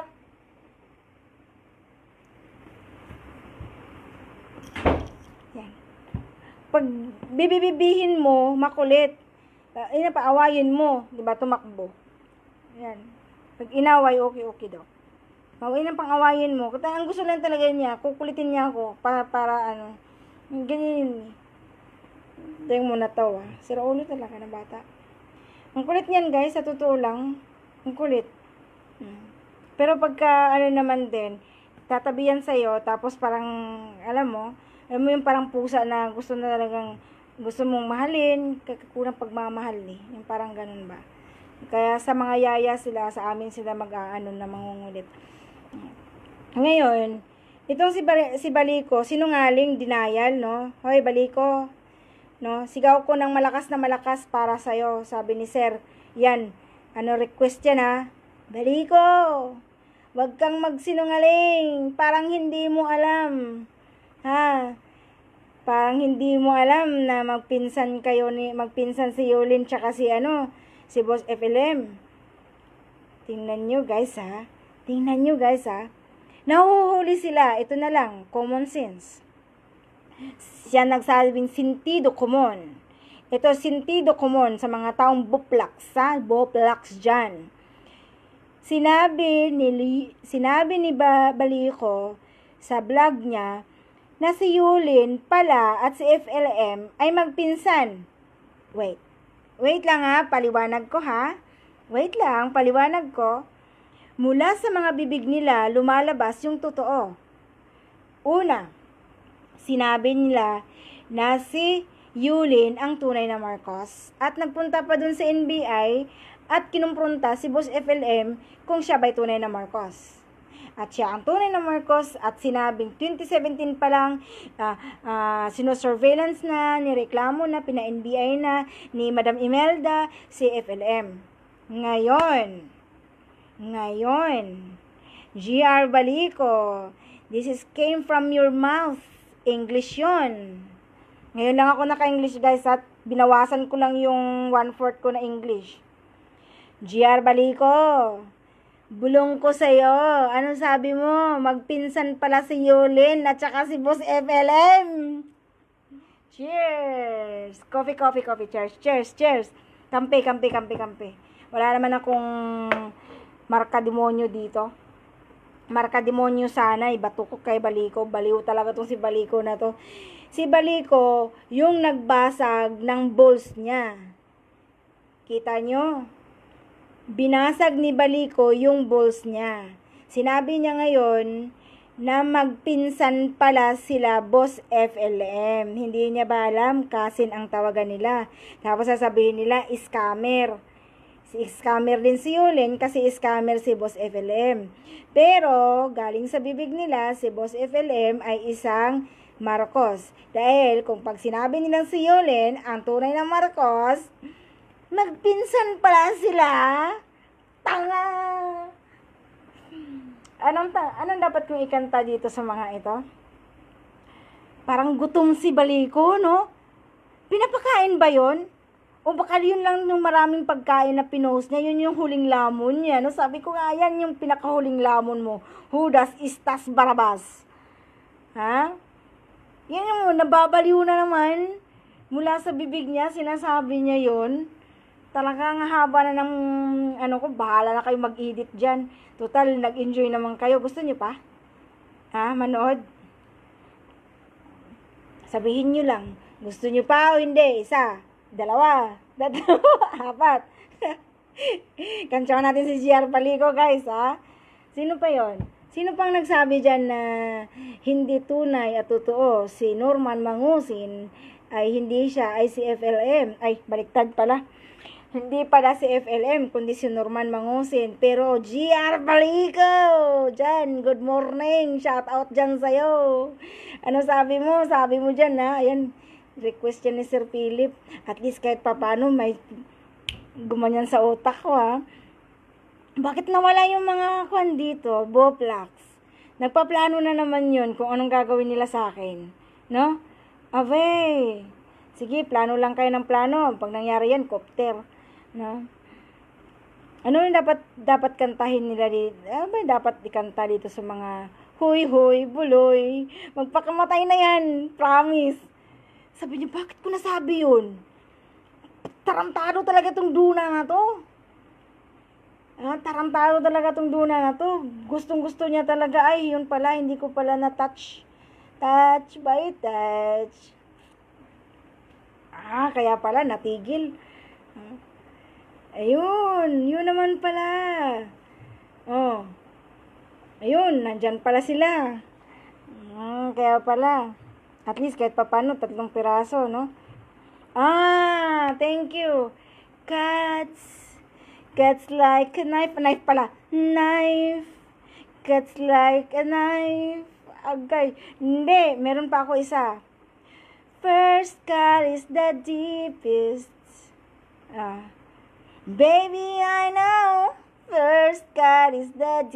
Yan. Pag bibibibihin mo, makulit. Uh, ina pa, awayin mo. Diba, tumakbo. Yan. Pag inaway, okay-okay daw. Mawin ang pang-awayin mo. Kaya ang gusto lang talaga niya, kukulitin niya ako para, para ano, ganyan. Tingnan mo na to, ah. Sira ulo talaga na bata. Ang kulit niyan, guys, sa totoo lang. Ang kulit. Hmm. Pero pagka, ano naman din, tatabihan sa'yo, tapos parang, alam mo, alam mo yung parang pusa na gusto na talagang, gusto mong mahalin, kakakurang pagmamahal eh. Yung parang ganun ba. Kaya sa mga yaya sila, sa amin sila mag-aano na mangungulit. Ngayon, itong si, Bar- si Baliko, sinungaling, denial, no? Hoy, Baliko, no? Sigaw ko ng malakas na malakas para sa'yo, sabi ni Sir. Yan, ano request yan ha? Baliko, wag kang magsinungaling, parang hindi mo alam. Ha? Parang hindi mo alam na magpinsan kayo ni magpinsan si Yulin tsaka si ano, si Boss F L M. Tingnan nyo guys ha. Tingnan nyo guys ha. Nahuhuli sila. Ito na lang, common sense. Siya nagsabing sentido common. Ito sentido common sa mga taong buplaks ha, buplaks dyan. Sinabi ni sinabi ni Balico sa vlog niya na si Yulin pala at si F L M ay magpinsan. Wait. Wait lang ha, paliwanag ko ha. Wait lang, paliwanag ko. Mula sa mga bibig nila, lumalabas yung totoo. Una, sinabi nila na si Yulin ang tunay na Marcos at nagpunta pa dun sa N B I at kinumpronta si Boss F L M kung siya ba'y tunay na Marcos. At siya ang tunay na Marcos at sinabing twenty seventeen pa lang uh, uh, sino-surveillance na, nireklamo na, pina-N B I na ni Madam Imelda si F L M. Ngayon, ngayon, G R Balico, this is came from your mouth. English yun. Ngayon lang ako naka-English guys at binawasan ko lang yung one-fourth ko na English. G R Balico, bulong ko sa'yo. Ano sabi mo? Magpinsan pala si Yulin at saka si Boss F L M. Cheers! Coffee, coffee, coffee. Cheers, cheers, cheers. Kampi, kampi, kampi, kampi. Wala naman akong marka demonyo dito. Marka demonyo sana. Ibato ko kay Balico. Baliw talaga tong si Balico na to. Si Balico, yung nagbasag ng balls niya. Kita nyo? Binasag ni Balico yung balls niya. Sinabi niya ngayon na magpinsan pala sila Boss F L M. Hindi niya ba alam? Kasin ang tawagan nila. Tapos sasabihin nila, scammer. Si scammer din si Yulin kasi scammer si Boss F L M. Pero, galing sa bibig nila, si Boss F L M ay isang Marcos. Dahil kung pag sinabi nilang si Yulin, ang tunay na Marcos, magpinsan pala sila. Tanga! Anong, ta anong dapat kong ikanta dito sa mga ito? Parang gutom si Balico, no? Pinapakain ba yon? O baka yun lang yung maraming pagkain na pinost niya, yun yung huling lamon niya, no? Sabi ko nga, yan yung pinakahuling lamon mo. Judas Istas Barabas. Ha? Yan yung nababaliw na naman. Mula sa bibig niya, sinasabi niya yun. Talagang haba na ng, ano ko, bahala na kayo mag-edit dyan. Total, nag-enjoy naman kayo. Gusto niyo pa? Ha? Manood? Sabihin niyo lang. Gusto niyo pa o hindi? Isa, dalawa, dalawa, apat. Kantsawan natin si G R Balico, guys, ha? Sino pa yon? Sino pang nagsabi dyan na hindi tunay at totoo si Norman Mangusin ay hindi siya, ay si F L M. Ay, baliktad pala. Hindi pala si F L M, kundi si Norman Mangusin. Pero G R Balico, dyan, good morning. Shout out dyan sa'yo. Ano sabi mo? Sabi mo dyan, ha? Ayan, request yan ni Sir Philip. At least kahit papano may gumanyan sa utak ko, ha? Bakit nawala yung mga kwan dito? Boplax. Nagpaplano na naman yun kung anong gagawin nila sa akin. No? Ave. Sige, plano lang kayo ng plano. Pag nangyari yan, kopter. No? Ano yung dapat dapat kantahin nila dito? Ano ba yung dapat ikanta dito sa mga huy, huy, buloy? Magpakamatay na yan. Promise. Sabi niyo, bakit ko nasabi yun? Tarantado talaga tong duna na to. Ah, tarantado talaga tong duna na to. Gustong gusto niya talaga. Ay, yun pala. Hindi ko pala na-touch. Touch by touch. Ah, kaya pala natigil. Ayun, yun naman pala. Oh. Ayun, nandyan pala sila. Hmm, kaya pala. At least kahit papano, tatlong piraso, no? Ah, thank you. Cuts. Cuts like a knife. Knife pala. Knife. Cuts like a knife. Agay. Hindi, meron pa ako isa. First cut is the deepest. Ah. Baby, I know. First cut is the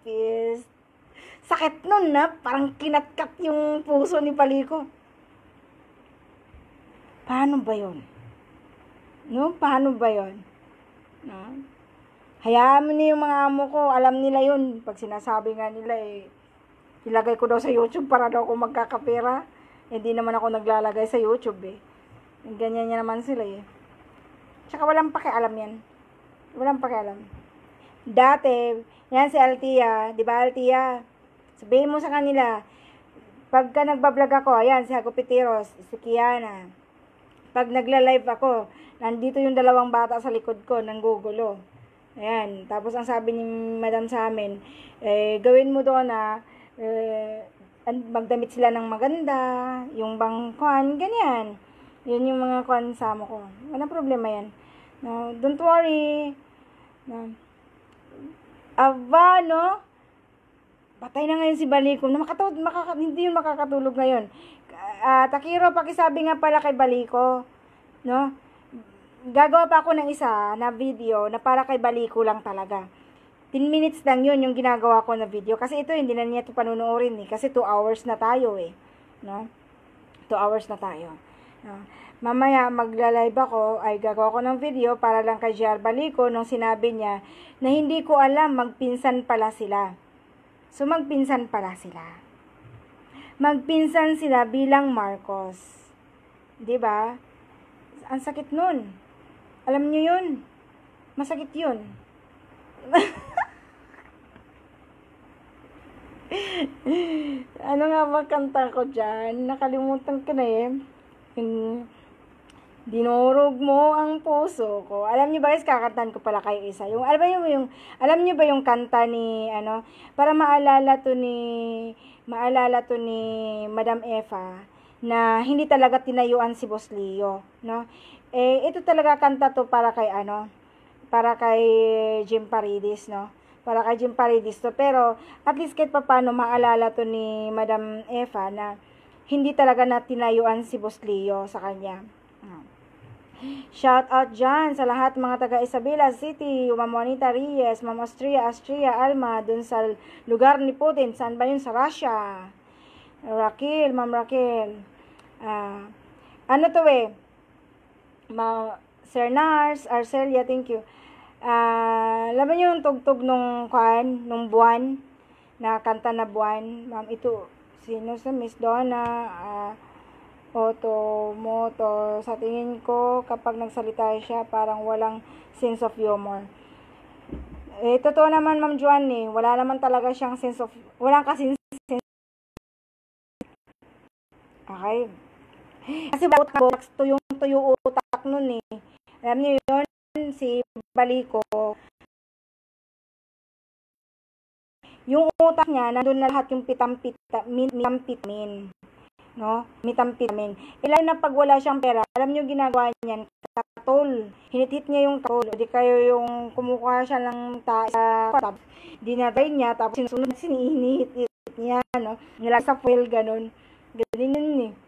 deepest. Sakit nun na. Parang kinatkat yung puso ni Balico. Paano ba yun? No? Paano ba yun? No? Hayaan mo na yung mga amo ko. Alam nila yun. Pag sinasabi nga nila eh, ilagay ko daw sa YouTube para daw ako magkakapera. Hindi naman ako naglalagay sa YouTube eh. Ganyan niya naman sila eh. Tsaka walang pakialam yan. Walang pakialam. Dati, yan si Altia. Di ba Altia? Sabihin mo sa kanila, pagka nagbablog ako, ayan, si Hagupiteros, si Kiana. Pag nagla-live ako, nandito yung dalawang bata sa likod ko, nanggugulo. Ayan, tapos ang sabi ni madam sa amin, eh, gawin mo doon na, eh, magdamit sila ng maganda, yung bang kuan, ganyan. Yun yung mga kuan sa mo ko. Walang problema yan. No, don't worry. No. Aba, no? Patay na ngayon si Baliko. Na makatulog, makaka, hindi yun makakatulog ngayon. Uh, Takiro, pakisabi nga pala kay Baliko. No? Gagawa pa ako ng isa na video na para kay Baliko lang talaga. ten minutes lang yun yung ginagawa ko na video. Kasi ito, hindi na niya ito panunuorin eh. Kasi two hours na tayo eh. No? two hours na tayo. No? Mamaya, magla-live ako, ay gagawa ko ng video para lang kay J R Baliko nung sinabi niya na hindi ko alam, magpinsan pala sila. So, magpinsan pala sila. Magpinsan sila bilang Marcos. 'Di ba? Ang sakit nun. Alam niyo yun. Masakit yun. Ano nga ba kanta ko dyan? Nakalimutan ko na eh. Yung, dinurog mo ang puso ko. Alam niyo ba guys, kakantahan ko pala kayo isa. Yung, alam niyo yung, alam niyo ba yung kanta ni, ano, para maalala to ni, maalala to ni Madam Eva, na hindi talaga tinayuan si Boss Leo, no? Eh, ito talaga kanta to para kay ano, para kay Jim Paredes, no? Para kay Jim Paredes to. Pero, at least kahit pa paano maalala to ni Madam Eva na hindi talaga na tinayuan si Boss Leo sa kanya. Shout out dyan sa lahat mga taga Isabela City, Ma'am Juanita Reyes, Ma'am Astria, Astria, Alma, dun sa lugar ni Putin. Saan ba yun? Sa Russia. Raquel, Ma'am Raquel. Uh, ano to eh? Ma Sir Nars, Arcelia, thank you. Uh, alam niyo yung tugtog nung kwan, nung buwan, na kanta na buwan. Ma'am, ito, sino sa Miss Donna, uh, Otto, Moto, sa tingin ko, kapag nagsalita siya, parang walang sense of humor. Eh, totoo naman, Ma'am Juan, eh, wala naman talaga siyang sense of, walang kasi sense. Okay. Kasi utak, tuyong tuyo utak nun eh. Alam niyo yun, si Baliko, yung utak niya, nandun na lahat yung pitampita, mitampitamin. No? Mitampitamin. Ilan na pag wala siyang pera, alam niyo ginagawa niyan, katol. Hinit-hit niya yung katol. Di kayo yung kumukuha siya ng tayo sa dinatay niya, tapos sinusunod, sinihinihit niya, no? Nila sa fuel, ganun. Ganun yun eh.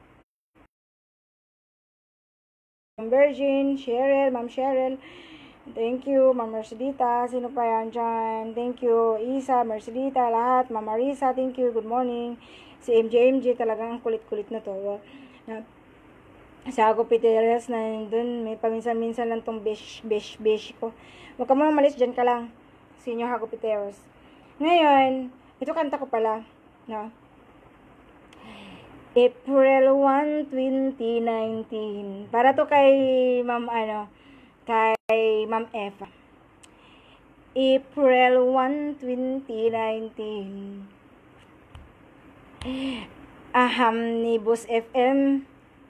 Virgin, Cheryl, Ma'am Cheryl, thank you, Ma'am Mercedita, sino pa yan dyan, thank you, Isa, Mercedita, lahat, Ma'am Marisa, thank you, good morning, si M J M J, talagang kulit-kulit na to, na, sa Ago Piteres na dun, may paminsan-minsan lang tong besh, besh, besh ko, huwag ka muna malis, dyan ka lang, Senior Ago Piteres. Ngayon, ito kanta ko pala, no, April first, twenty nineteen. Para to kay Ma'am ano, kay Ma'am Eva. April first, twenty nineteen. Aham ni Boss F M.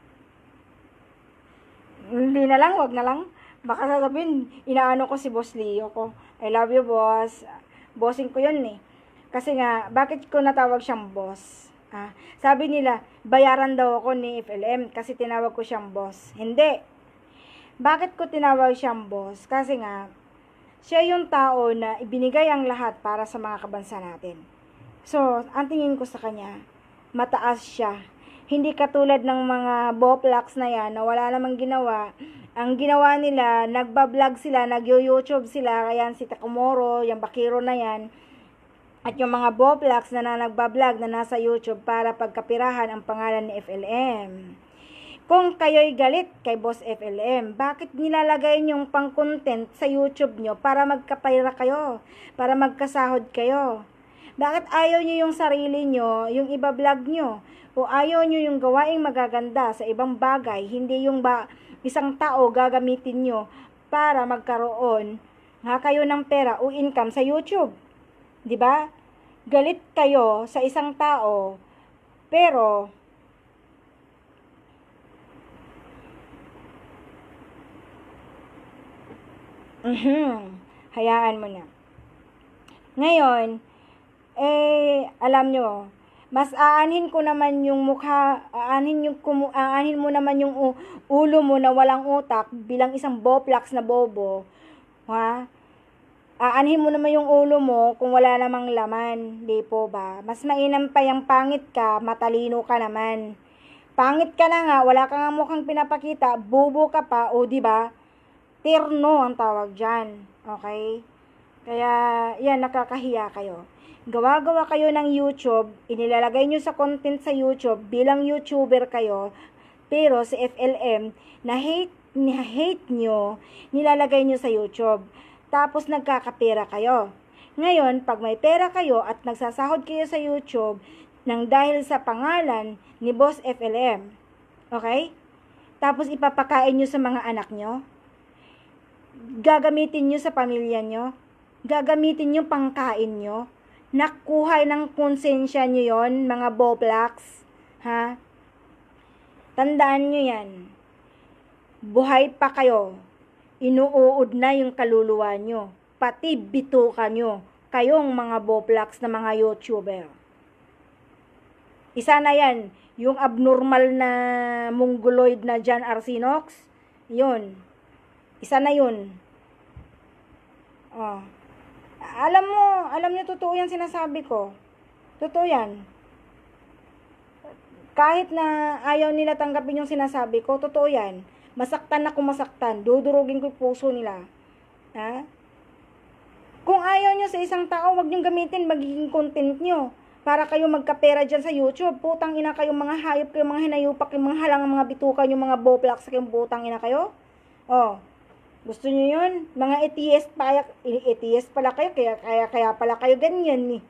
Hindi na lang, wag na lang. Baka sasabihin, inaano ko si Boss Leo ko. I love you, boss. Bossing ko yun eh. Kasi nga, bakit ko natawag siyang boss? Ah, sabi nila, bayaran daw ako ni F L M kasi tinawag ko siyang boss. Hindi. Bakit ko tinawag siyang boss? Kasi nga, siya yung tao na ibinigay ang lahat para sa mga kabansa natin. So, ang tingin ko sa kanya, mataas siya. Hindi katulad ng mga boplax na yan na wala namang ginawa. Ang ginawa nila, nagbablog sila, nag-YouTube sila, kaya si Takumoro, yung Bakiro na yan, at yung mga boplax na, na nagbablog na nasa YouTube para pagkapirahan ang pangalan ni F L M. Kung kayo'y galit kay Boss F L M, bakit nilalagay niyong pang-content sa YouTube nyo para magkapayra kayo? Para magkasahod kayo? Bakit ayaw niyo yung sarili nyo, yung iba-vlog nyo? O ayaw niyo yung gawaing magaganda sa ibang bagay, hindi yung ba isang tao gagamitin nyo para magkaroon ha, kayo ng pera o income sa YouTube? 'Di ba? Galit kayo sa isang tao, pero mhm, hayaan mo na. Ngayon, eh, alam nyo, mas aanhin ko naman yung mukha, aanhin, yung, kumu, aanhin mo naman yung u, ulo mo na walang utak bilang isang boplax na bobo, ha? Aanhin mo naman yung ulo mo kung wala namang laman, di po ba? Mas mainam pa yung pangit ka, matalino ka naman. Pangit ka na nga, wala ka nga mukhang pinapakita, bobo ka pa, o di ba? Terno ang tawag dyan. Okay? Kaya, yan, nakakahiya kayo. Gawa-gawa kayo ng YouTube, inilalagay nyo sa content sa YouTube, bilang YouTuber kayo, pero si F L M, na hate, na hate nyo, nilalagay nyo sa YouTube. Tapos nagkakapera kayo. Ngayon, pag may pera kayo at nagsasahod kayo sa YouTube, nang dahil sa pangalan ni Boss F L M. Okay? Tapos ipapakain nyo sa mga anak nyo. Gagamitin nyo sa pamilya nyo, gagamitin nyo pangkain nyo, nakuha ng konsensya nyo yon, mga boblocks, ha? Tandaan nyo yan. Buhay pa kayo, inuuod na yung kaluluwa nyo, pati bituka nyo, kayong mga boblocks na mga YouTuber. Isa na yan, yung abnormal na mongoloid na John Arsinox, yun. Isa na yun. Oh. Alam mo, alam niyo totoo yan sinasabi ko. Totoo yan. Kahit na ayaw nila tanggapin yung sinasabi ko, totoo yan. Masaktan na kung masaktan. Dudurugin ko yung puso nila. Ha? Kung ayaw nyo sa isang tao, wag nyo gamitin magiging content nyo. Para kayo magkapera dyan sa YouTube. Putang ina kayong mga hayop, kayong mga hinayupak, yung mga halang, mga bitukan, yung mga boplax, kayong putang ina kayo. Oh. Gusto niyo yun? Mga atheist pala, atheist pala kayo, kaya, kaya, kaya pala kayo ganyan ni.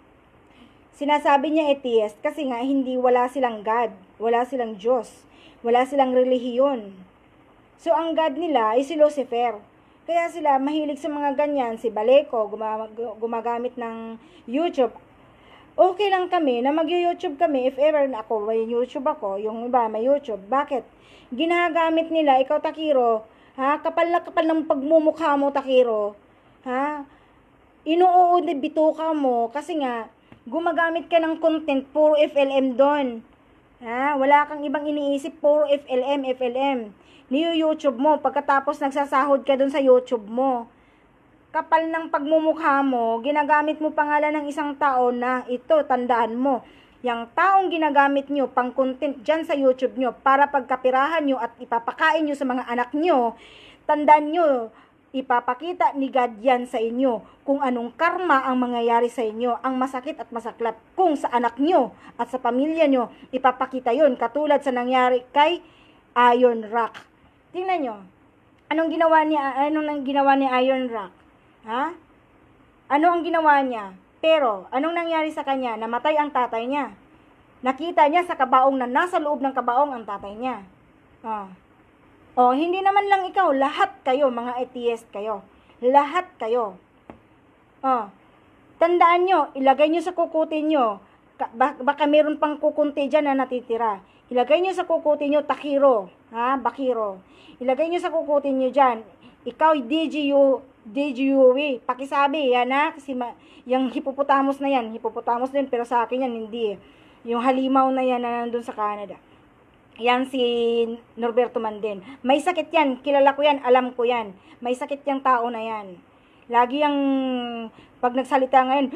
Sinasabi niya atheist kasi nga hindi wala silang God, wala silang Diyos, wala silang relihiyon. So ang God nila ay si Lucifer. Kaya sila mahilig sa mga ganyan, si Baleco, gumag gumagamit ng YouTube. Okay lang kami na mag-YouTube kami if ever na ako, may YouTube ako, yung iba may YouTube. Bakit? Ginagamit nila, ikaw Takiro, ha? Kapal na kapal ng pagmumukha mo, Takiro. Ha? Inuuod na bituka mo kasi nga, gumagamit ka ng content, puro F L M doon. Ha? Wala kang ibang iniisip, puro F L M, F L M. Niyo YouTube mo, pagkatapos nagsasahod ka doon sa YouTube mo. Kapal ng pagmumukha mo, ginagamit mo pangalan ng isang tao na ito, tandaan mo. Yang taong ginagamit nyo pang content dyan sa YouTube nyo para pagkapirahan nyo at ipapakain nyo sa mga anak nyo, tandaan nyo, ipapakita ni God yan sa inyo kung anong karma ang mangyayari sa inyo, ang masakit at masaklap kung sa anak nyo at sa pamilya nyo, ipapakita yon katulad sa nangyari kay Iron Rock. Tingnan nyo, anong ginawa ni, anong ginawa ni Iron Rock? Ha? Ano ang ginawa niya? Pero, anong nangyari sa kanya? Namatay ang tatay niya. Nakita niya sa kabaong na nasa loob ng kabaong ang tatay niya. Oh. Oh, hindi naman lang ikaw, lahat kayo, mga atheist kayo. Lahat kayo. Oh. Tandaan nyo, ilagay nyo sa kukutin nyo. Baka meron pang kukunti dyan na natitira. Ilagay nyo sa kukutin nyo, Takiro. Ha? Bakiro. Ilagay nyo sa kukutin nyo dyan. Ikaw, D G U, D G U W, pakisabi, yan ha, kasi ma, yung hippopotamus na yan, hippopotamus din, pero sa akin yan, hindi eh. Yung halimaw na yan na nandun sa Canada. Yan si Norberto Mandin. May sakit yan, kilala ko yan, alam ko yan. May sakit yung tao na yan. Lagi yung, pag nagsalita ngayon,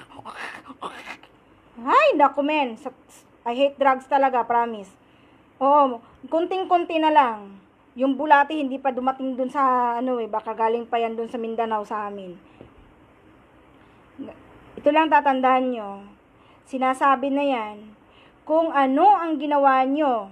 ay, naku men, I hate drugs talaga, promise. Oo, kunting-kunti na lang. Yung bulati hindi pa dumating dun sa ano eh, baka galing pa yan dun sa Mindanao sa amin. Ito lang tatandaan nyo. Sinasabi na yan, kung ano ang ginawa nyo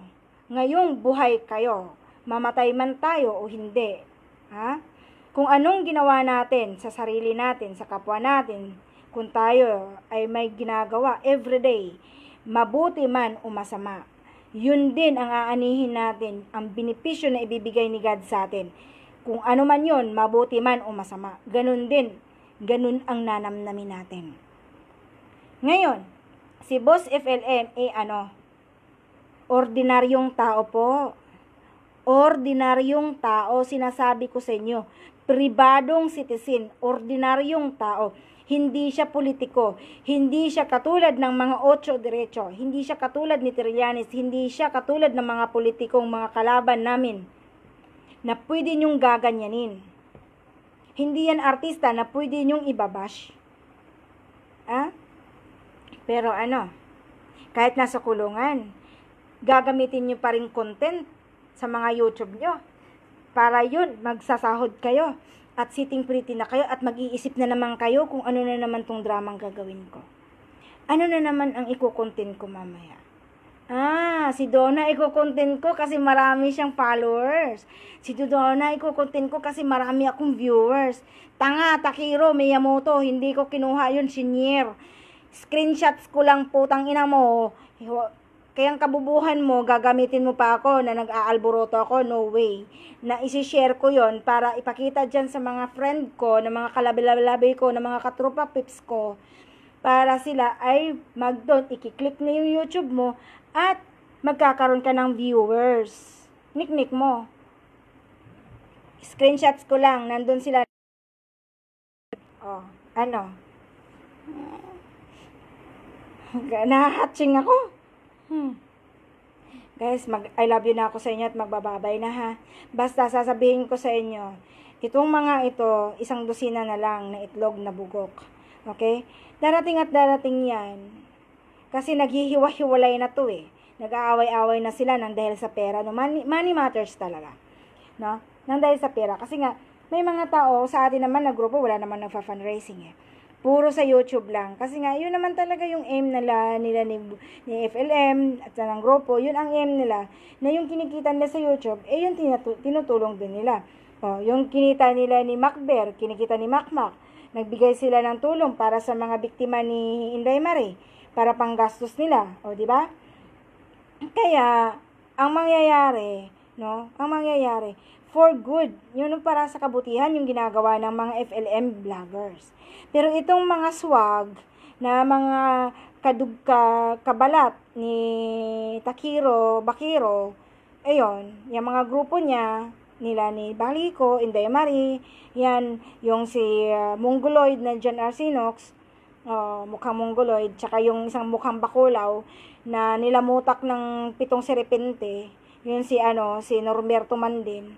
ngayong buhay kayo, mamatay man tayo o hindi. Ha? Kung anong ginawa natin sa sarili natin, sa kapwa natin, kung tayo ay may ginagawa everyday, mabuti man o masama, yun din ang aanihin natin, ang benepisyo na ibibigay ni God sa atin. Kung ano man yun, mabuti man o masama, ganun din, ganun ang nanamnamin natin. Ngayon, si Boss F L M, eh ano, ordinaryong tao po. Ordinaryong tao, sinasabi ko sa inyo, pribadong citizen, ordinaryong tao. Hindi siya politiko, hindi siya katulad ng mga Ocho Derecho, hindi siya katulad ni Trillanes, hindi siya katulad ng mga politikong mga kalaban namin na pwede nyong gaganyanin. Hindi yan artista na pwede nyong ibabash. Ah? Pero ano, kahit nasa kulungan, gagamitin nyo pa rin content sa mga YouTube nyo. Para yun, magsasahod kayo. At sitting pretty na kayo at mag-iisip na naman kayo kung ano na naman tong dramang gagawin ko. Ano na naman ang iko-content ko mamaya? Ah, si Donna iko-content ko kasi marami siyang followers. Si Donna iko-content ko kasi marami akong viewers. Tanga, Takiro, Miyamoto, hindi ko kinuha yun, senior. Screenshots ko lang, putang ina mo. Kayang kabubuhan mo, gagamitin mo pa ako na nag-aalboroto ako, no way. Na isi-share ko yon para ipakita dyan sa mga friend ko, na mga kalabi-labi ko, na mga katropa pips ko, para sila ay mag-doon, ikiklik na yung YouTube mo, at magkakaroon ka ng viewers. Nik-nik mo. Screenshots ko lang, nandun sila. Oh, ano? Nahahatching ako. Hmm. Guys, mag I love you na ako sa inyo at magbababay na ha. Basta sasabihin ko sa inyo, itong mga ito, isang dosina na lang na itlog na bugok. Okay? Darating at darating yan. Kasi naghihiwa-hiwalay na to eh. Nag-aaway-away na sila nang dahil sa pera. No? Money, money matters talaga. No? Nang dahil sa pera. Kasi nga, may mga tao, sa atin naman na grupo, wala naman nagfa-fundraising eh. Puro sa YouTube lang. Kasi nga, yun naman talaga yung aim nila, nila ni, ni F L M at sa ng grupo. Yun ang aim nila. Na yung kinikita nila sa YouTube, eh yung tinatu- tinutulong din nila. O, yung kinita nila ni Macber, kinikita ni Macmac. Nagbigay sila ng tulong para sa mga biktima ni Inday Marie. Para panggastos nila. O, di ba? Kaya, ang mangyayari, no? Ang mangyayari, for good. Yun para sa kabutihan yung ginagawa ng mga F L M vloggers. Pero itong mga swag na mga kadugka kabalat ni Takiro, Bakiro, ayun, yung mga grupo niya, nila ni Baliko, Inday Marie, yan, yung si uh, Mongoloid na John Arsinox, uh, mukhang Mongoloid, tsaka yung isang mukhang Bakulaw na nilamutak ng pitong serepente, yun si ano, si Norberto Mandin.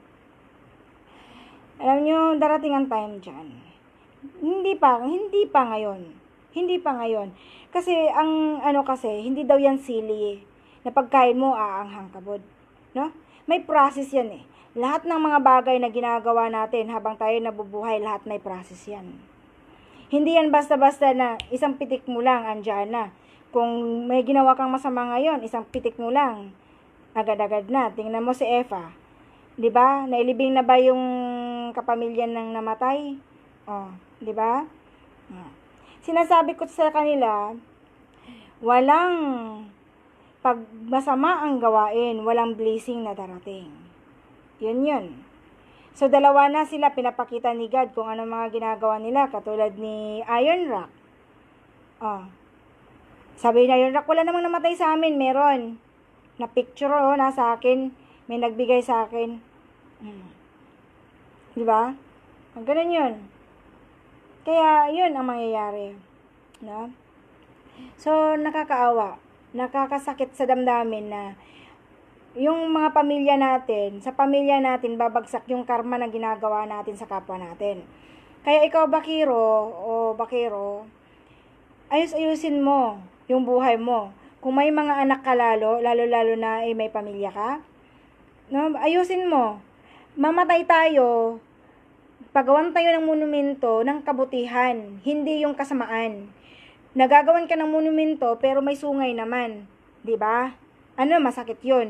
Alam nyo, darating ang time dyan. Hindi pa, hindi pa ngayon. Hindi pa ngayon. Kasi, ang ano kasi, hindi daw yan sili eh. Na pagkain mo, aanghang kabod. No? May process yan eh. Lahat ng mga bagay na ginagawa natin habang tayo nabubuhay, lahat may process yan. Hindi yan basta-basta na isang pitik mo lang, andyan na. Kung may ginawa kang masama ngayon, isang pitik mo lang, agad-agad na. Tingnan mo si Eva. Diba? Nailibing na ba yung kapamilya ng namatay? Oh, di ba? Sinasabi ko sa kanila, walang pag masama ang gawain, walang blessing na darating. Yun yun. So, dalawa na sila pinapakita ni God kung ano mga ginagawa nila, katulad ni Iron Rock. Oh. Sabi ni Iron Rock, wala namang namatay sa amin, meron. Na picture, oh, nasa akin, may nagbigay sa akin. Hmm. Di ba? Ang ganun yun. Kaya, yun ang mangyayari. No? So, nakakaawa. Nakakasakit sa damdamin na yung mga pamilya natin, sa pamilya natin, babagsak yung karma na ginagawa natin sa kapwa natin. Kaya ikaw, Bakiro, o Bakiro, ayus-ayusin mo yung buhay mo. Kung may mga anak ka lalo, lalo-lalo na eh, may pamilya ka, no? Ayusin mo. Mamatay tayo, pagawan tayo ng monumento ng kabutihan, hindi yung kasamaan. Nagagawan ka ng monumento pero may sungay naman, 'di ba? Ano, masakit 'yun.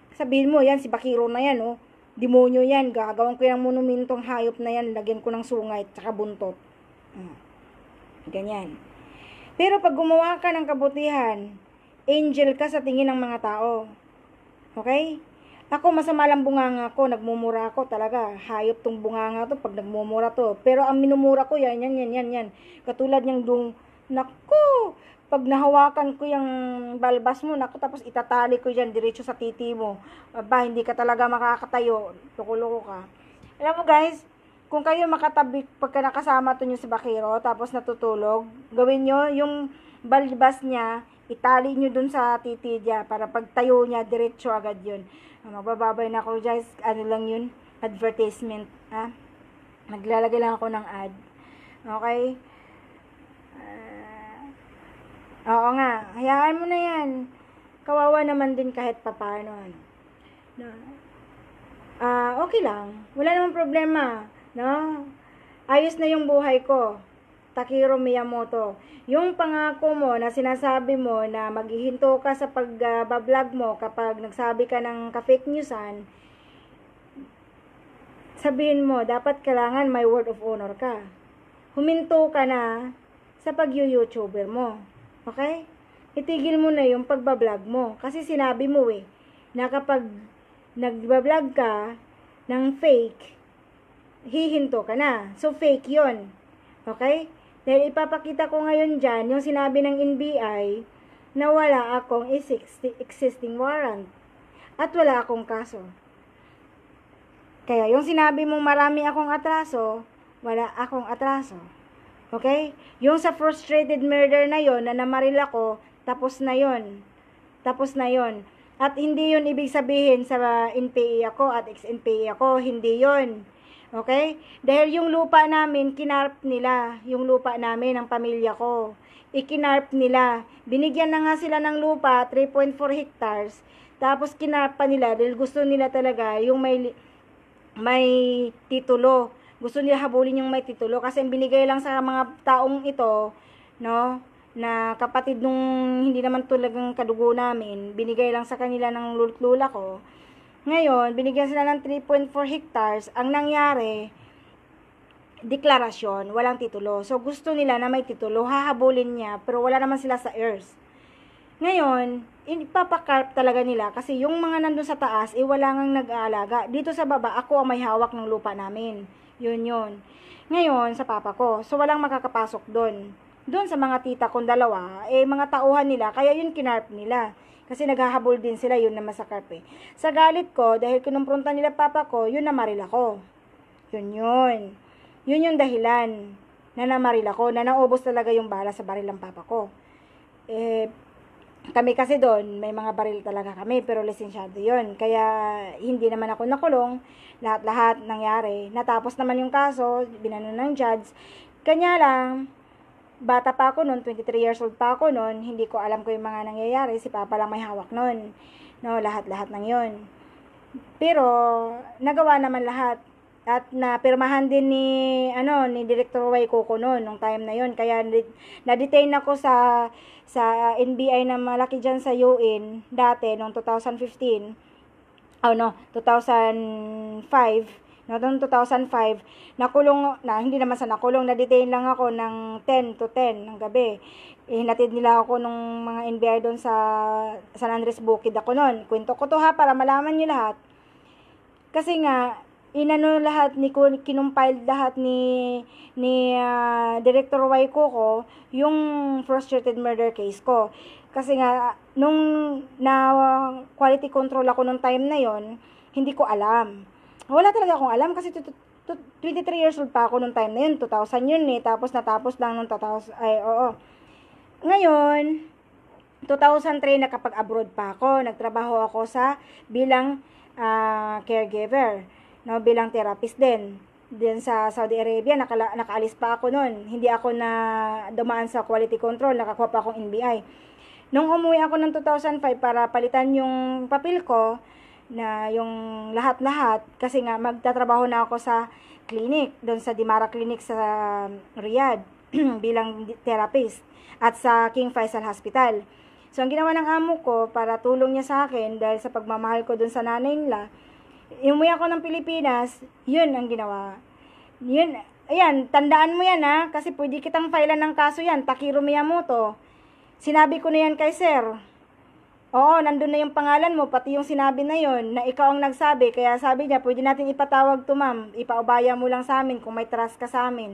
Sabihin mo, yan, si Bakiro na yan, oh. Demonyo yan, gagawin ko yung monumentong hayop na yan, lagyan ko ng sungay, tsaka buntot. Uh, ganyan. Pero pag gumawa ka ng kabutihan, angel ka sa tingin ng mga tao. Okay? Ako, masama lang bunganga ko, nagmumura ko talaga. Hayop tong bunganga to pag nagmumura to. Pero ang minumura ko, yan, yan, yan, yan, yan. Katulad niyang dung, naku, pag nahawakan ko yung balbas mo, naku, tapos itatali ko dyan, diretso sa titi mo. Aba, hindi ka talaga makakatayo. Loko-loko ka. Alam mo guys, kung kayo makatabi, pagka nakasama to nyo si Bakiro, tapos natutulog, gawin nyo yung balbas niya, itali nyo dun sa titi niya, para pag tayo niya, diretso agad yun. Magbababay na ako guys, ano lang yun, advertisement, ha? Naglalagay lang ako ng ad. Okay? Uh, oo nga, hayaan mo na yan. Kawawa naman din kahit papano. Ano? No? Uh, okay lang, wala namang problema. No? Ayos na yung buhay ko. Takiro Miyamoto. Yung pangako mo na sinasabi mo na maghihinto ka sa pag-vlog uh, mo kapag nagsabi ka ng ka-fake newsan, sabihin mo, dapat kailangan may word of honor ka. Huminto ka na sa pag-YouTuber mo. Okay? Itigil mo na yung pag-vlog mo. Kasi sinabi mo eh, na kapag nag-vlog ka ng fake, hihinto ka na. So, fake yon. Okay? Dahil ipapakita ko ngayon dyan, yung sinabi ng N B I, na wala akong existing warrant. At wala akong kaso. Kaya yung sinabi mong marami akong atraso, wala akong atraso. Okay? Yung sa frustrated murder na yon na namaril ako, tapos na yon. Tapos na yon. At hindi yon ibig sabihin sa N P A ako at ex-N P A ako, hindi yon. Okay? Dahil yung lupa namin, kinarp nila. Yung lupa namin, ng pamilya ko. Ikinarp nila. Binigyan na nga sila ng lupa, three point four hectares. Tapos kinarp pa nila dahil gusto nila talaga yung may, may titulo. Gusto nila habulin yung may titulo. Kasi binigay lang sa mga taong ito, no, na kapatid nung hindi naman talagang kadugo namin, binigay lang sa kanila ng lula ko. Ngayon, binigyan sila ng three point four hectares. Ang nangyari, deklarasyon, walang titulo. So, gusto nila na may titulo, hahabulin niya, pero wala naman sila sa heirs. Ngayon, ipapakarp talaga nila kasi yung mga nandun sa taas, eh, wala ngang nag-aalaga. Dito sa baba, ako ang may hawak ng lupa namin. Yun yun. Ngayon, sa papa ko. So, walang makakapasok doon. Doon sa mga tita kong dalawa, eh, mga tauhan nila, kaya yun kinarp nila. Kasi naghahabol din sila, yun naman sa karp eh. Sa galit ko, dahil kinumpronta nila papa ko, yun namaril ako. Yun yun. Yun yung dahilan na namaril ako, na naubos talaga yung bala sa baril ng papa ko. Eh, kami kasi doon, may mga baril talaga kami, pero lisensyado yun. Kaya, hindi naman ako nakulong. Lahat-lahat nangyari. Natapos naman yung kaso, binano ng judge. Kanya lang, bata pa ako noon, twenty-three years old pa ako noon, hindi ko alam ko yung mga nangyayari, si papa lang may hawak noon. No, lahat-lahat ng yun. Pero, nagawa naman lahat. At napirmahan din ni, ano, ni Director Waiko ko noon, nung time na yun. Kaya, na-detain ako sa, sa N B I na malaki dyan sa U N, dati, noong two thousand fifteen. Oh, no, two thousand five. No, noong two thousand five, nakulong, na hindi naman sa nakulong, na-detain lang ako ng ten to ten ng gabi. Hinatid nila ako nung mga N B I doon sa San Andres Bukid ako noon. Kwento ko to ha, para malaman niyo lahat. Kasi nga, inano lahat, ni kinumpile lahat ni, ni uh, Director Waiko ko, yung frustrated murder case ko. Kasi nga, nung na uh, quality control ako nung time na yon, hindi ko alam. Wala talaga akong alam kasi twenty-three years old pa ako nung time na yun. two thousand yun eh. Tapos natapos lang nung two thousand. Ay, oo. Ngayon, two thousand three nakapag-abroad pa ako. Nagtrabaho ako sa bilang uh, caregiver. No, bilang therapist din. Din sa Saudi Arabia, nakala, nakaalis pa ako nun. Hindi ako na dumaan sa quality control. Nakakuha pa akong N B I. Nung umuwi ako ng two thousand five para palitan yung papel ko, na yung lahat-lahat, kasi nga magtatrabaho na ako sa clinic, doon sa Dimara Clinic sa Riyadh bilang therapist at sa King Faisal Hospital. So, ang ginawa ng amo ko, para tulong niya sa akin, dahil sa pagmamahal ko dun sa nanay nila, umuwi ako ng Pilipinas, yun ang ginawa. Yun, ayan, tandaan mo yan ha, kasi pwede kitang filean ng kaso yan, Takeru Miyamoto. Sinabi ko na yan kay sir. Oo, nandun na yung pangalan mo, pati yung sinabi na yon na ikaw ang nagsabi, kaya sabi niya, pwede natin ipatawag to ma'am, ipaubaya mo lang sa amin kung may trust ka sa amin.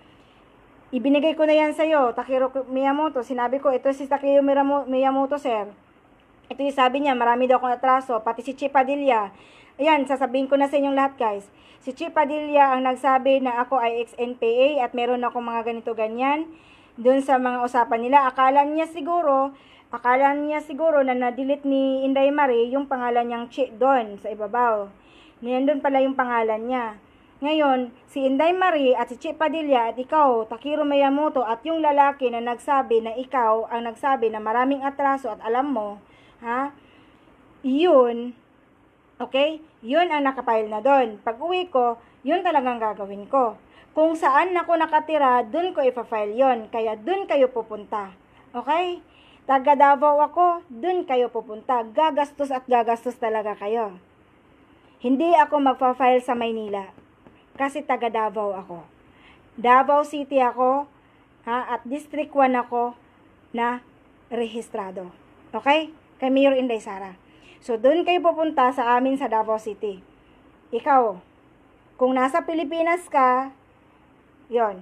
Ibinigay ko na yan sa'yo, Takeru Miyamoto. Sinabi ko, ito si Takeru Miyamoto, sir. Ito yung sabi niya, marami daw akong atraso. Pati si Chi Padilla. Ayan, sasabihin ko na sa inyong lahat, guys. Si Chi Padilla ang nagsabi na ako ay ex N P A at meron akong mga ganito-ganyan. Doon sa mga usapan nila, akala niya siguro, akala niya siguro na na-delete ni Inday Marie yung pangalan niyang Chi doon sa ibabaw. Nandun pala yung pangalan niya. Ngayon, si Inday Marie at si Chi Padilla at ikaw, Takeru Miyamoto, at yung lalaki na nagsabi na ikaw ang nagsabi na maraming atraso at alam mo, ha? Yun, okay? Yun ang nakapile na doon. Pag uwi ko, yun talagang gagawin ko. Kung saan ako nakatira, dun ko ipafile yun. Kaya dun kayo pupunta. Okay? Taga Davao ako, dun kayo pupunta. Gagastos at gagastos talaga kayo. Hindi ako magpa-file sa Maynila. Kasi taga Davao ako. Davao City ako, ha, at District one ako na rehistrado. Okay? Kay Mayor Inday Sara. So, doon kayo pupunta sa amin sa Davao City. Ikaw, kung nasa Pilipinas ka, yon,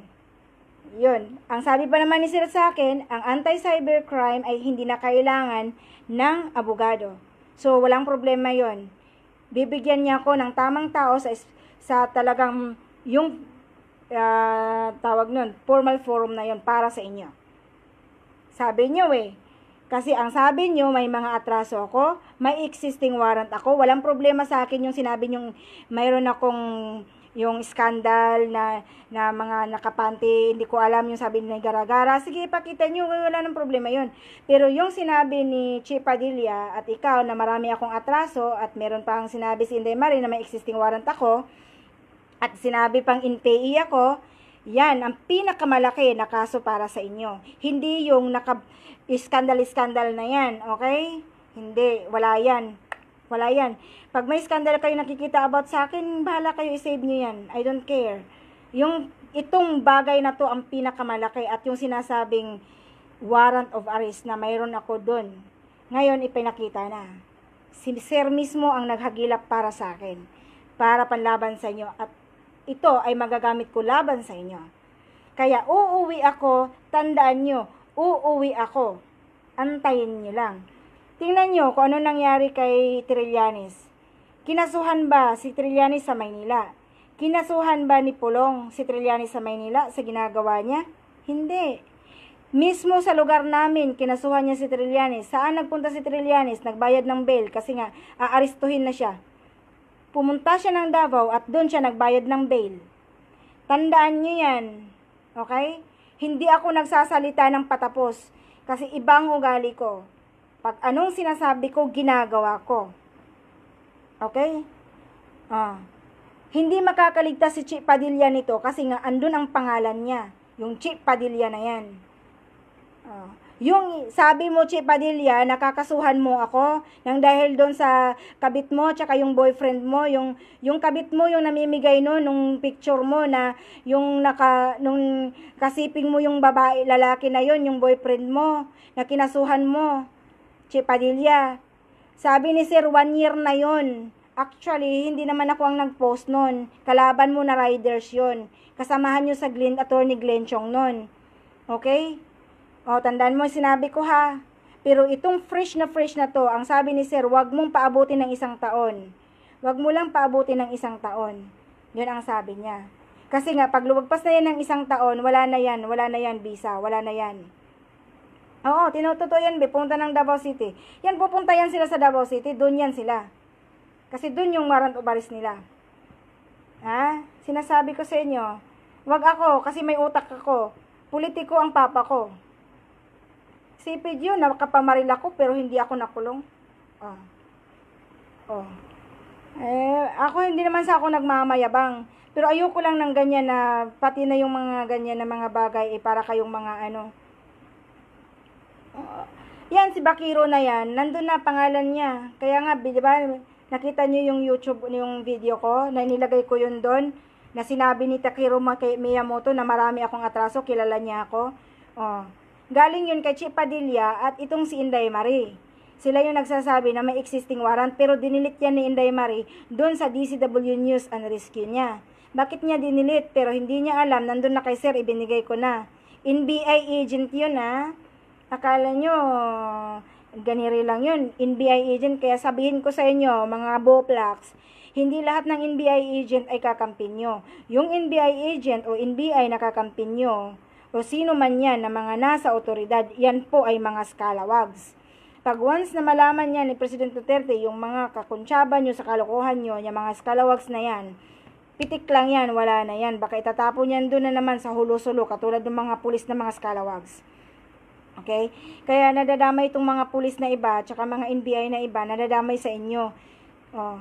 yon. Ang sabi pa naman ni Sir sa akin, ang anti-cybercrime ay hindi na kailangan ng abogado. So, walang problema yon. Bibigyan niya ako ng tamang tao sa sa talagang yung uh, tawag nun, formal forum na yon para sa inyo. Sabi niyo eh, kasi ang sabi niyo may mga atraso ako, may existing warrant ako, walang problema sa akin yung sinabi niyo mayroon akong yung scandal na na mga nakapanty, hindi ko alam yung sabi ni Gara-Gara. Sige, pakita niyo, wala nang problema yon. Pero yung sinabi ni Chi Padilla at ikaw na marami akong atraso at meron pang sinabi si Inday Marie na may existing warrant ako, at sinabi pang N P A ako, yan ang pinakamalaki na kaso para sa inyo. Hindi yung naka-skandal-skandal na yan, okay? Hindi, wala yan. Wala yan. Pag may skandal kayo nakikita about sa akin, bahala kayo, i-save nyo yan. I don't care. Yung itong bagay na to ang pinakamalaki at yung sinasabing warrant of arrest na mayroon ako dun. Ngayon, ipinakita na. Si Sir mismo ang naghagilap para sa akin. Para panlaban sa inyo. At ito ay magagamit ko laban sa inyo. Kaya uuwi ako, tandaan nyo, uuwi ako. Antayin nyo lang. Tingnan nyo kung ano nangyari kay Trillanes. Kinasuhan ba si Trillanes sa Maynila? Kinasuhan ba ni Pulong si Trillanes sa Maynila sa ginagawa niya? Hindi. Mismo sa lugar namin, kinasuhan niya si Trillanes. Saan nagpunta si Trillanes? Nagbayad ng bail kasi nga aaristuhin na siya. Pumunta siya ng Davao at doon siya nagbayad ng bail. Tandaan nyo yan. Okay? Hindi ako nagsasalita ng patapos kasi ibang ugali ko. Pag anong sinasabi ko, ginagawa ko. Okay? Ah. Hindi makakaligtas si Chi Padilla nito kasi nga andun ang pangalan niya. Yung Chi Padilla na yan. Ah. Yung sabi mo, Chi Padilla, nakakasuhan mo ako nang dahil doon sa kabit mo, tsaka yung boyfriend mo, yung, yung kabit mo, yung namimigay no, nung picture mo na yung naka, nung kasiping mo yung babae, lalaki na yon, yung boyfriend mo, na kinasuhan mo, Chi Padilla. Sabi ni Sir, one year na yon. Actually, hindi naman ako ang nag-post nun. Kalaban mo na riders yon. Kasamahan nyo sa Glenn, Attorney Glenn Chong nun. Okay? O, tandaan mo, sinabi ko ha. Pero itong fresh na fresh na to, ang sabi ni Sir, wag mong paabutin ng isang taon. Wag mo lang paabutin ng isang taon. Yun ang sabi niya. Kasi nga, pag lumagpas na yan ng isang taon, wala na yan, wala na yan, visa, wala na yan. Oo, tinututo yan, be, punta ng Davao City. Yan, pupunta yan sila sa Davao City, doon yan sila. Kasi doon yung warrant of arrest nila. Ha? Sinasabi ko sa inyo, wag ako, kasi may utak ako. Politiko ang papa ko. Sipid yun, nakapamaril ako pero hindi ako nakulong. Oh. Oh. Eh, ako hindi naman sa ako nagmamayabang. Pero ayoko lang ng ganyan na, pati na yung mga ganyan na mga bagay, eh, para kayong mga ano. Uh, Yan, si Bakiro na yan, nandun na pangalan niya. Kaya nga, di ba, nakita niyo yung YouTube, yung video ko, na nilagay ko yun doon, na sinabi ni Takeru Miyamoto na marami akong atraso, kilala niya ako. Oh. Galing yun kay Chip Padilla at itong si Inday Marie. Sila yung nagsasabi na may existing warrant, pero dinilit yan ni Inday Marie doon sa D C W News and Rescue niya. Bakit niya dinilit? Pero hindi niya alam, nandun na kay sir, ibinigay ko na. N B I agent yun ha. Akala nyo, ganiri lang yun, N B I agent. Kaya sabihin ko sa inyo, mga boplax, hindi lahat ng N B I agent ay kakampin nyo. Yung N B I agent o N B I na kakampin nyo, o sino man yan na mga nasa otoridad, yan po ay mga scalawags. Pag once na malaman yan ni President Duterte, yung mga kakuntsaba nyo sa kalokohan nyo, yung mga scalawags na yan, pitik lang yan, wala na yan. Baka itatapon yan doon na naman sa hulo-sulo, katulad ng mga pulis na mga scalawags. Okay? Kaya nadadamay itong mga pulis na iba, tsaka mga N B I na iba, nadadamay sa inyo. Oh.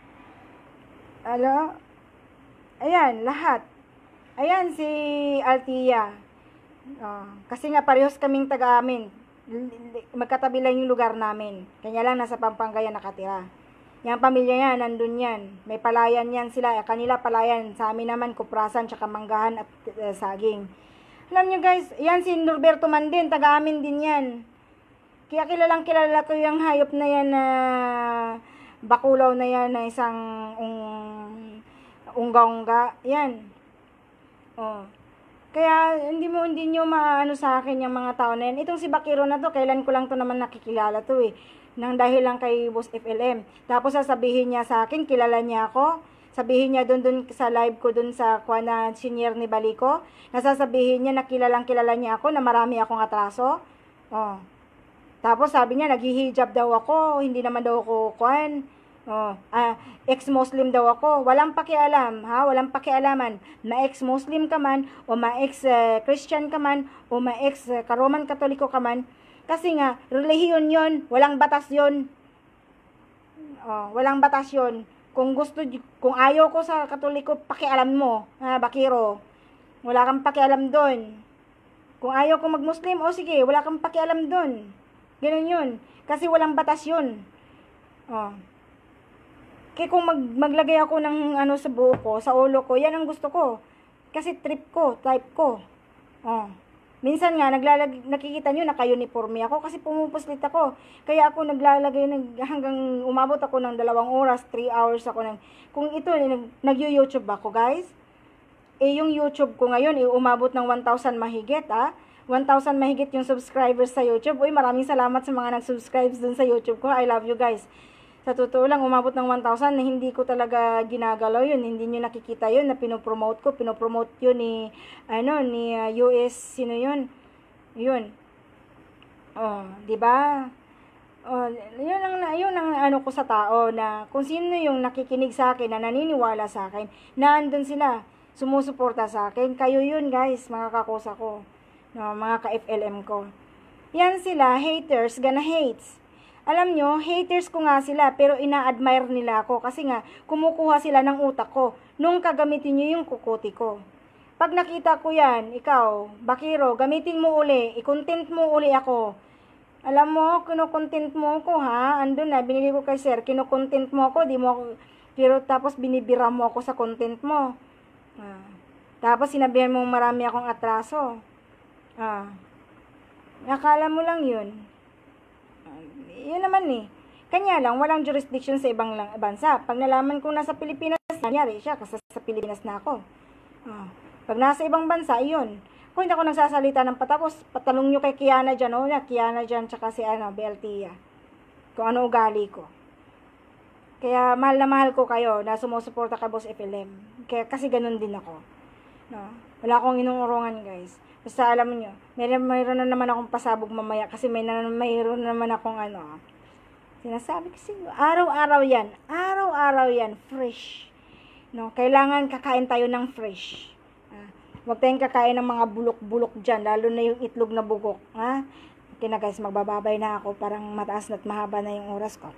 Alo? Ayan, lahat. Ayan, si Altia. Oh. Kasi nga, parehos kaming taga-amin. Magkatabi lang yung lugar namin. Kanya lang, nasa Pampanga nakatira. Yung pamilya niya, nandun yan. May palayan yan sila. Kanila palayan. Sa amin naman, kuprasan, tsaka manggahan at uh, saging. Alam nyo guys, yan si Norberto man din, taga-amin din yan. Kaya kilalang kilala ko yung hayop na yan na uh, bakulaw na yan na isang um, ungga-ungga. Yan. Oh. Kaya hindi mo hindi nyo maano sa akin yung mga tao na yan. Itong si Bakiro na to, kailan ko lang to naman nakikilala to eh. Nang dahil lang kay Boss F L M. Tapos sasabihin niya sa akin, kilala niya ako. Sabihin niya doon doon sa live ko doon sa kuha na senior ni Baliko, nasasabihin niya na kilalang kilala niya ako, na marami akong atraso. Oh. Tapos sabi niya naghihijab daw ako, hindi naman daw ako kuan. Oh, ah, ex-Muslim daw ako. Walang pakialam, ha? Walang pakialaman. Ma-ex-Muslim ka man o ma-ex-Christian ka man o ma-ex-Roman Katoliko ka man. Kasi nga relihiyon 'yon, walang batas 'yon. Oh, walang batas 'yon. Kung gusto, kung ayaw ko sa Katoliko, pakialam mo, ha, Bakiro. Wala kang pakialam doon. Kung ayaw ko mag-Muslim, o sige, wala kang pakialam doon. Ganun yun. Kasi walang batas yun. Oh. Kaya kung mag, maglagay ako ng ano sa buhok ko, sa ulo ko, yan ang gusto ko. Kasi trip ko, type ko. Oh. Minsan nga, naglalag, nakikita nyo, naka-uniforme ako kasi pumupuslit ako. Kaya ako naglalagay, nag, hanggang umabot ako ng dalawang oras, three hours ako. Ng, kung ito, nag, nag-YouTube ako, guys. Eh, yung YouTube ko ngayon, eh, umabot ng one thousand mahigit, ah. one thousand mahigit yung subscribers sa YouTube. Uy, maraming salamat sa mga nag-subscribe dun sa YouTube ko. I love you, guys. Sa totoo lang, umabot ng one thousand na hindi ko talaga ginagalaw yun. Hindi nyo nakikita yun na pinopromote ko. Pinopromote yun ni, ano, ni uh, U S, sino yun? Yun. Oh, di ba? Oh, yun ang, yun ang ano ko sa tao na kung sino yung nakikinig sa akin, na naniniwala sa akin, na andun sila, sumusuporta sa akin. Kayo yun, guys, mga kakusa ko. No, mga ka-F L M ko. Yan sila, haters gonna hates. Alam nyo, haters ko nga sila, pero ina-admire nila ako kasi nga, kumukuha sila ng utak ko nung kagamitin nyo yung kukuti ko. Pag nakita ko yan, ikaw, Bakiro, gamitin mo uli, i-content mo uli ako. Alam mo, kinukontent mo ako ha, andun na, binili ko kay sir, kinukontent mo ako, di mo ako, pero tapos binibira mo ako sa content mo. Ah. Tapos sinabihan mo marami akong atraso. Ah. Nakala mo lang yun. Yun naman eh. Kanya lang, walang jurisdiction sa ibang lang, bansa. Pag nalaman ko nasa Pilipinas, nangyari siya kasi sa Pilipinas na ako. Oh. Pag nasa ibang bansa, yun. Kung hindi ako nagsasalita ng patapos, patalong nyo kay Kiana dyan, oh, na Kiana dyan, tsaka si ano, Beltia. Kung ano ugali ko. Kaya mahal na mahal ko kayo na sumusuporta ka Boss F L M. Kaya, kasi ganun din ako. No? Wala akong inuurungan, guys. Basta alam niyo, mayroon, mayroon na naman akong pasabog mamaya kasi may na, mayroon naman akong ano. Sinasabi kasi, araw-araw yan. Araw-araw yan. Fresh. No? Kailangan kakain tayo ng fresh. Ah, huwag tayong kakain ng mga bulok-bulok dyan, lalo na yung itlog na bugok. Ha? Okay na guys, magbababay na ako. Parang mataas na't mahaba na yung oras ko.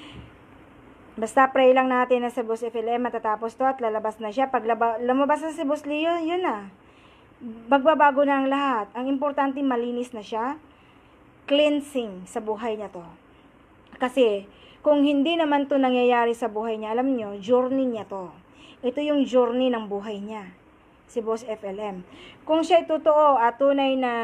Basta pray lang natin na si Boss F L M matatapos to at lalabas na siya. Pag laba, lumabas na si Boss Leo, yun na. Magbabago na ang lahat. Ang importante, malinis na siya. cleansing sa buhay niya to. Kasi, kung hindi naman to nangyayari sa buhay niya, alam niyo, journey niya to. Ito yung journey ng buhay niya, si Boss F L M. Kung siya totoo at tunay na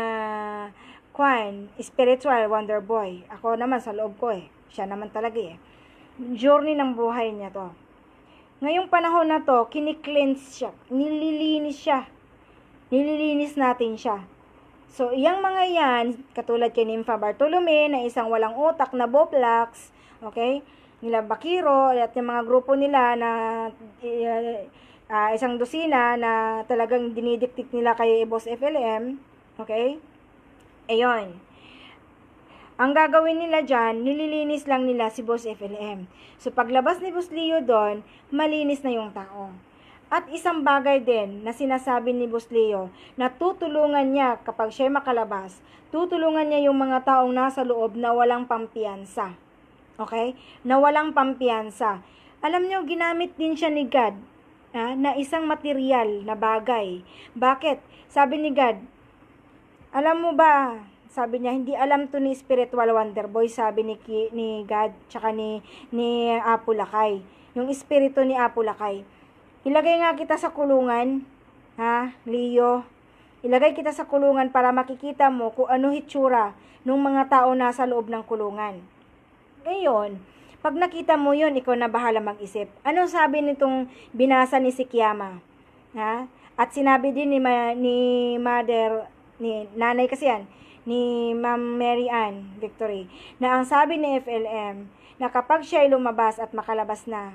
kwan, spiritual wonder boy, ako naman sa loob ko eh, siya naman talaga eh. Journey ng buhay niya to. Ngayong panahon na to, kini-cleanse siya, nililinis siya. Nililinis natin siya. So, iyang mga yan, katulad kay Nympha Bartolome, na isang walang utak na Boplax, okay? Nila Bakiro, at yung mga grupo nila na uh, uh, isang dosina na talagang dinidiktik nila kay Boss F L M, okay? Ayun. Ang gagawin nila dyan, nililinis lang nila si Boss F L M. So, paglabas ni Boss Leo doon, malinis na yung tao. At isang bagay din na sinasabi ni Boss Leo na tutulungan niya kapag siya makalabas, tutulungan niya yung mga taong nasa loob na walang pampiyansa. Okay? Na walang pampiyansa. Alam niyo, ginamit din siya ni God ha, na isang material na bagay. Bakit? Sabi ni God, alam mo ba, sabi niya, hindi alam to ni Spiritual Wonder Boy, sabi ni, ni God, tsaka ni, ni Apo Lakay. Yung espiritu ni Apo Lakay. Ilagay nga kita sa kulungan, ha, Leo. Ilagay kita sa kulungan para makikita mo kung ano hitsura ng mga tao nasa loob ng kulungan. Ngayon, pag nakita mo yun, ikaw na bahala mag-isip. Ano sabi nitong binasa ni Sikiyama? Ha? At sinabi din ni, ma, ni Mother, ni nanay kasi yan, ni Ma'am Mary Ann Victory, na ang sabi ni F L M, na kapag siya ay lumabas at makalabas na,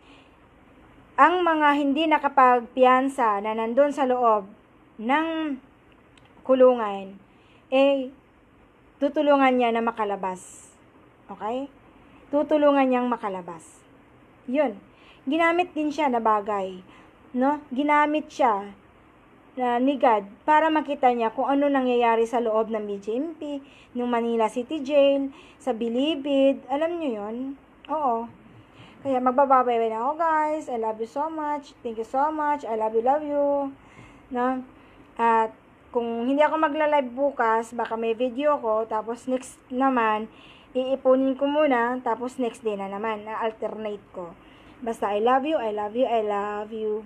ang mga hindi nakapagpiyansa na nandun sa loob ng kulungan, eh, tutulungan niya na makalabas. Okay? Tutulungan niyang makalabas. Yun. Ginamit din siya na bagay. No? Ginamit siya na ni God para makita niya kung ano nangyayari sa loob ng B J M P, ng Manila City Jail, sa Bilibid. Alam niyo yun? Oo. Kaya magbababay na ako guys. I love you so much. Thank you so much. I love you, love you. No? At kung hindi ako magla-live bukas, baka may video ko. Tapos next naman, iipunin ko muna. Tapos next day na naman. Na-alternate ko. Basta I love you, I love you, I love you.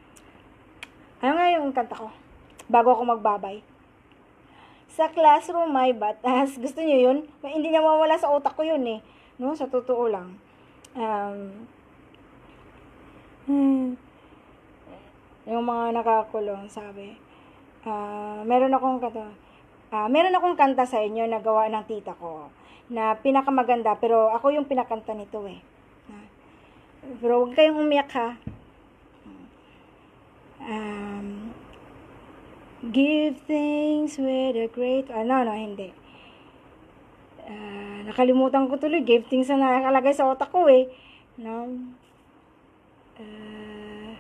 Ano nga yung kanta ko? Bago ako magbabay. Sa classroom may batas. Gusto niyo yun? Hindi na mawala sa utak ko yun eh. No? Sa totoo lang. Um, hmm, yung mga nakakulong, sabi, uh, meron akong kanta, uh, meron akong kanta sa inyo na gawa ng tita ko, na pinakamaganda, pero ako yung pinakanta nito eh. Uh, pero huwag kayong umiyak ha. Um, give thanks with a great, ano, no, hindi. Uh, nakalimutan ko tuloy, give things na nakalagay sa otak ko eh. No? Uh,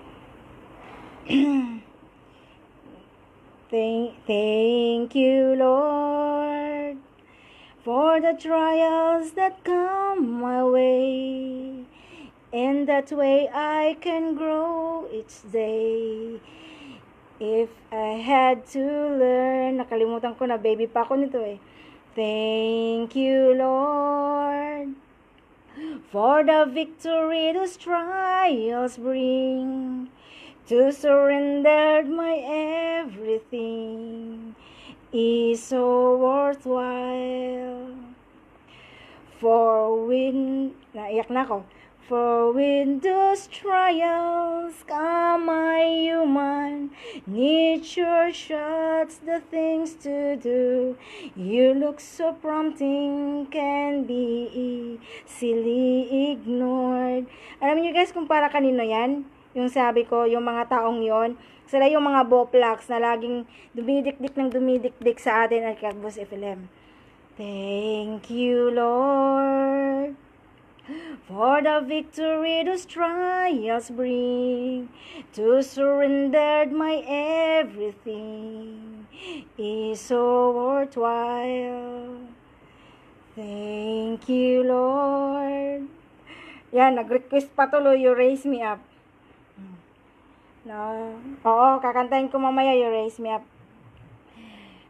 thank, thank you, Lord, for the trials that come my way. In that way I can grow each day. If I had to learn, nakalimutan ko na, baby pa ako nito eh. Thank you, Lord, for the victory those trials bring. To surrender my everything is so worthwhile. For when, naiyak na ako. For when those trials come, my human nature shuts the things to do. You look so prompting, can be easily ignored. Alam niyo guys kung para kanino yan? Yung sabi ko, yung mga taong yon, sila yung mga boplax na laging dumidikdik ng dumidikdik sa atin at kay Boss F L M. Thank you, Lord, for the victory those trials bring. To surrender my everything is so worthwhile. Thank you, Lord. Yan, nag-request pa tuloy, you raise me up. No? Oo, kakantahin ko mamaya, you raise me up.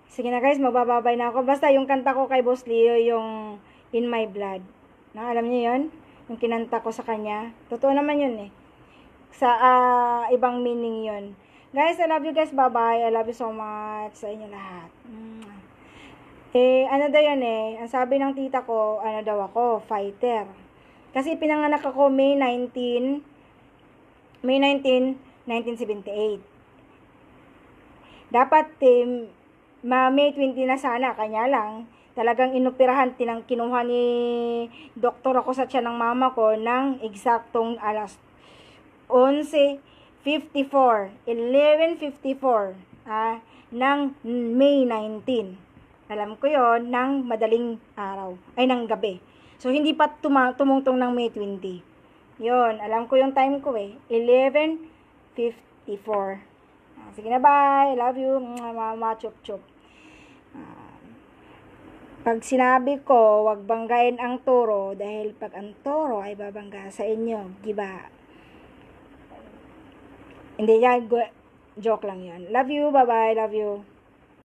Sige na guys, magbababay na ako. Basta yung kanta ko kay Boss Leo, yung In My Blood. Na, alam niyo yun? Yung kinanta ko sa kanya. Totoo naman yun eh. Sa ah, ibang meaning yun. Guys, I love you guys. Bye-bye. I love you so much sa inyo lahat. Mwah. Eh, ano daw yan eh. Ang sabi ng tita ko, ano daw ako, fighter. Kasi pinanganak ako May nineteenth, May nineteenth, nineteen seventy-eight. Dapat, eh, ma May twenty na sana, kanya lang, talagang inoperahan, tinang kinuha ni doktor ako sa tiyan ng mama ko ng eksaktong alas eleven fifty-four, eleven fifty-four, ah, ng May nineteenth. Alam ko yon ng madaling araw, ay ng gabi. So, hindi pa tuma- tumungtong ng May twenty. Yon, alam ko yung time ko eh, eleven fifty-four. Ah, sige na, bye. I love you, mama, chup chup. Ah, pag sinabi ko, wag banggain ang toro dahil pag ang toro ay babangga sa inyo, giba. Hindi yan, joke lang yan. Love you, bye-bye, love you.